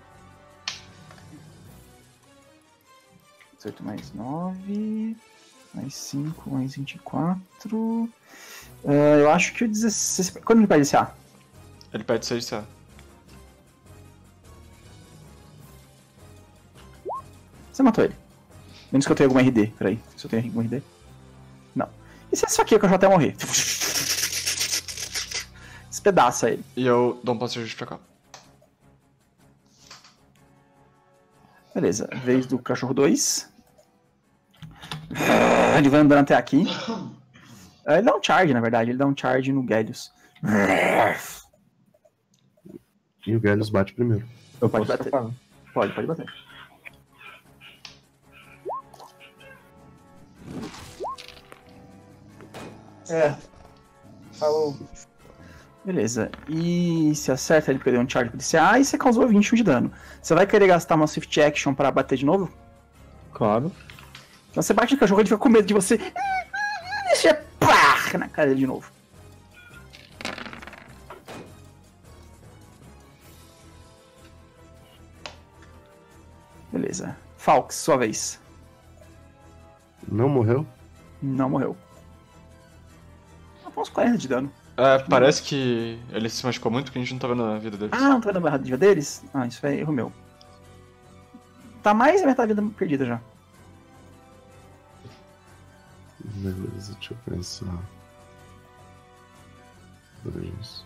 18 mais 9, mais 5, mais 24. Eu acho que o 16. Quando ele perde esse A? Ele perde 6 CA. Você matou ele. Menos que eu tenha algum RD. Peraí, se eu tenho algum RD. Não. E se é só aqui que eu já até morrer? Despedaça ele. E eu dou um passo de ajuste pra cá. Beleza, vez do cachorro 2. Ele vai andando até aqui. Ele dá um charge, na verdade. Ele dá um charge no Gallius. E o Gallius bate primeiro. Eu Pode posso bater. atacar. Pode bater. Falou. Beleza. E se acerta ele porque deu um charge pro DCA e você causou 21 de dano. Você vai querer gastar uma Swift Action para bater de novo? Claro. Então você bate no cachorro, ele fica com medo de você. Deixa pá, na cara dele de novo. Beleza. Falx, sua vez. Não morreu? Não morreu. Uns 40 de dano. É, parece que ele se machucou muito porque a gente não tá vendo a vida dele. Ah, não tô vendo a barra de vida deles? Ah, isso é erro meu. Tá mais da metade da vida perdida já. Beleza, deixa eu pensar. Dois.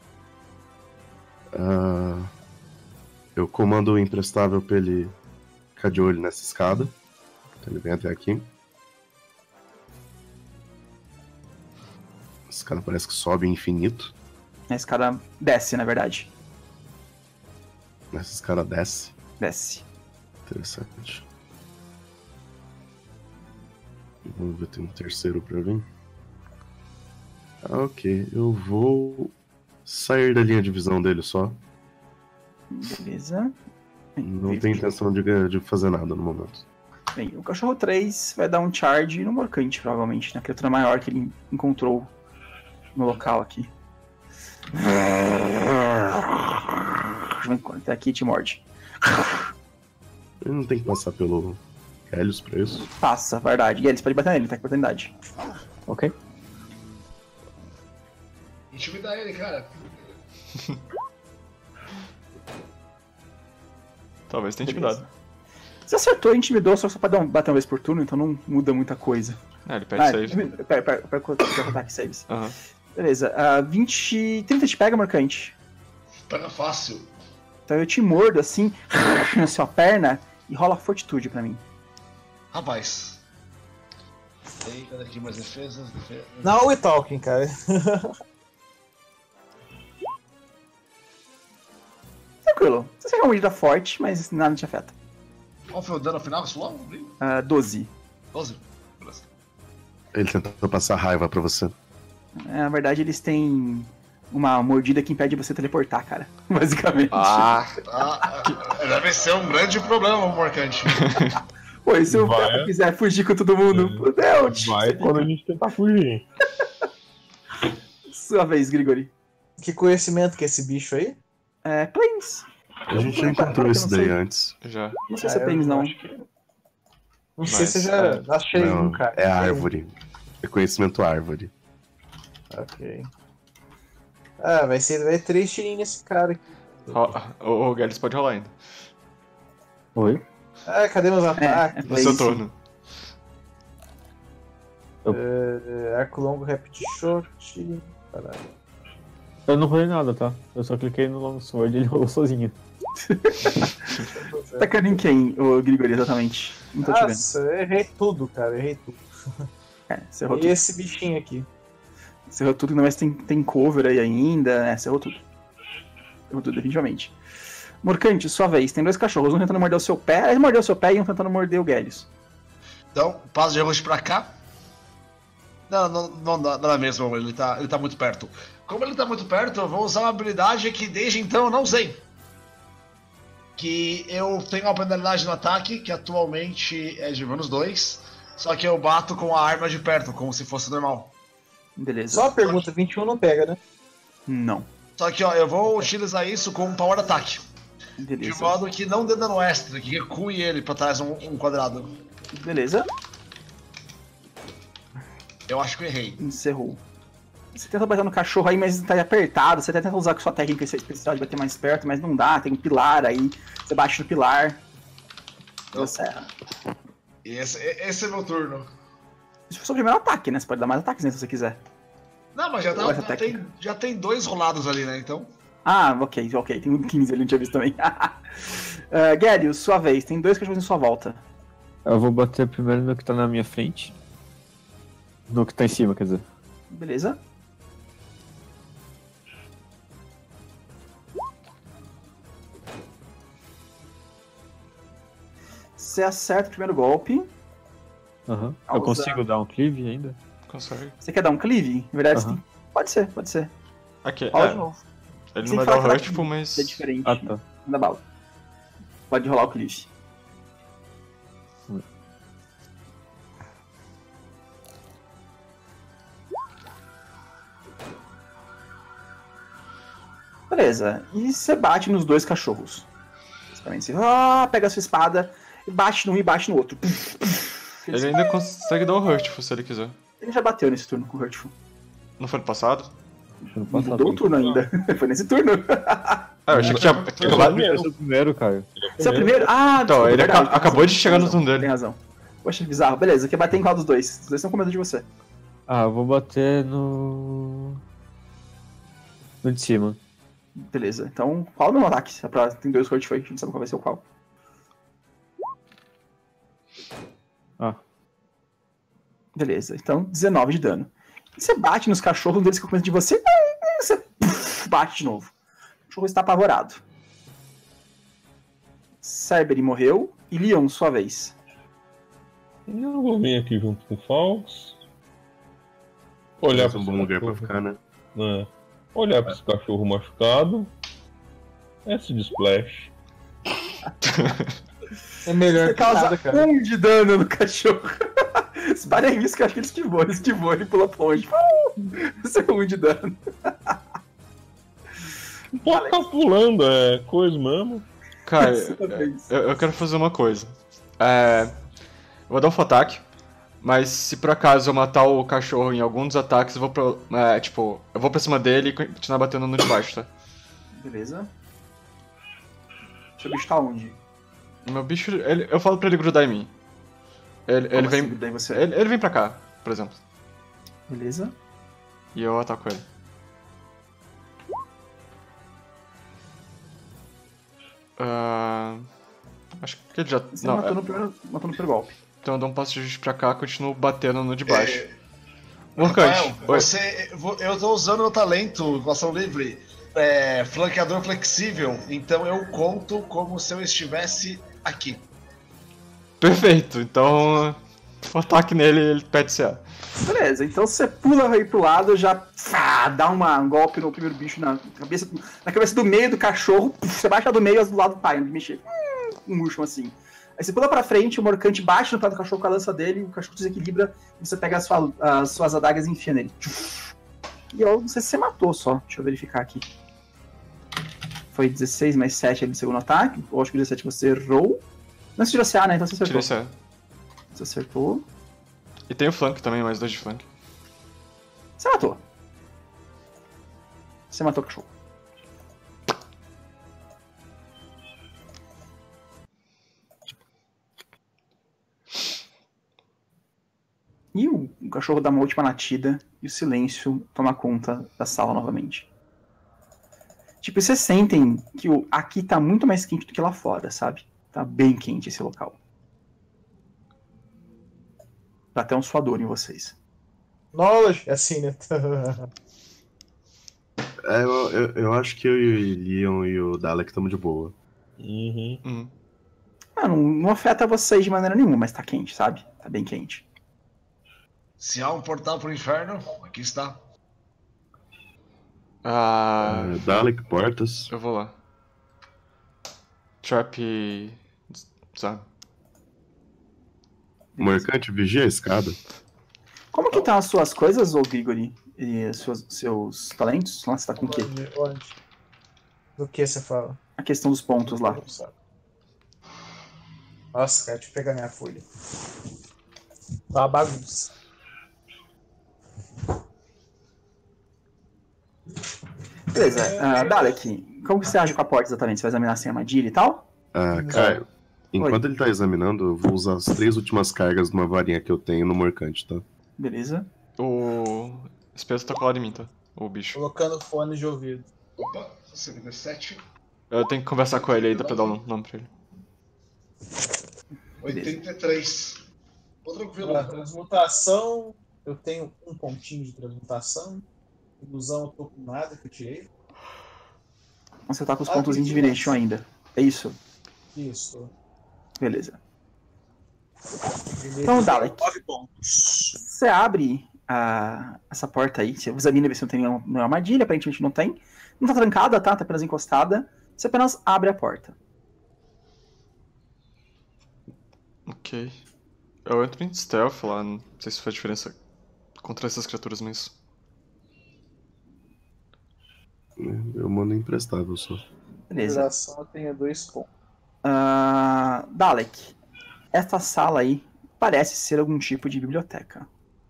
Eu comando o imprestável pra ele ficar de olho nessa escada. Então ele vem até aqui. Esse cara parece que sobe infinito. Esse cara desce, na verdade. Essa escada desce. Desce. Interessante. Vamos ver, tem um terceiro pra vir. Ok, eu vou sair da linha de visão dele só. Beleza. Não tenho intenção de fazer nada no momento. Bem, o cachorro 3 vai dar um charge no Morcante, provavelmente, na criatura maior que ele encontrou no local aqui. Até aqui e te morde. Ele não tem que passar pelo Helios pra isso. Passa, verdade. E eles podem bater nele, tá com oportunidade. Ok. Intimidar ele, cara. Talvez tenha intimidado. Você acertou e intimidou, só pode bater uma vez por turno, então não muda muita coisa. É, ele perde 6. Pera, ataque saves. Aham. Beleza, 30 te pega, Morcante. Pega fácil. Então eu te mordo assim, na sua perna, e rola fortitude pra mim. Rapaz. Eita, daqui mais defesas. Não, we talking, cara. Tranquilo. Você pega uma mordida forte, mas nada te afeta. Qual foi o dano final? Isso 12. 12. Beleza. Ele tentou passar raiva pra você. Na verdade, eles têm uma mordida que impede você teleportar, cara. Basicamente. Ah, Deve ser um grande problema, Morcante. Pô, e se o Vai. Ferro quiser fugir com todo mundo? Fudeu, Vai quando a gente tentar fugir. Sua vez, Grigori. Que conhecimento que é esse bicho aí? Plains. A gente já encontrou isso daí antes. Já. Não sei se é Plains, não. Não sei se eu Mas, já achei Não, um, cara. é árvore. É conhecimento árvore. Ok. Vai 3 tirinhos nesse cara aqui. O Gales pode rolar ainda. Oi? Cadê meus ataques? No seu turno. Arco longo, rapid short. Caralho. Eu não rolei nada, tá? Eu só cliquei no Long Sword e ele rolou sozinho. Atacando em quem, o Grigori, exatamente? Não tô te vendo. Nossa, eu errei tudo, cara. Errei tudo. Você errou E tudo. esse bichinho aqui? Você errou tudo, mas tem cover aí ainda. Você errou tudo. Errou tudo, definitivamente. Morcante, sua vez. Tem 2 cachorros, um tentando morder o seu pé. Ele mordeu o seu pé e um tentando morder o Gelios. Então, passo de rush pra cá. Não é mesmo, ele tá muito perto. Como ele tá muito perto, eu vou usar uma habilidade que desde então eu não usei. Que eu tenho uma penalidade no ataque, que atualmente é de -2. Só que eu bato com a arma de perto, como se fosse normal. Beleza. Só a pergunta, 21 não pega, né? Não. Só que, ó, eu vou utilizar isso com um power attack. De Beleza. modo que não dê dano extra, que recue ele pra trás um quadrado. Beleza. Eu acho que eu errei. Encerrou. Você tenta bater no cachorro aí, mas tá apertado. Você tenta usar com sua técnica especial de bater mais perto, mas não dá. Tem um pilar aí. Você bate no pilar. Você erra. E esse é meu turno. Isso foi o seu primeiro ataque, né? Você pode dar mais ataques, né, se você quiser. Não, mas já tem 2 rolados ali, né? Então. Ah, ok. Tem um 15 ali, não tinha visto também. Gelios, sua vez. Tem 2 cachorros em sua volta. Eu vou bater primeiro no que tá na minha frente. No que tá em cima, quer dizer. Beleza. Você acerta o primeiro golpe. Aham. Ah, Eu consigo dar um cleave ainda? Consegue. Você quer dar um cleave? Na verdade, Aham. você tem... Pode ser. Aqui, Rola de novo. Ele Sem não vai dar o falar que hurtful, mas... É diferente. Ah, tá. Manda bala. Pode rolar o cleave. Beleza. E você bate nos 2 cachorros. Basicamente, você pega a sua espada e bate num e bate no outro. Ele ainda consegue dar o hurtful se ele quiser. Ele já bateu nesse turno com o Hurtful. Não foi no passado? Não Não mudou o turno ainda. Foi nesse turno. Eu achei que tinha... Eu sou o primeiro, Caio. Você é o primeiro? Ah, Então, desculpa, ele verdade. acabou de chegar no turno Tem dele. razão. Poxa, bizarro. Beleza, quer bater em qual dos dois? Os dois estão com medo de você. Ah, eu vou bater no... No de cima. Beleza, então qual é o meu ataque? Tem 2 Hurtful aí, a gente sabe qual vai ser o qual. Ah. Beleza, então 19 de dano. Você bate nos cachorros, um deles fica com medo de você, você bate de novo. O cachorro está apavorado. Cerberi morreu. E Leon, sua vez. Eu vou vir aqui junto com o Falks. Olhar É um bom lugar pra ficar, né? Olhar pra esse cachorro machucado. S de splash. É melhor Você que nada, causa cara. 1 de dano no cachorro. Parem isso que eu acho que ele esquivou, ele pulou pra longe. Isso é 1 de dano. Não pode ficar pulando, é coisa mesmo. Cara, Sua vez. eu quero fazer uma coisa. Eu vou dar um full ataque, mas se por acaso eu matar o cachorro em algum dos ataques, eu vou pra... eu vou pra cima dele e continuar batendo no de baixo, tá? Beleza. Seu bicho tá onde? O meu bicho, eu falo pra ele grudar em mim. Ele Como vem... assim, daí você... Ele vem pra cá, por exemplo. Beleza. E eu ataco ele. Acho que ele já... Você Não, matou no primeiro golpe. então eu dou um passo de ajuste pra cá e continuo batendo no de baixo. Morcante, Rafael, eu tô usando meu talento com ação livre, flanqueador flexível, então eu conto como se eu estivesse aqui. Perfeito, então o ataque nele ele pede CA. Beleza, então você pula aí pro lado, já dá um golpe no primeiro bicho na cabeça do meio do cachorro, você baixa do meio e do lado do pai, onde mexer. um murcho assim. Aí você pula pra frente, o Morcante bate no pé do cachorro com a lança dele, o cachorro desequilibra, e você pega as suas adagas e enfia nele. E eu não sei se você matou só, deixa eu verificar aqui. Foi 16 mais 7 ali no segundo ataque, eu acho que 17 você errou. Não se tirou CA, né? Então você acertou. Tirei CA. Você acertou. E tem o flank também, mais 2 de flank. Você matou. Você matou o cachorro. E o cachorro dá uma última latida e o silêncio toma conta da sala novamente. Tipo, vocês sentem que aqui tá muito mais quente do que lá fora, sabe? Tá bem quente esse local. Dá até um suador em vocês. Knowledge, é assim, né? Eu acho que eu e o Leon e o Dalek estamos de boa. Não afeta vocês de maneira nenhuma, mas tá quente, sabe? Tá bem quente. Se há um portal pro inferno, aqui está. Dalek, portas. Eu vou lá. Trap. Sabe? Morcante, vigia a escada. Como que estão as suas coisas, ô Grigori? E seus talentos? Lá você tá com o quê? Onde? Do que você fala? A questão dos pontos lá. Nossa, cara, deixa eu pegar minha folha. Tá uma bagunça. Beleza, Dalek, como que você age com a porta exatamente? Você vai examinar sem armadilha e tal? Caio, enquanto ele tá examinando, eu vou usar as 3 últimas cargas de uma varinha que eu tenho no Morcante, tá? Beleza. O espeto tá colado em mim, tá? O bicho. Colocando fone de ouvido. Opa, 57. Eu tenho que conversar com ele aí, dá pra dar um nome pra ele. 83. Tô tranquilo. Na transmutação, eu tenho um pontinho de transmutação. Ilusão, eu tô com nada que eu tirei. Você tá com os pontos em Divination ainda. É isso? Isso. Beleza. Então, Dalek, 9 pontos. você abre essa porta aí, você examina ver se não tem nenhuma armadilha, aparentemente não tem. Não tá trancada, tá? Tá apenas encostada. Você apenas abre a porta. Ok. Eu entro em stealth lá, não sei se faz diferença contra essas criaturas, mas... Eu mando emprestável só. Beleza. Duração eu tenho 2 pontos. Dalek, essa sala aí parece ser algum tipo de biblioteca.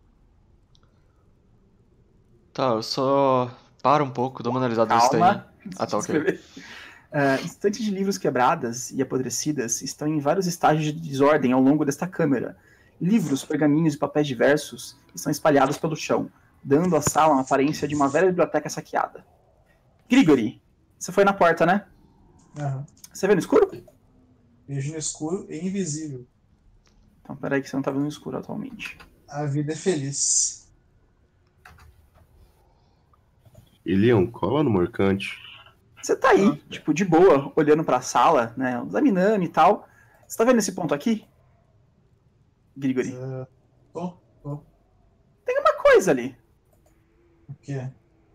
Tá, eu só paro um pouco, dou uma analisada nisso daí. Calma. Ah, tá, ok. Estantes de livros quebradas e apodrecidas estão em vários estágios de desordem ao longo desta câmara. Livros, pergaminhos e papéis diversos estão espalhados pelo chão, dando à sala uma aparência de uma velha biblioteca saqueada. Grigori, você foi na porta, né? Aham. Você vê no escuro? Vejo no escuro e invisível. Então, peraí que você não tá vendo no escuro atualmente. A vida é feliz. E Leon, cola no Morcante. Você tá aí, tipo, de boa, olhando pra sala, né? Examinando e tal. Você tá vendo esse ponto aqui? Grigori. Tô. Tem uma coisa ali. O quê?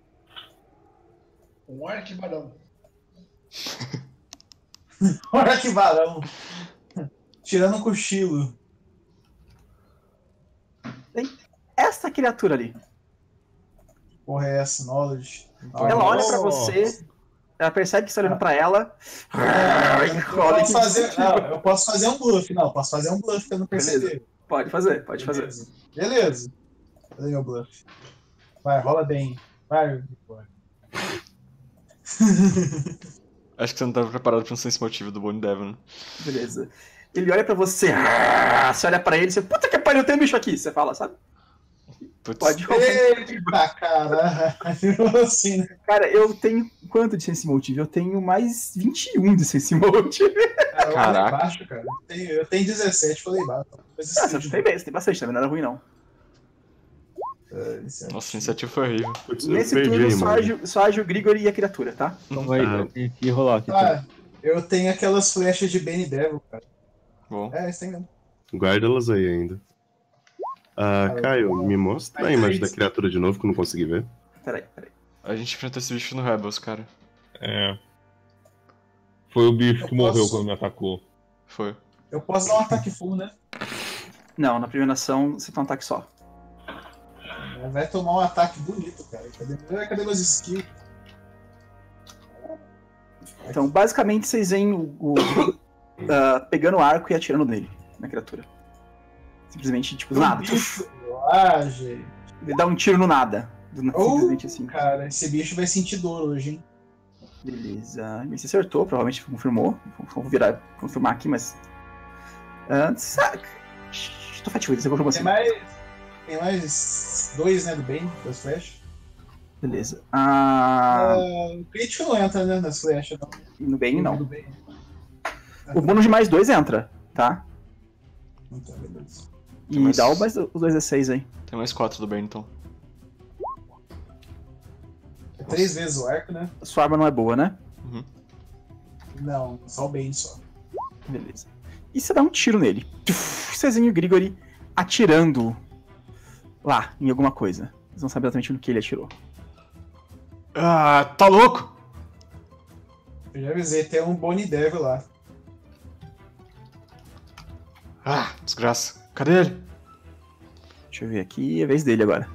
Um arquibarão. Olha que varão. Tirando um cochilo. Tem essa criatura ali. Porra, é essa? Knowledge. Ela olha pra você, ela percebe que você tá olhando pra ela. Eu posso fazer um bluff, não. Posso fazer um bluff que eu não percebi. Pode fazer. Beleza. Fazer meu bluff. Vai, rola bem. Vai, Vitória. Acho que você não tava preparado pra um sense motivo do Bone Devil, né? Beleza. Ele olha pra você, você olha pra ele, você, puta que pariu, tem um bicho aqui, você fala, sabe? Putz. Pode rolar. Eita, caralho. Assim, né? Cara, eu tenho quanto de Sense Motive? Eu tenho mais 21 de Sense Motive. Caraca. Embaixo, cara. Eu tenho 17, falei embaixo. Você tem bem, você tem bastante, também não era ruim não. Nossa, a iniciativa foi horrível. Putz, Nesse eu perdi, turno mano. só age o Grigori e a criatura, tá? Então vai, eu tenho que rolar aqui. Eu tenho aquelas flechas de Benny Devil, cara. Bom. Isso tem mesmo. Guarda elas aí ainda. Caio, me mostra a imagem da criatura de novo que eu não consegui ver. Peraí. A gente enfrentou esse bicho no Rebels, cara. É. Foi o bicho que morreu quando me atacou. Foi. Eu posso dar um ataque full, né? Não, na primeira ação você tem um ataque só. Vai tomar um ataque bonito, cara. Cadê meus skills? Então, basicamente, vocês veem pegando o arco e atirando nele, na criatura. Simplesmente, tipo, do nada. Gente. Ele dá um tiro no nada. Simplesmente assim. Cara, esse bicho vai sentir dor hoje, hein? Beleza. Você acertou, provavelmente confirmou. Vou confirmar aqui, mas. Tô fativo, você confirmou assim. Tem mais 2, né, do bem, das flechas. Beleza. O crítico não entra, né, nas flechas, não. No bem, não. Do bem. O bônus de mais 2 entra, tá? Então, beleza. E dá os 2d6 aí. Tem mais 4 do bem, então. É 3 vezes o arco, né? Sua arma não é boa, né? Uhum. Não, só o bem só. Beleza. E você dá um tiro nele. Cezinho Grigori atirando lá em alguma coisa. Vocês não sabem exatamente no que ele atirou. Ah, tá louco? Eu já avisei, tem um Bonnie Devil lá. Ah, desgraça. Cadê ele? Deixa eu ver aqui, é a vez dele agora.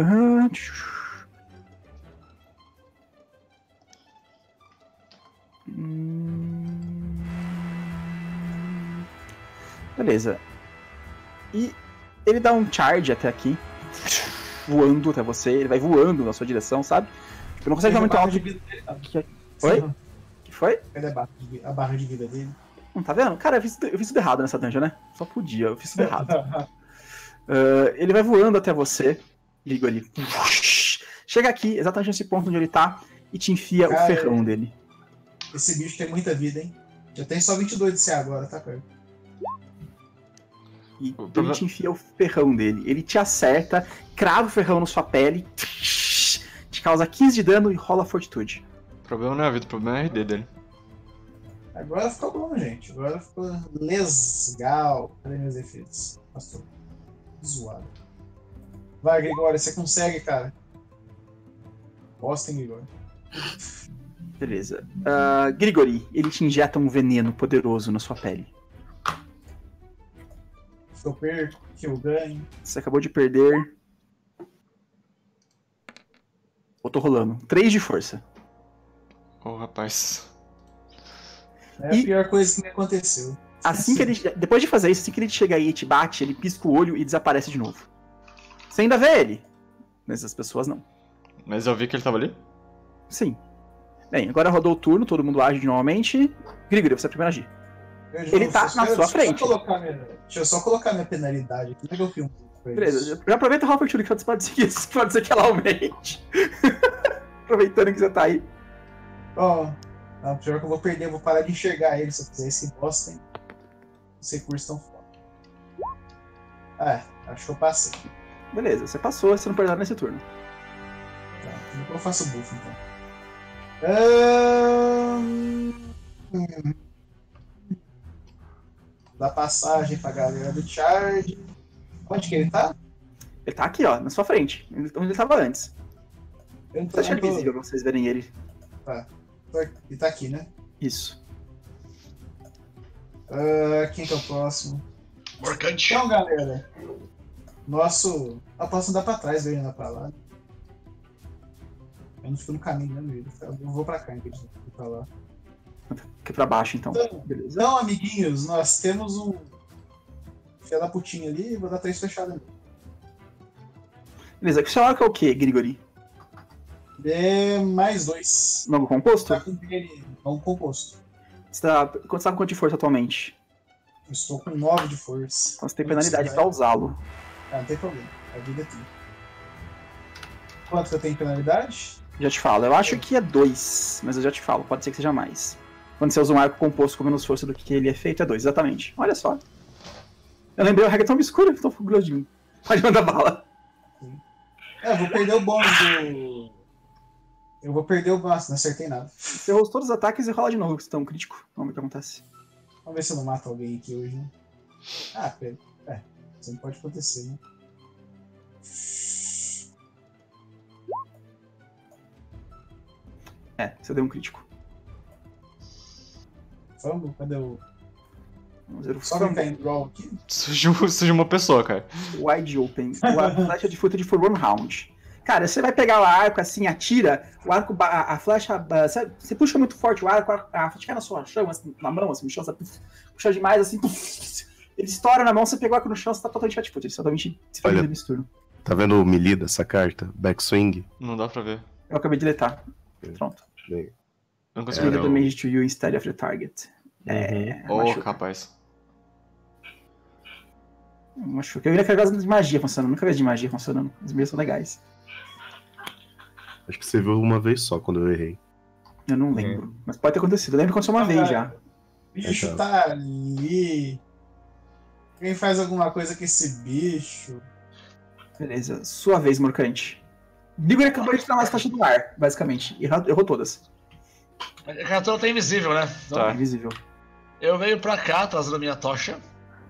Beleza. E ele dá um charge até aqui, voando até você, ele vai voando na sua direção, sabe? Tipo, não consegue dar muito alto. Oi? O que foi? Cadê a barra de vida dele? Não tá vendo? Cara, eu fiz tudo errado nessa dungeon, né? Só podia, eu fiz tudo errado. Ele vai voando até você, Grigori. Chega aqui, exatamente nesse ponto onde ele tá, e te enfia o ferrão dele. Esse bicho tem muita vida, hein? Eu tenho só 22 de C agora, tá, cara? E ele te enfia o ferrão dele. Ele te acerta, crava o ferrão na sua pele, te causa 15 de dano e rola fortitude. O problema não é a vida, o problema é a RD dele. Agora ficou bom, gente. Agora ficou legal. Cadê meus efeitos? Passou. Zoado. Vai, Grigório, você consegue, cara. Bosta, hein, Grigório. Beleza. Grigori, ele te injeta um veneno poderoso na sua pele. Se eu perco, que eu ganho. Você acabou de perder. Eu tô rolando. 3 de força. Ô, rapaz. É a pior coisa que me aconteceu. Assim que ele. Depois de fazer isso, assim que ele chega aí e te bate, ele pisca o olho e desaparece de novo. Você ainda vê ele. Mas as pessoas não. Mas eu vi que ele tava ali? Sim. Bem, agora rodou o turno, todo mundo age normalmente. Grigori, você é o primeiro a agir. Ele tá na sua frente. Deixa eu só colocar minha penalidade aqui. Como é que eu filmo? Beleza, já aproveita o Opportunity que pode ser que ela aumente. Aproveitando que você tá aí. Ó, pior que eu vou perder, eu vou parar de enxergar ele se eu fizer esse bosta, hein? Os recursos tão foda. Acho que eu passei. Beleza, você passou, você não perdeu nada nesse turno. Tá, eu faço buff então. Dá passagem pra galera do charge. Onde que ele tá? Ele tá aqui, ó, na sua frente, onde ele tava antes. Eu não tô Deixa invisível pra vocês verem ele. Tá. Ele tá aqui, né? Isso. Quem que é o próximo? Morcante. Então, galera. Nosso. A próxima dá pra trás, veio pra lá. Eu não fico no caminho, né, amigo? Eu vou pra cá, em vez de ir pra lá. Aqui pra baixo, então. Beleza. Então, amiguinhos, nós temos um. Filha da putinha ali, vou dar 3 fechadas ali. Beleza, que seu arco é o que, Grigori? É mais 2. Novo composto? Tá com ele, não composto. Você tá com quanto de força atualmente? Eu estou com 9 de força. Então você tem penalidade pra usá-lo. Não tem problema. A vida é tudo. Quanto que eu tenho penalidade? Já te falo. Eu acho que é 2, mas eu já te falo. Pode ser que seja mais. Quando você usa um arco composto com menos força do que ele é feito, é 2, exatamente. Olha só. Eu lembrei a regra tão obscura que tô orgulhoso de mim. Pode mandar bala. Eu vou perder o bônus do... Eu vou perder o bônus, não acertei nada. Você rola todos os ataques e rola de novo, que você tá um crítico. Vamos ver o que acontece. Vamos ver se eu não mato alguém aqui hoje, né? Pera. Isso não pode acontecer, né? Você deu um crítico. Vamos? Cadê o... Vamos ver o Só quem tá Fumble. indo igual aqui. Surgiu uma pessoa, cara. Wide open. A flecha de fruta de for one round. Cara, você vai pegar o arco assim, atira, o arco, a flecha, você puxa muito forte o arco, a flecha cai na sua chão, assim, na mão, assim, no chão, você puxa demais, assim, ele estoura na mão, você pegou o arco no chão, você tá totalmente fat-foot, ele totalmente se faz nesse turno. Tá vendo o melee dessa carta? Backswing? Não dá pra ver. Eu acabei de deletar. Pronto. Eu não consigo Trigger ver. damage to you instead of the target. Machuca. Capaz. Machuca. Eu ainda quero ver de magia funcionando. Nunca vi de magia funcionando. Os meus são legais. Acho que você viu uma vez só quando eu errei. Eu não lembro. Mas pode ter acontecido. Eu lembro que aconteceu uma vez já. O bicho tá ali. Quem faz alguma coisa com esse bicho? Beleza. Sua vez, Morcante. Grigori acabou de tirar as taxas do ar, basicamente. Errou todas. A criatura tá invisível, né? Então, Tá. Invisível. eu venho pra cá, trazendo a minha tocha.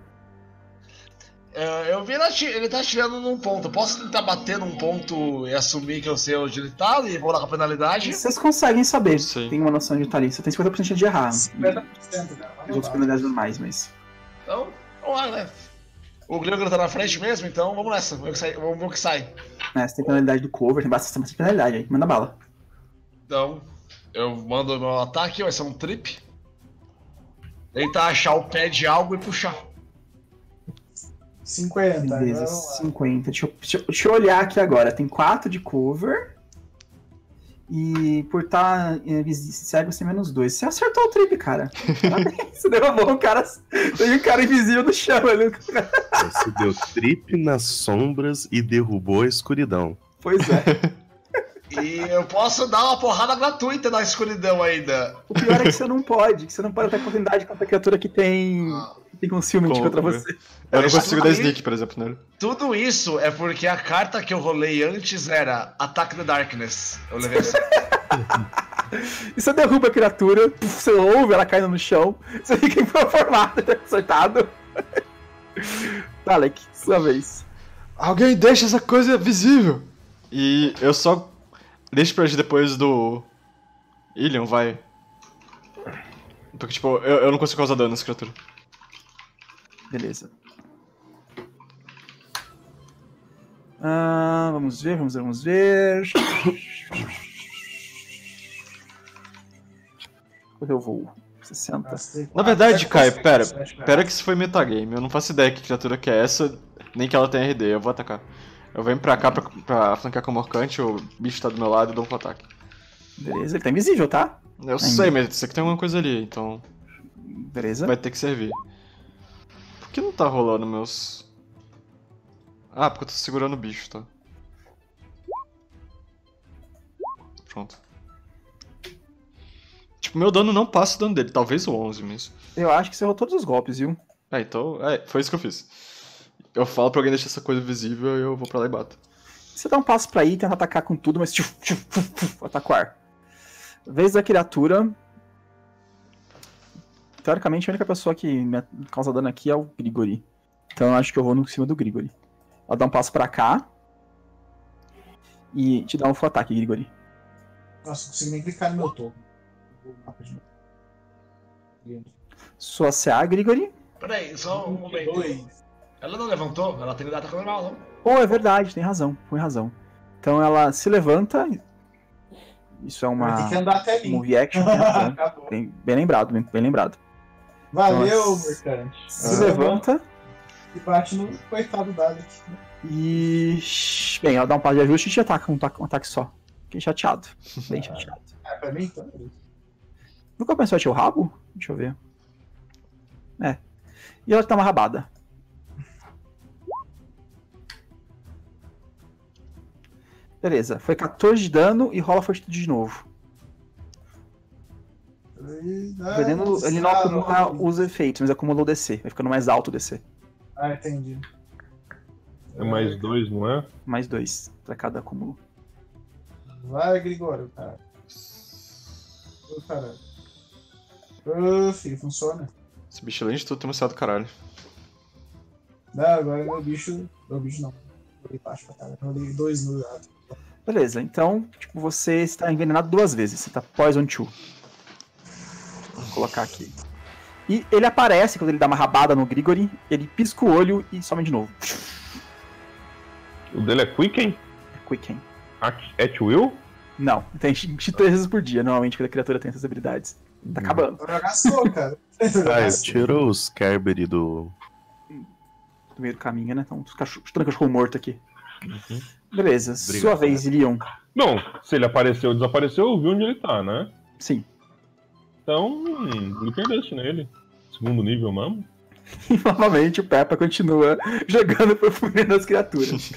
Eu vi ele tá atirando num ponto. Eu posso tentar bater num ponto e assumir que eu sei onde ele tá e vou lá com a penalidade? Vocês conseguem saber. Sim. Tem uma noção de estar ali. Você tem 50% de errar. 50%, As cara. Vamos outras lá. penalidades normais, mas. Então, vamos lá, né? O Gregor tá na frente mesmo, então vamos nessa. Vamos ver o que sai. Você tem penalidade do cover, tem bastante penalidade aí. Manda bala. Então, eu mando o meu ataque, vai ser um trip. Tentar achar o pé de algo e puxar. 50. Beleza, vamos lá. 50. Deixa eu olhar aqui agora. Tem 4 de cover. E por estar cego, você tem -2. Você acertou o trip, cara. Parabéns. Você derrubou um cara. Tem um cara invisível no chão ali. Você deu trip nas sombras e derrubou a escuridão. Pois é. E eu posso dar uma porrada gratuita na escuridão ainda. O pior é que você não pode. Que você não pode ter oportunidade contra a criatura que tem concealment Como? contra você. Eu não Isso consigo dar aí- sneak, por exemplo, nele. Tudo isso é porque a carta que eu rolei antes era Attack the Darkness. Eu levei assim. E você derruba a criatura, você ouve ela caindo no chão, você fica inconformado, tá acertado. Alec, sua vez. Alguém deixa essa coisa visível! E eu só deixo pra agir depois do Ilion, vai. Porque, tipo, eu não consigo causar dano nessa criatura. Beleza. Vamos ver. Quanto eu vou? 60. Na verdade, Caio, pera que isso foi metagame. Eu não faço ideia que criatura que é essa, nem que ela tem RD. Eu vou atacar. Eu venho pra cá pra flanquear com o Morcante, o bicho tá do meu lado e dou um ataque. Beleza, ele tá invisível, tá? Eu sei, mas isso aqui tem alguma coisa ali, então Beleza. vai ter que servir. Por que não tá rolando meus... Ah, porque eu tô segurando o bicho, tá? Pronto. Tipo, meu dano não passa o dano dele, talvez o 11 mesmo. Eu acho que você errou todos os golpes, viu? Então, foi isso que eu fiz. Eu falo pra alguém deixar essa coisa visível e eu vou pra lá e bato. Você dá um passo pra ir, tenta atacar com tudo, mas ataca o ar. Vez da criatura. Teoricamente, a única pessoa que me causa dano aqui é o Grigori. Então eu acho que eu vou no cima do Grigori. Ela dá um passo pra cá. E te dá um full ataque, Grigori. Nossa, não consigo nem clicar no meu topo. Vou mapa de novo. Sua CA, Grigori. Peraí, só um momento. 2. Ela não levantou? Ela tem ataque normal, não? Oh, é verdade, tem razão. Então ela se levanta. Isso é Vai ter uma que andar até ali. move action, tem razão. Acabou. Bem lembrado, bem lembrado. Valeu, Nossa. Mercante. Se levanta. E bate no coitado dado aqui. E. Bem, ela dá um passo de ajuste e te ataca um ataque só. Fiquei chateado. Bem chateado. Pra mim, então. Nunca pensou em o rabo? Deixa eu ver. E ela tá uma rabada. Beleza, foi 14 de dano e rola fortitude de novo. Dependendo, ele não acumula os efeitos, mas acumulou o DC. Vai ficando mais alto o DC. Ah, entendi. É mais 2, não é? Mais 2 pra cada acúmulo. Vai, Grigório, cara. Ô, caralho. Ô, filho, funciona. Esse bicho, além de tudo, tem uma do caralho. Não, agora meu bicho. Meu bicho não. Rolei baixo pra caralho. Rolei 2 no dado. Beleza, então, tipo, você está envenenado 2 vezes. Você tá poison 2. Vou colocar aqui. E ele aparece, quando ele dá uma rabada no Grigori, ele pisca o olho e some de novo. O dele é Quicken? Quicken. At will? Não, tem 3 vezes por dia, normalmente, quando a criatura tem essas habilidades. Tá acabando. Já gastou, cara. Tirou os Kerbery do... Do meio do caminho, né? Então, chutando cachorro morto aqui. Beleza, sua vez, Leon. Bom, se ele apareceu ou desapareceu, eu vi onde ele tá, né? Sim. Então, Glitter Dust nele. Segundo nível mesmo. E novamente o Peppa continua jogando por fúria das criaturas.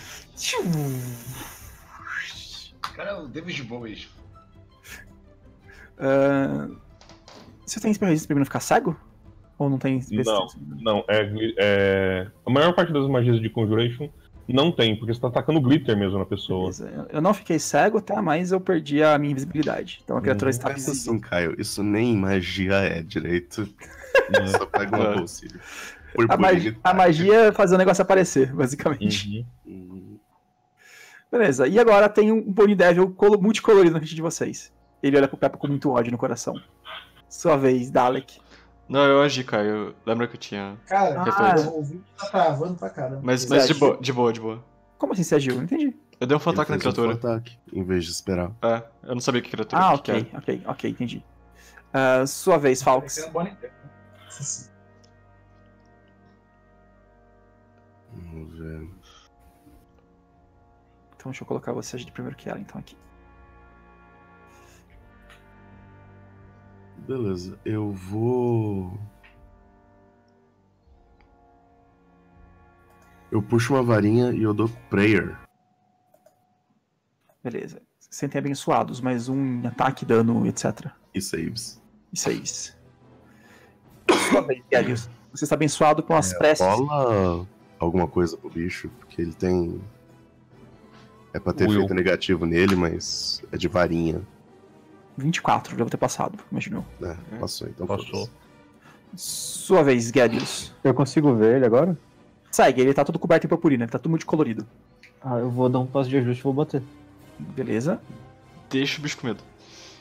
Cara, é o David Bowie. Você tem Spell Resistance pra não ficar cego? Ou não tem resistência? Não. A maior parte das magias de Conjuration não tem, porque você tá atacando glitter mesmo na pessoa. Beleza. Eu não fiquei cego, tá? Mas eu perdi a minha invisibilidade. Então a criatura está Mas assim, Caio, isso nem magia é direito. Só pega uma bolsilha. A magia é fazer o negócio aparecer, basicamente. Beleza, e agora tem um Pony Devil multicolorido na frente de vocês. Ele olha pro Peppa com muito ódio no coração. Sua vez, Dalek. Não, eu agi, Caio. Lembra que eu tinha... Cara, reflexo. o vídeo tá travando pra caramba. Mas de boa. Como assim você agiu? Não entendi. Eu dei um full ataque na criatura. Ataque, em vez de esperar. É, eu não sabia que criatura Ok, entendi. Sua vez, Falks. Vamos ver. Então deixa eu colocar você agir primeiro que ela, então, aqui. Beleza, eu vou... Eu puxo uma varinha e eu dou Prayer. Beleza. Sentem abençoados, mais um em ataque, dano, etc. E saves. Isso é isso. Sua vez, Gelios. Você está abençoado com as preces. Rola alguma coisa pro bicho, porque ele tem... É pra ter efeito negativo nele, mas é de varinha. 24, já vou ter passado, imaginou. Passou, então passou. Sua vez, Gelios. Eu consigo ver ele agora? Segue, ele tá todo coberto em purpurina, ele tá tudo multicolorido. Eu vou dar um passo de ajuste e vou bater. Beleza. Deixa o bicho com medo.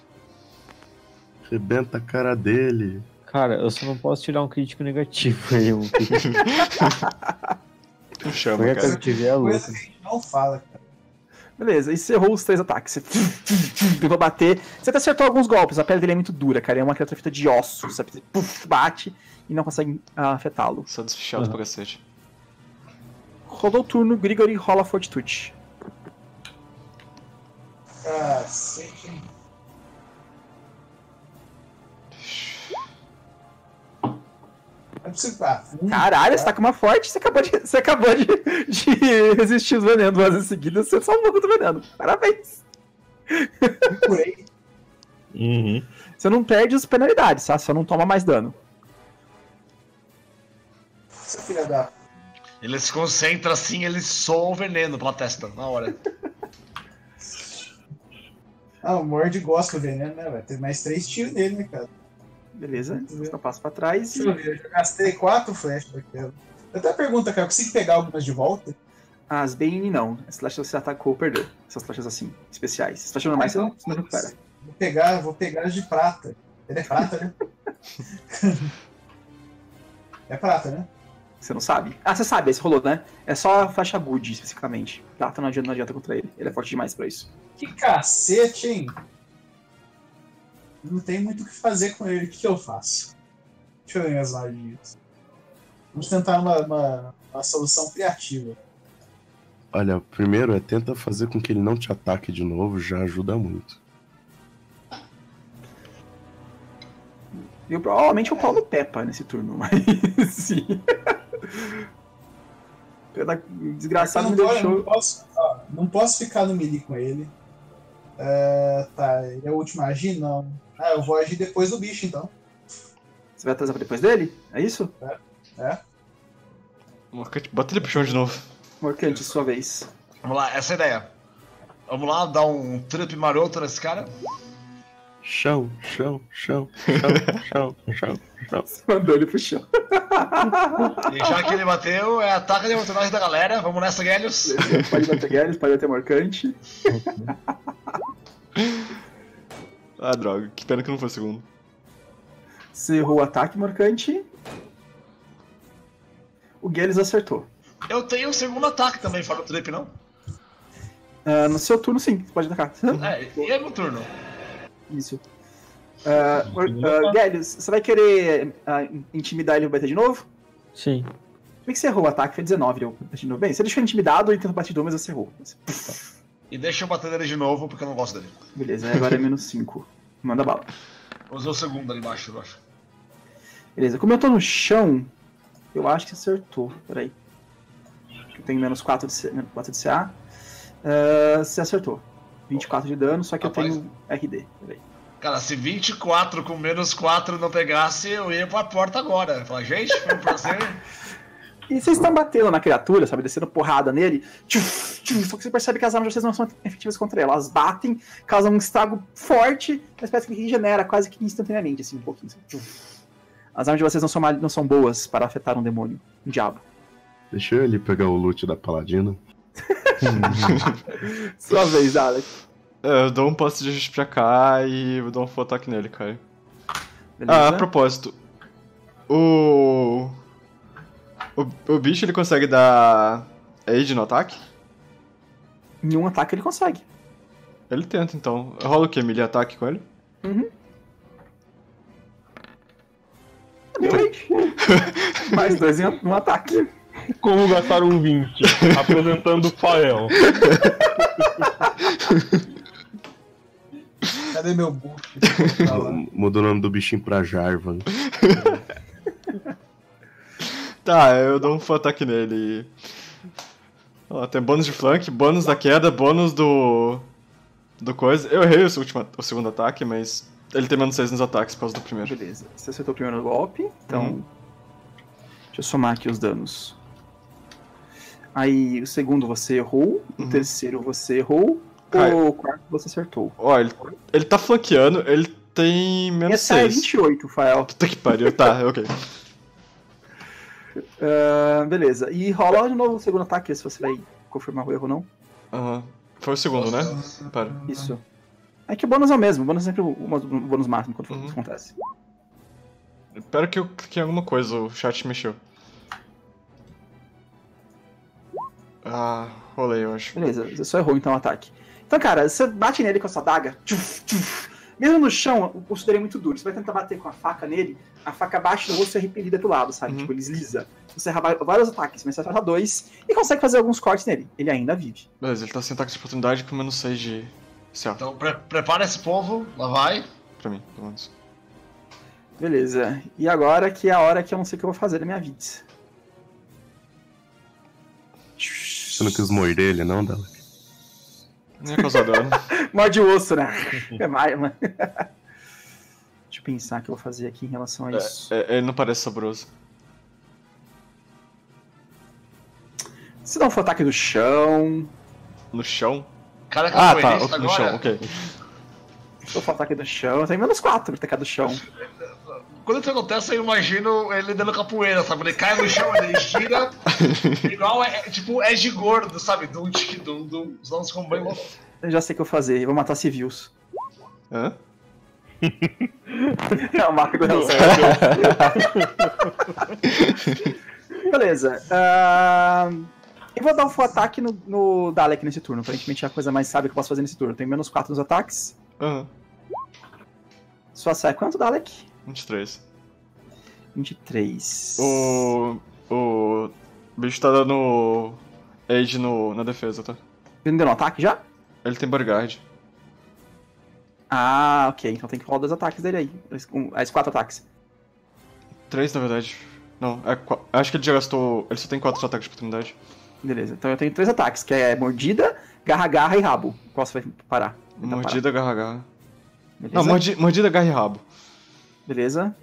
Rebenta a cara dele. Cara, eu só não posso tirar um crítico negativo aí. Não chama, Foi cara. que eu tive a luta. Coisa que a gente não fala, cara. Beleza, encerrou os 3 ataques. Você tentou bater. Você até acertou alguns golpes, a pele dele é muito dura, cara. É uma criatura feita de ossos. Você bate e não consegue afetá-lo. Só desfichado pra cacete. Rodou o turno, Grigori rola Fortitude. Cacete. Caralho, você tá com uma forte, você acabou de resistir os venenos 2 vezes seguidas, você salvou contra o veneno. Parabéns. Curei. Você não perde as penalidades, tá? Você não toma mais dano. Seu filho da... Ele se concentra assim, ele soa o veneno pela testa, na hora. O Mord gosta do veneno, né? Vai ter mais 3 tiros nele, né, cara? Beleza, você passa pra trás Deixa eu ver, eu já gastei 4 flechas daquela. Eu até pergunto, cara, eu consigo pegar algumas de volta? As Bane não. As flechas você atacou, perdeu. Essas flechas assim, especiais. Essas flechas normais então, você não recupera. Vou pegar as de prata. Ele é prata, né? É prata, né? Você não sabe? Você sabe, esse rolou, né? É só a flecha Good, especificamente. Prata não adianta contra ele. Ele é forte demais pra isso. Que cacete, hein? Não tem muito o que fazer com ele. O que eu faço? Deixa eu ver minhas magias. Vamos tentar uma solução criativa. Olha, primeiro tenta fazer com que ele não te ataque de novo, já ajuda muito. Eu provavelmente vou pau no Peppa nesse turno, mas sim. Desgraçado me deixou. Não posso ficar no melee com ele. Tá, ele é o último a agir? Não. Eu vou agir depois do bicho, então. Você vai atrasar pra depois dele? É isso? Bota ele pro chão de novo. Morcante, sua vez. Vamos lá, essa é a ideia. Vamos lá, dar um trip maroto nesse cara. Chão. Você mandou ele pro chão. E já que ele bateu, é ataque de oportunidade da galera. Vamos nessa, Gelios. Pode bater Gelios, pode bater Morcante. Droga, que pena que não foi o segundo. Você errou o ataque, Morcante. O Gales acertou. Eu tenho o segundo ataque também, fora o trip, não? No seu turno, sim, você pode atacar. E é meu turno. Isso. Gales, você vai querer intimidar ele e bater de novo? Sim. Por que você errou o ataque? Foi 19, eu bati de novo. Bem, você deixou intimidado e tentou bater de novo, mas você errou. E deixa eu bater nele de novo, porque eu não gosto dele. Beleza, agora é menos 5. Manda bala. Usei o segundo ali embaixo, eu acho. Beleza, como eu tô no chão, eu acho que acertou. Peraí. Eu tenho menos 4 de CA. Você acertou. 24 de dano, só que Rapaz. eu tenho RD. Peraí. Cara, se 24 com menos 4 não pegasse, eu ia pra porta agora. Eu falar, gente, foi um prazer. E vocês estão batendo na criatura, sabe? Descendo porrada nele. Só que você percebe que as armas de vocês não são efetivas contra ela. Elas batem, causam um estrago forte, mas parece que regenera quase que instantaneamente, assim, um pouquinho. As armas de vocês não são boas para afetar um demônio, um diabo. Deixa ele pegar o loot da paladina. Sua vez, Alex. Eu dou um passo de ajuste pra cá e eu dou um full ataque nele, cara. Beleza? A propósito. O bicho ele consegue dar aid no ataque? Em um ataque ele consegue. Ele tenta então. Rola o que? Melee ataque com ele? Uhum. Mais 2 em um ataque. Como gastar um 20? Apresentando o Fael. Cadê meu buff? Mudou o nome do bichinho pra Jarvan. Tá, eu dou um full ataque nele. Ó, tem bônus de flank, bônus da queda, bônus do coisa. Eu errei o segundo ataque, mas ele tem menos 6 nos ataques por causa do primeiro. Beleza. Você acertou o primeiro golpe, então... Deixa eu somar aqui os danos. Aí, o segundo você errou, o terceiro você errou, o quarto você acertou. Ó, ele tá flanqueando, ele tem menos Essa é 6. 28, Fael. Puta que pariu, tá, ok. Beleza. E rola de novo o segundo ataque, se você vai confirmar o erro ou não. Aham. Foi o segundo, né? Pera. Isso. É que o bônus é o mesmo, o bônus é sempre o bônus máximo quando isso acontece. Espero que eu cliquei em alguma coisa, o chat mexeu. Ah, rolei, eu acho. Beleza, você só errou então o ataque. Então, cara, você bate nele com essa adaga. Mesmo no chão, o osso dele é muito duro. Você vai tentar bater com a faca nele, a faca bate no osso e é repelida pro lado, sabe? Tipo, ele desliza. Você erra vários ataques, mas você acerta 2 e consegue fazer alguns cortes nele. Ele ainda vive. Beleza, ele tá sem ataque de oportunidade com menos 6 de CA. Então prepara esse povo, lá vai. Pra mim, pelo menos. Beleza. E agora que é a hora que eu não sei o que eu vou fazer na minha vida. Você não quis morder ele, não, Dela? Nem é causar dano. Morde o osso, né? É mais, mano. Deixa eu pensar o que eu vou fazer aqui em relação a isso. Ele não parece saboroso. Você dá um full ataque do chão. No chão? Cara, que Ah, foi tá, isso no agora? chão, ok. Dou full ataque do chão. Tem menos 4 pra atacar do chão. Quando isso acontece, eu imagino ele dando capoeira, sabe? Ele cai no chão, ele gira, igual tipo Edge gordo, sabe? Dum, dum, dum. Os nomes ficam bem loucos. Eu já sei o que eu vou fazer. Eu vou matar civis. Hã? É o Marco do Beleza. Eu vou dar um full ataque no Dalek nesse turno. Aparentemente é a coisa mais sábia que eu posso fazer nesse turno. Eu tenho menos 4 nos ataques. Aham. Sua CA é quanto, Dalek? 23. 23. O bicho tá dando aid na defesa, tá? Ele não deu um ataque já? Ele tem bodyguard. Ah, ok. Então tem que rolar 2 ataques dele aí. As 4 ataques. 3, na verdade. Não, acho que ele já gastou... Ele só tem 4 ataques de oportunidade. Beleza. Então eu tenho 3 ataques, que é mordida, garra e rabo. Qual você vai parar? Tentar Mordida, garra. Beleza? Não, mordida, garra e rabo. Beleza.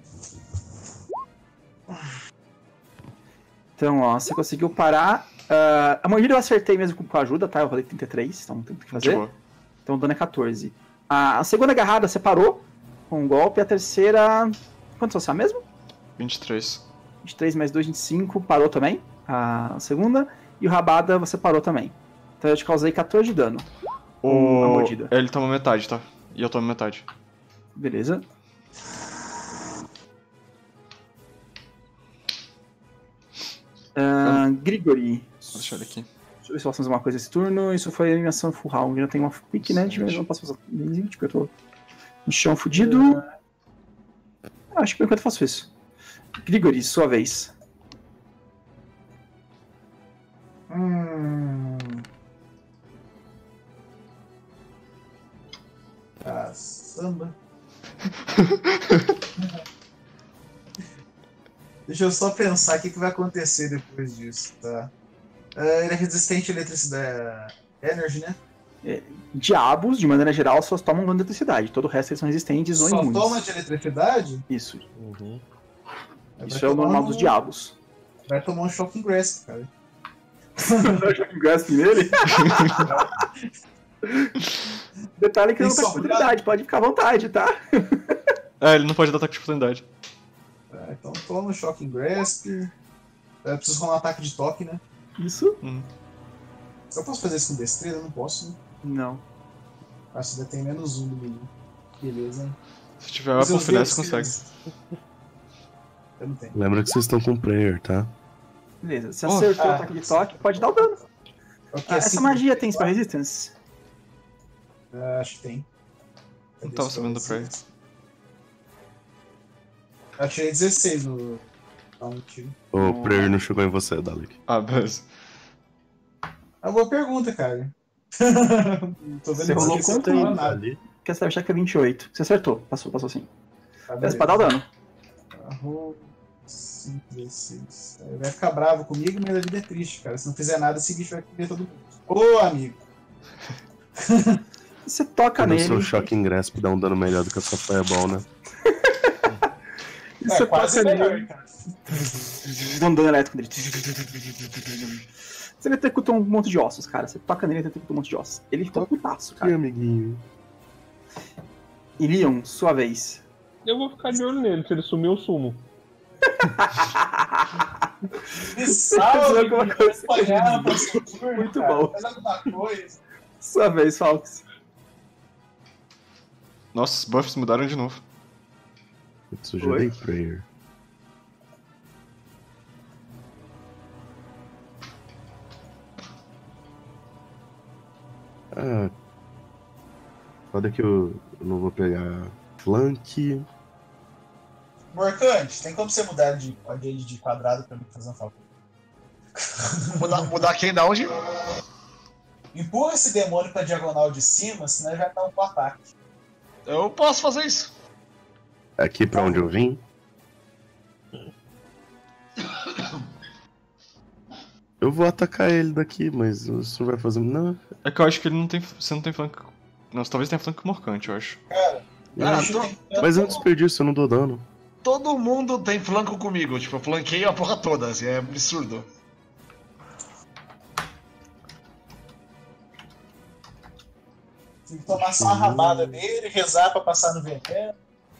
Então, ó, você conseguiu parar. A mordida eu acertei mesmo com a ajuda, tá? Eu rolei 33, então não tem o que fazer. Boa. Então o dano é 14. A segunda agarrada você parou com um golpe, a terceira... Quanto você mesmo? 23. 23 mais 2, 25, parou também. A segunda. E o rabada você parou também. Então eu te causei 14 de dano. Com a mordida. Ele toma metade, tá? E eu tomo metade. Beleza. Grigori. Vou deixar ele aqui. Deixa eu ver se eu posso fazer uma coisa esse turno. Isso foi a eliminação full round. Já tem uma quick, né? Mas eu não posso fazer 20, porque eu tô no chão fudido. Acho que por enquanto eu faço isso. Grigori, sua vez. Caçamba. Deixa eu só pensar o que vai acontecer depois disso, tá? Ele é resistente à eletricidade. Energy, né? Diabos, de maneira geral, só tomam dano de eletricidade. Todo o resto eles são resistentes ou Só imunes. toma de eletricidade? Isso. Uhum. Isso é o normal dos diabos. Vai tomar um Shocking Grasp, cara. Shocking Grasp nele? Detalhe que não tá com oportunidade, pode ficar à vontade, tá? Ele não pode dar ataque de oportunidade. Então toma o Shocking Grasp. Eu preciso rolar um ataque de toque, né? Isso? Eu posso fazer isso com destreza? Eu não posso, né? Não. Acho que ainda tem -1 no mínimo. Beleza, hein? Se tiver uma por finesse, consegue. Eu não tenho. Lembra que vocês estão com prayer, tá? Beleza, se acertou o ataque de toque, pode dar o dano. Essa magia tem Spell Resistance? Acho que tem. Não tava sabendo do prayer. Eu tirei 16 no. Um tiro. O prayer não chegou em você, Dalek. Beleza. É uma boa pergunta, cara. Tô vendo Você rolou que você quanto não nada. ali? Porque você deve achar que é 28. Você acertou, passou sim. Tá, Beleza, pra dar o dano. Arrou 5, 16. Ele vai ficar bravo comigo, mas a vida é triste, cara. Se não fizer nada, esse bicho vai comer todo mundo. Ô, amigo! Você toca Quando o nele. seu Shocking Grasp dá um dano melhor do que a sua Fireball, né? Você quase toca melhor, nele. cara. Dá um dano elétrico nele. Você eletrocuta um monte de ossos, cara. Você toca nele e eletrocuta um monte de ossos. Ele ficou putaço, Que cara. amiguinho. E Leon, sua vez. Eu vou ficar de olho nele, se ele sumir, eu sumo. Me salve, alguma me coisa. apanhar pra seu turno, Muito cara. bom. Faz alguma coisa. Sua vez, Falks. Nossa, os buffs mudaram de novo. Eu te sugerei prayer. Foda que eu não vou pegar flank. Morcante, tem como você mudar de parede de quadrado pra mim fazer um favor? Mudar quem da onde? Empurra esse demônio pra diagonal de cima, senão ele vai dar um ataque. Eu posso fazer isso. Aqui pra onde eu vim. Eu vou atacar ele daqui, mas isso não vai fazer. Não. É que eu acho que ele não tem. Você não tem flanco. Nossa, talvez tenha flanco morcante, eu acho. Cara, Mas é um desperdício, eu não dou dano. Todo mundo tem flanco comigo. Tipo, eu flanqueio a porra toda. Assim, é absurdo. tem que tomar só uma rabada dele, rezar pra passar no veneno.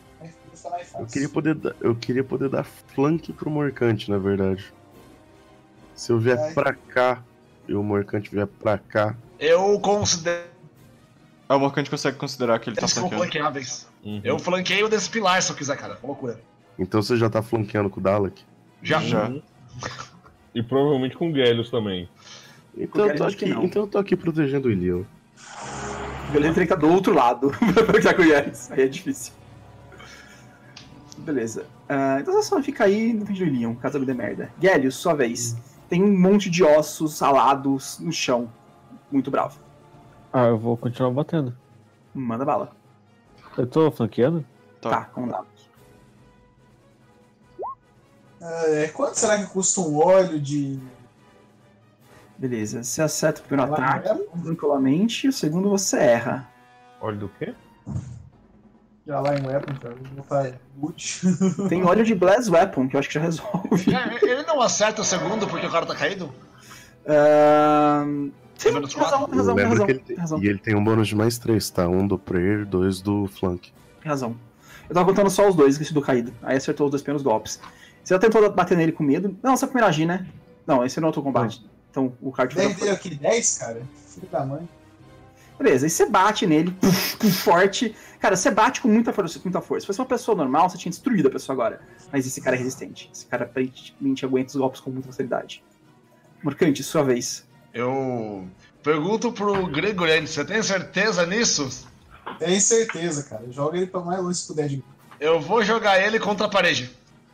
Eu queria poder dar flank pro Morcante, na verdade. Se eu vier pra cá e o Morcante vier pra cá. Eu considero. O Morcante consegue considerar que ele tá Eles são flanqueando. flanqueáveis. Uhum. Eu flanqueio desse pilar se eu quiser, cara. Loucura. Então você já tá flanqueando com o Dalek? Já. E provavelmente com Gélios também. Então eu tô acho que aqui, não. então eu tô aqui protegendo o Ilion. O Galeno tem que estar do outro lado pra pegar com o Yaris. Aí é difícil. Beleza. Então você só fica aí no frente do Leon, caso a vida é merda. Gélios, sua vez. Tem um monte de ossos alados no chão. Muito bravo. Eu vou continuar batendo. Manda bala. Eu tô flanqueando? Tá, vamos lá. Quanto será que custa um óleo de. Beleza. Você acerta o primeiro ataque tranquilamente, o segundo você erra. Olha do quê? Já lá em Weapon, cara. Vou botar boot. Tem óleo de Blast Weapon, que eu acho que já resolve. Ele não acerta o segundo porque o cara tá caído? Sim, Menos tem razão, quatro? tem razão, tem Lembra razão, que ele tem razão. E ele tem um bônus de mais 3, tá? 1 do prayer, 2 do flank. Tem razão. Eu tava contando só os dois, esqueci do caído. Aí acertou os dois primeiros golpes. Você já tentou bater nele com medo? Não, você é primeiro agir, né? Não, esse não é outro combate. Então o card foi. Deve ter aqui 10, cara. Filho da mãe. Beleza, aí você bate nele, com forte. Cara, você bate com muita força, com muita força. Se fosse uma pessoa normal, você tinha destruído a pessoa agora. Mas esse cara é resistente. Esse cara aparentemente aguenta os golpes com muita facilidade. Morcante, sua vez. Eu pergunto pro Gregory, você tem certeza nisso? Tenho certeza, cara. Joga ele pra mais longe se puder de mim. Eu vou jogar ele contra a parede.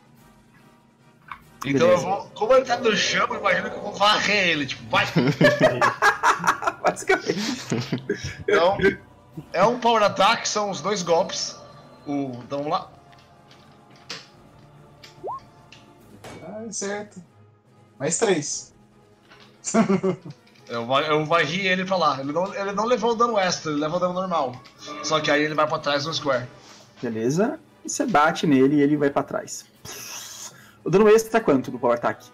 Então Beleza. eu vou. Como ele tá no chão, eu imagino que eu vou varrer ele, tipo, vai. Basicamente. Então, é um power attack, são os 2 golpes. Então vamos lá. Ah, certo. Mais 3. Eu varri ele pra lá. Ele não levou o dano extra, ele levou o dano normal. Só que aí ele vai pra trás no square. Beleza. E você bate nele e ele vai pra trás. O dano extra tá quanto do power attack?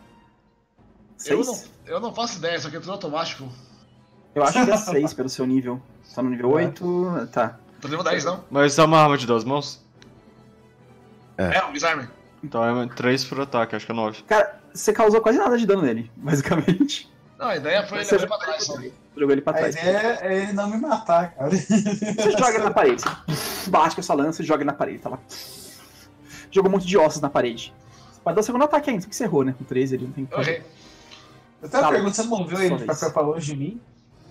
6? Eu não faço ideia, isso aqui é tudo automático. Eu acho que é 6 pelo seu nível. Você tá no nível 8, tá. Tô nível 10, não? Mas é uma arma de 2 mãos? É, um desarme. Então é 3 por ataque, acho que é 9. Cara, você causou quase nada de dano nele, basicamente. Não, a ideia foi ele Você levar pra trás só. jogou ele pra A trás. ideia é ele não me matar, cara. Você joga ele na parede. Você bate com a sua lança e joga ele na parede, tá lá. Jogou um monte de ossos na parede. Pode dar o segundo ataque ainda, só que você errou, né? Com 13 ele não tem que fazer. Ok. Eu tenho uma Fala. pergunta, você não moveu ele Sua vez. pra longe de mim?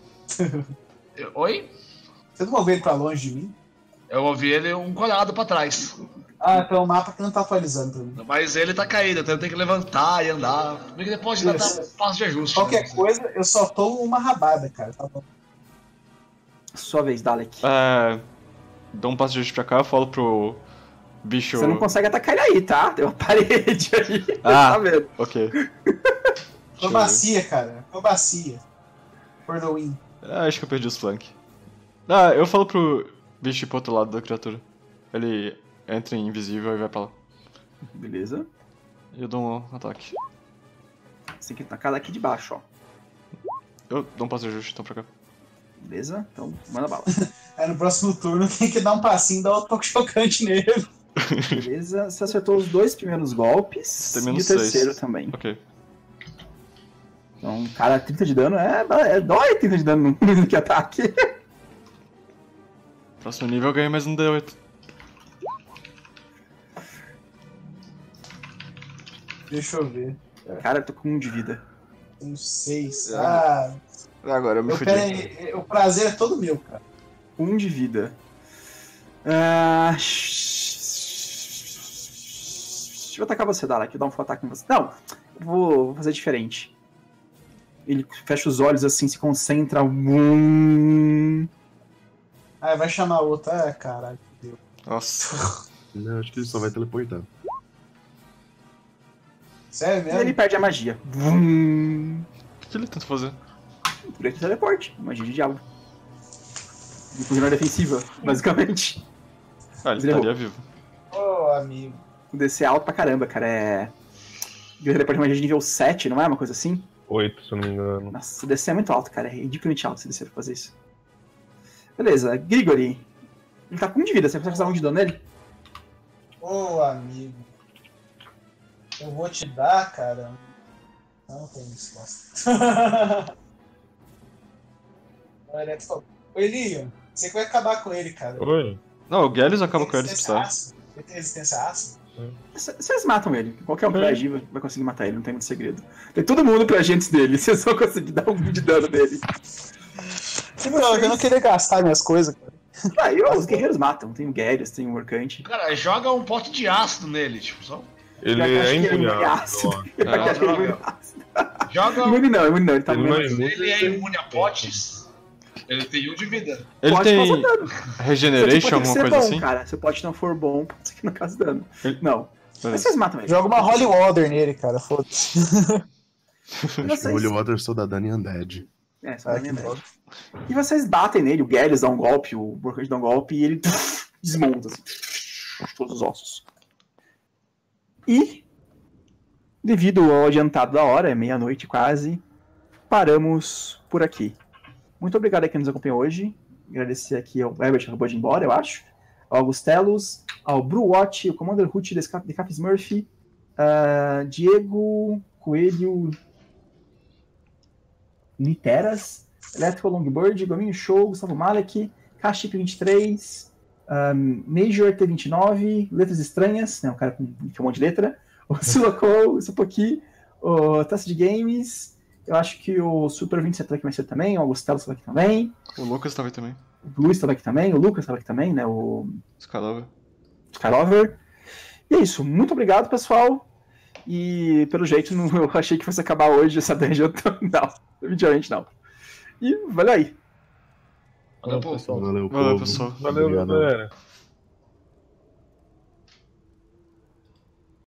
Oi? Você não moveu ele pra longe de mim? Eu ouvi ele um quadrado pra trás. Ah, então o mapa que não tá atualizando pra mim. Mas ele tá caído, então eu tenho que levantar e andar. Porque ele pode dar Isso. um passo de ajuste. Qualquer né? coisa, eu só tomo uma rabada, cara. Tá bom. Sua vez, Dalek. Dou um passo de ajuste pra cá, eu falo pro bicho... Você não consegue atacar ele aí, tá? Tem uma parede aí. Ah. Tá vendo? Ok. Acrobacia, cara. Acrobacia. For the win. Acho que eu perdi os flank. Eu falo pro bicho ir pro outro lado da criatura. Ele entra em invisível e vai pra lá. Beleza. E eu dou um ataque. Você tem que atacar daqui de baixo, ó. Eu dou um passo de ajuste, então pra cá. Beleza? Então, manda bala. Aí no próximo turno tem que dar um passinho e dar um toque chocante nele. Beleza? Você acertou os 2 primeiros golpes. Tem E o menos terceiro 6. também. Ok. Então, cara, 30 de dano dói 30 de dano no que ataque. Próximo nível eu ganho mais um D8. Deixa eu ver. Cara, eu tô com 1 de vida. Tenho 6. Agora eu me fudi. Peraí, o prazer é todo meu, cara. 1 de vida. Deixa eu atacar você, Dalek. Dar um full ataque em você. Não, eu vou fazer diferente. Ele fecha os olhos assim, se concentra. Ah, vai chamar outra. Ah, caralho. Meu Deus. Nossa. Não, acho que ele só vai teleportar. Sério E mesmo? ele perde a magia. O que ele tenta fazer? Por teleporte. Magia de diabo. Ele funciona defensiva, basicamente. Ele Ele errou. estaria vivo. Ô, amigo. O DC é alto pra caramba, cara. Teleporte de magia de nível 7, não é uma coisa assim? 8, se eu não me engano. Nossa, o DC é muito alto, cara. É ridiculamente alto esse DC pra fazer isso. Beleza, Grigori. Ele tá com 1 de vida, você consegue fazer 1 de dano nele? Ô, amigo. Eu vou te dar, cara. Não tem resposta. Olha, ô, Elian, você que vai acabar com ele, cara. Oi? Não, o Gallius acaba Tem com ele se resistência precisar. ácida? Ele tem resistência ácida? Vocês matam ele. Qualquer um que vai agir vai conseguir matar ele, não tem muito segredo. Tem todo mundo pra agentes dele, vocês vão conseguir dar 1 de dano nele. Não, eu não queria gastar minas coisas, cara. Aí os guerreiros matam. Tem o Gyrius, tem o Morcante. Cara, joga um pote de ácido nele, tipo, só. Ele Eu acho é que ele é imune a ácido. ácido. Eu acho que ele é joga. imune a ácido. Joga. Imune não, ele tá Ele não é imune. imune. Ele é imune a potes. Ele tem 1 de vida. Ele Pode causar tem dano. regeneration, Você pode alguma ser coisa bom, assim? cara. Você pode não for bom, pode ser que não cause dano. Ele- Não. Mas Beleza. vocês matam ele. Joga uma Holy Water nele, cara. Foda-se. Acho que Vocês- o Holy Water Soldadani e Undead. É, só Ah, na que minha droga. mente. E vocês batem nele, o Gyrius dá um golpe, o Morcante dá um golpe e ele desmonta, assim, todos os ossos. E, devido ao adiantado da hora, é meia-noite quase, paramos por aqui. Muito obrigado a quem nos acompanhou hoje. Agradecer aqui ao Herbert, que acabou de ir embora, eu acho. Ao Augustelos, ao Bruwatch, ao Commander Root, de Cap Smurf, Diego, Coelho, Literas, Electrical Longbird, Gominho Show, Gustavo Malek, Kaship 23, Major T29, Letras Estranhas, né, um cara com um monte de letra, o Sulacol, o Supoki, o Taça de Games, eu acho que o Super 27 estava aqui mais cedo também, o Augustelo estava aqui também. O Lucas estava aqui também. O Luiz estava aqui também, o Lucas estava aqui também, né, o Skylover. E é isso, muito obrigado, pessoal. E pelo jeito, eu achei que fosse acabar hoje essa dungeon. Não, definitivamente não. E valeu aí. Valeu, pô. Valeu, Valeu, povo. pessoal. Valeu, Obrigado. galera.